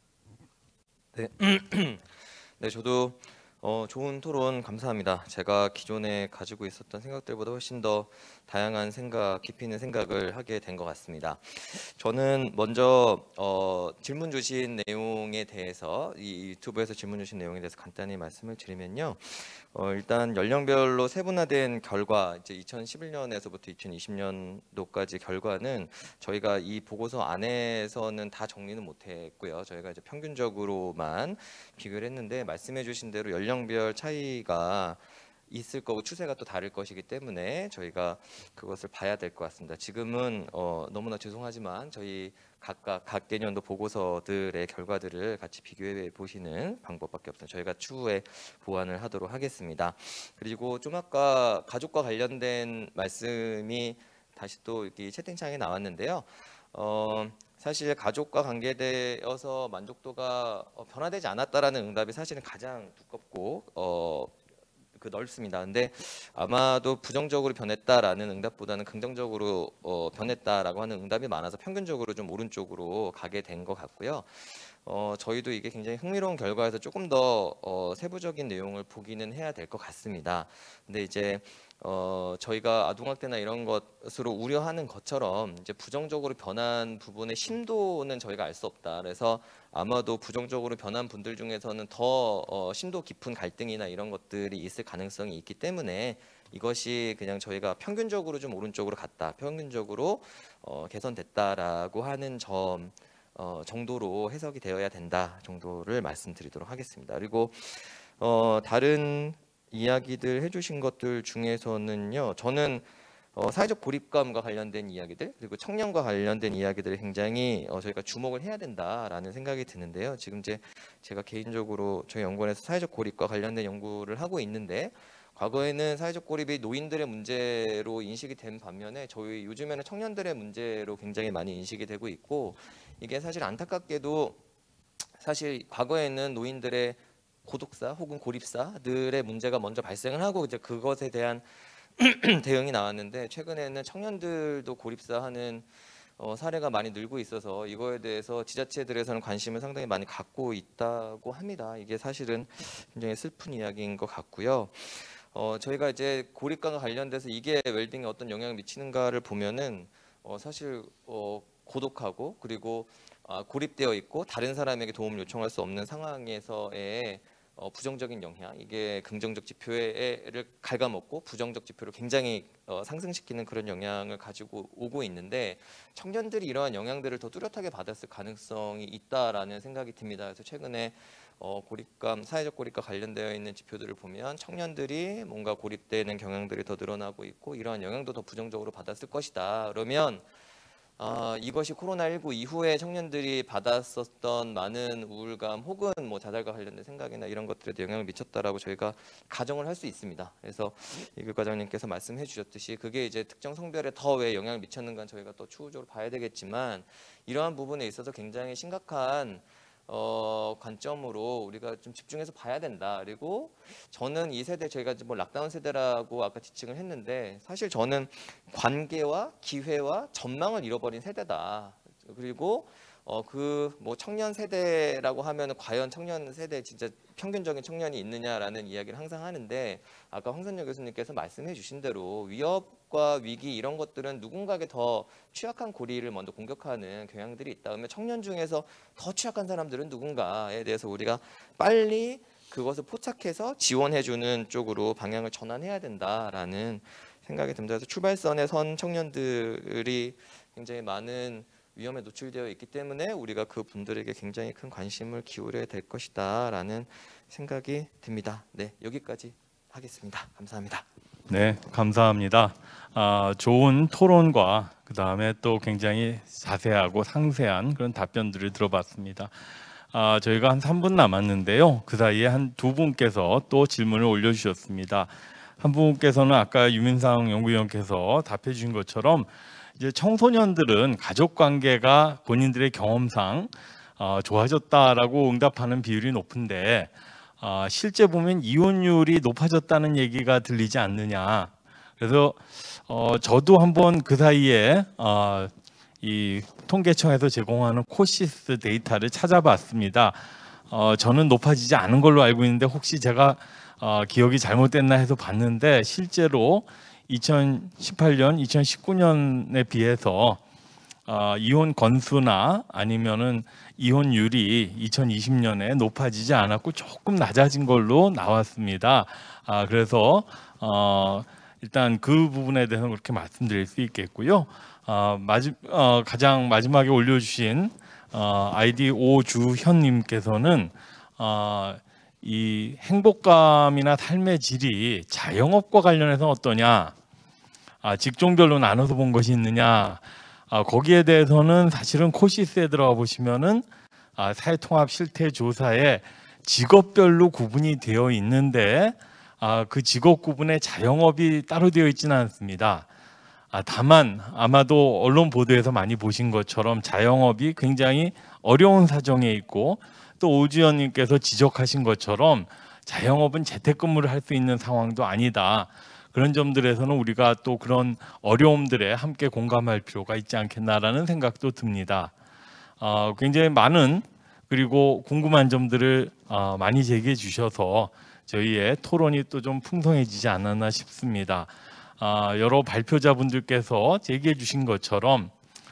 네, 네 저도 어, 좋은 토론 감사합니다. 제가 기존에 가지고 있었던 생각들보다 훨씬 더 다양한 생각, 깊이 있는 생각을 하게 된 것 같습니다. 저는 먼저 어, 질문 주신 내용에 대해서 이 유튜브에서 질문 주신 내용에 대해서 간단히 말씀을 드리면요. 어, 일단 연령별로 세분화된 결과, 이제 이천십일 년에서부터 이천이십 년도까지 결과는 저희가 이 보고서 안에서는 다 정리는 못했고요. 저희가 이제 평균적으로만 비교를 했는데 말씀해주신 대로 연령별 차이가 있을 거고 추세가 또 다를 것이기 때문에 저희가 그것을 봐야 될 것 같습니다. 지금은 어, 너무나 죄송하지만 저희 각각 각 개년도 보고서들의 결과들을 같이 비교해 보시는 방법밖에 없습니다. 저희가 추후에 보완을 하도록 하겠습니다. 그리고 좀 아까 가족과 관련된 말씀이 다시 또 여기 채팅창에 나왔는데요. 어, 사실 가족과 관계되어서 만족도가 변화되지 않았다라는 응답이 사실은 가장 두껍고 어, 그 넓습니다. 근데 아마도 부정적으로 변했다라는 응답보다는 긍정적으로 어, 변했다라고 하는 응답이 많아서 평균적으로 좀 오른쪽으로 가게 된 것 같고요. 어, 저희도 이게 굉장히 흥미로운 결과에서 조금 더 어, 세부적인 내용을 보기는 해야 될 것 같습니다. 근데 이제 어, 저희가 아동학대나 이런 것으로 우려하는 것처럼 이제 부정적으로 변한 부분의 심도는 저희가 알 수 없다. 그래서 아마도 부정적으로 변한 분들 중에서는 더 어, 심도 깊은 갈등이나 이런 것들이 있을 가능성이 있기 때문에 이것이 그냥 저희가 평균적으로 좀 오른쪽으로 갔다, 평균적으로 어, 개선됐다라고 하는 점 어, 정도로 해석이 되어야 된다 정도를 말씀드리도록 하겠습니다. 그리고 어, 다른 이야기들 해주신 것들 중에서는요, 저는 어, 사회적 고립감과 관련된 이야기들 그리고 청년과 관련된 이야기들을 굉장히 어, 저희가 주목을 해야 된다라는 생각이 드는데요. 지금 이제 제가 개인적으로 저희 연구원에서 사회적 고립과 관련된 연구를 하고 있는데 과거에는 사회적 고립이 노인들의 문제로 인식이 된 반면에 저희 요즘에는 청년들의 문제로 굉장히 많이 인식이 되고 있고 이게 사실 안타깝게도 사실 과거에는 노인들의 고독사 혹은 고립사들의 문제가 먼저 발생을 하고 이제 그것에 대한 대응이 나왔는데 최근에는 청년들도 고립사하는 어, 사례가 많이 늘고 있어서 이거에 대해서 지자체들에서는 관심을 상당히 많이 갖고 있다고 합니다. 이게 사실은 굉장히 슬픈 이야기인 것 같고요. 어, 저희가 이제 고립감과 관련돼서 이게 웰빙에 어떤 영향을 미치는가를 보면은 어, 사실 어, 고독하고 그리고 아, 고립되어 있고 다른 사람에게 도움을 요청할 수 없는 상황에서의 어, 부정적인 영향, 이게 긍정적 지표를 갉아먹고 부정적 지표를 굉장히 어, 상승시키는 그런 영향을 가지고 오고 있는데 청년들이 이러한 영향들을 더 뚜렷하게 받았을 가능성이 있다라는 생각이 듭니다. 그래서 최근에 어, 고립감, 사회적 고립과 관련되어 있는 지표들을 보면 청년들이 뭔가 고립되는 경향들이 더 늘어나고 있고 이러한 영향도 더 부정적으로 받았을 것이다. 그러면 아, 이것이 코로나십구 이후에 청년들이 받았었던 많은 우울감 혹은 뭐 자살과 관련된 생각이나 이런 것들에도 영향을 미쳤다라고 저희가 가정을 할 수 있습니다. 그래서 이글 과장님께서 말씀해 주셨듯이 그게 이제 특정 성별에 더 왜 영향을 미쳤는가 저희가 또 추후적으로 봐야 되겠지만 이러한 부분에 있어서 굉장히 심각한 어, 관점으로 우리가 좀 집중해서 봐야 된다. 그리고 저는 이 세대 저희가 뭐 락다운 세대라고 아까 지칭을 했는데 사실 저는 관계와 기회와 전망을 잃어버린 세대다. 그리고 어, 그 뭐 청년 세대라고 하면 과연 청년 세대 진짜 평균적인 청년이 있느냐라는 이야기를 항상 하는데 아까 황선영 교수님께서 말씀해 주신 대로 위협과 위기 이런 것들은 누군가에게 더 취약한 고리를 먼저 공격하는 경향들이 있다. 그러면 청년 중에서 더 취약한 사람들은 누군가에 대해서 우리가 빨리 그것을 포착해서 지원해주는 쪽으로 방향을 전환해야 된다라는 생각이 듭니다. 그래서 출발선에 선 청년들이 굉장히 많은 위험에 노출되어 있기 때문에 우리가 그 분들에게 굉장히 큰 관심을 기울여야 될 것이다라는 생각이 듭니다. 네, 여기까지 하겠습니다. 감사합니다. 네, 감사합니다. 아, 좋은 토론과 그 다음에 또 굉장히 자세하고 상세한 그런 답변들을 들어봤습니다. 아, 저희가 한 삼 분 남았는데요. 그 사이에 한 두 분께서 또 질문을 올려주셨습니다. 한 분께서는 아까 유민상 연구위원께서 답해 주신 것처럼 이제 청소년들은 가족 관계가 본인들의 경험상 어, 좋아졌다라고 응답하는 비율이 높은데 어, 실제 보면 이혼율이 높아졌다는 얘기가 들리지 않느냐. 그래서 어, 저도 한번 그 사이에 어, 이 통계청에서 제공하는 코시스 데이터를 찾아봤습니다. 어, 저는 높아지지 않은 걸로 알고 있는데 혹시 제가 어, 기억이 잘못됐나 해서 봤는데 실제로 이천십팔 년, 이천십구 년에 비해서 어, 이혼 건수나 아니면은 이혼율이 이천이십 년에 높아지지 않았고 조금 낮아진 걸로 나왔습니다. 아, 그래서 어, 일단 그 부분에 대해서 그렇게 말씀드릴 수 있겠고요. 어, 마지, 어, 가장 마지막에 올려주신 어, 아이디 오주현님께서는 어, 이 행복감이나 삶의 질이 자영업과 관련해서 어떠냐, 아, 직종별로 나눠서 본 것이 있느냐, 아, 거기에 대해서는 사실은 코시스에 들어가 보시면은 아, 사회통합 실태 조사에 직업별로 구분이 되어 있는데 아, 그 직업 구분에 자영업이 따로 되어 있지는 않습니다. 아, 다만 아마도 언론 보도에서 많이 보신 것처럼 자영업이 굉장히 어려운 사정에 있고 또 오주연님께서 지적하신 것처럼 자영업은 재택근무를 할 수 있는 상황도 아니다. 그런 점들에서는 우리가 또 그런 어려움들에 함께 공감할 필요가 있지 않겠나라는 생각도 듭니다. 어, 굉장히 많은 그리고 궁금한 점들을 어, 많이 제기해 주셔서 저희의 토론이 또 좀 풍성해지지 않았나 싶습니다. 어, 여러 발표자분들께서 제기해 주신 것처럼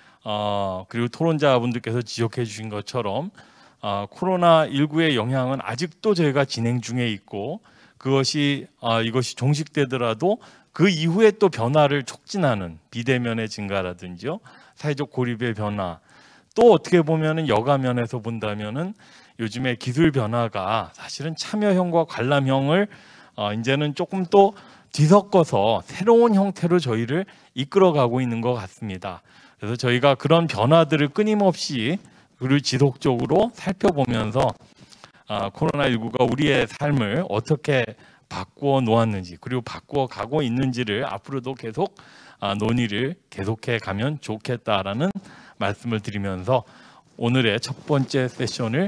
어, 그리고 토론자분들께서 지적해 주신 것처럼 어, 코로나 십구의 영향은 아직도 저희가 진행 중에 있고 그것이 어, 이것이 종식되더라도 그 이후에 또 변화를 촉진하는 비대면의 증가라든지요, 사회적 고립의 변화, 또 어떻게 보면은 여가면에서 본다면은 요즘에 기술 변화가 사실은 참여형과 관람형을 어, 이제는 조금 또 뒤섞어서 새로운 형태로 저희를 이끌어가고 있는 것 같습니다. 그래서 저희가 그런 변화들을 끊임없이 그리고 지속적으로 살펴보면서 아, 코로나 십구가 우리의 삶을 어떻게 바꾸어 놓았는지 그리고 바꾸어 가고 있는지를 앞으로도 계속 아, 논의를 계속해 가면 좋겠다라는 말씀을 드리면서 오늘의 첫 번째 세션을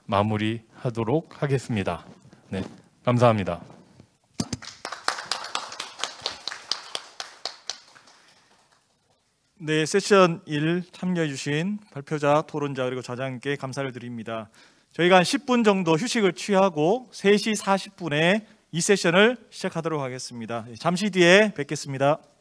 마무리하도록 하겠습니다. 네, 감사합니다. 네, 세션 일 참여해 주신 발표자, 토론자 그리고 좌장님께 감사를 드립니다. 저희가 한 십 분 정도 휴식을 취하고 세 시 사십 분에 이 세션을 시작하도록 하겠습니다. 잠시 뒤에 뵙겠습니다.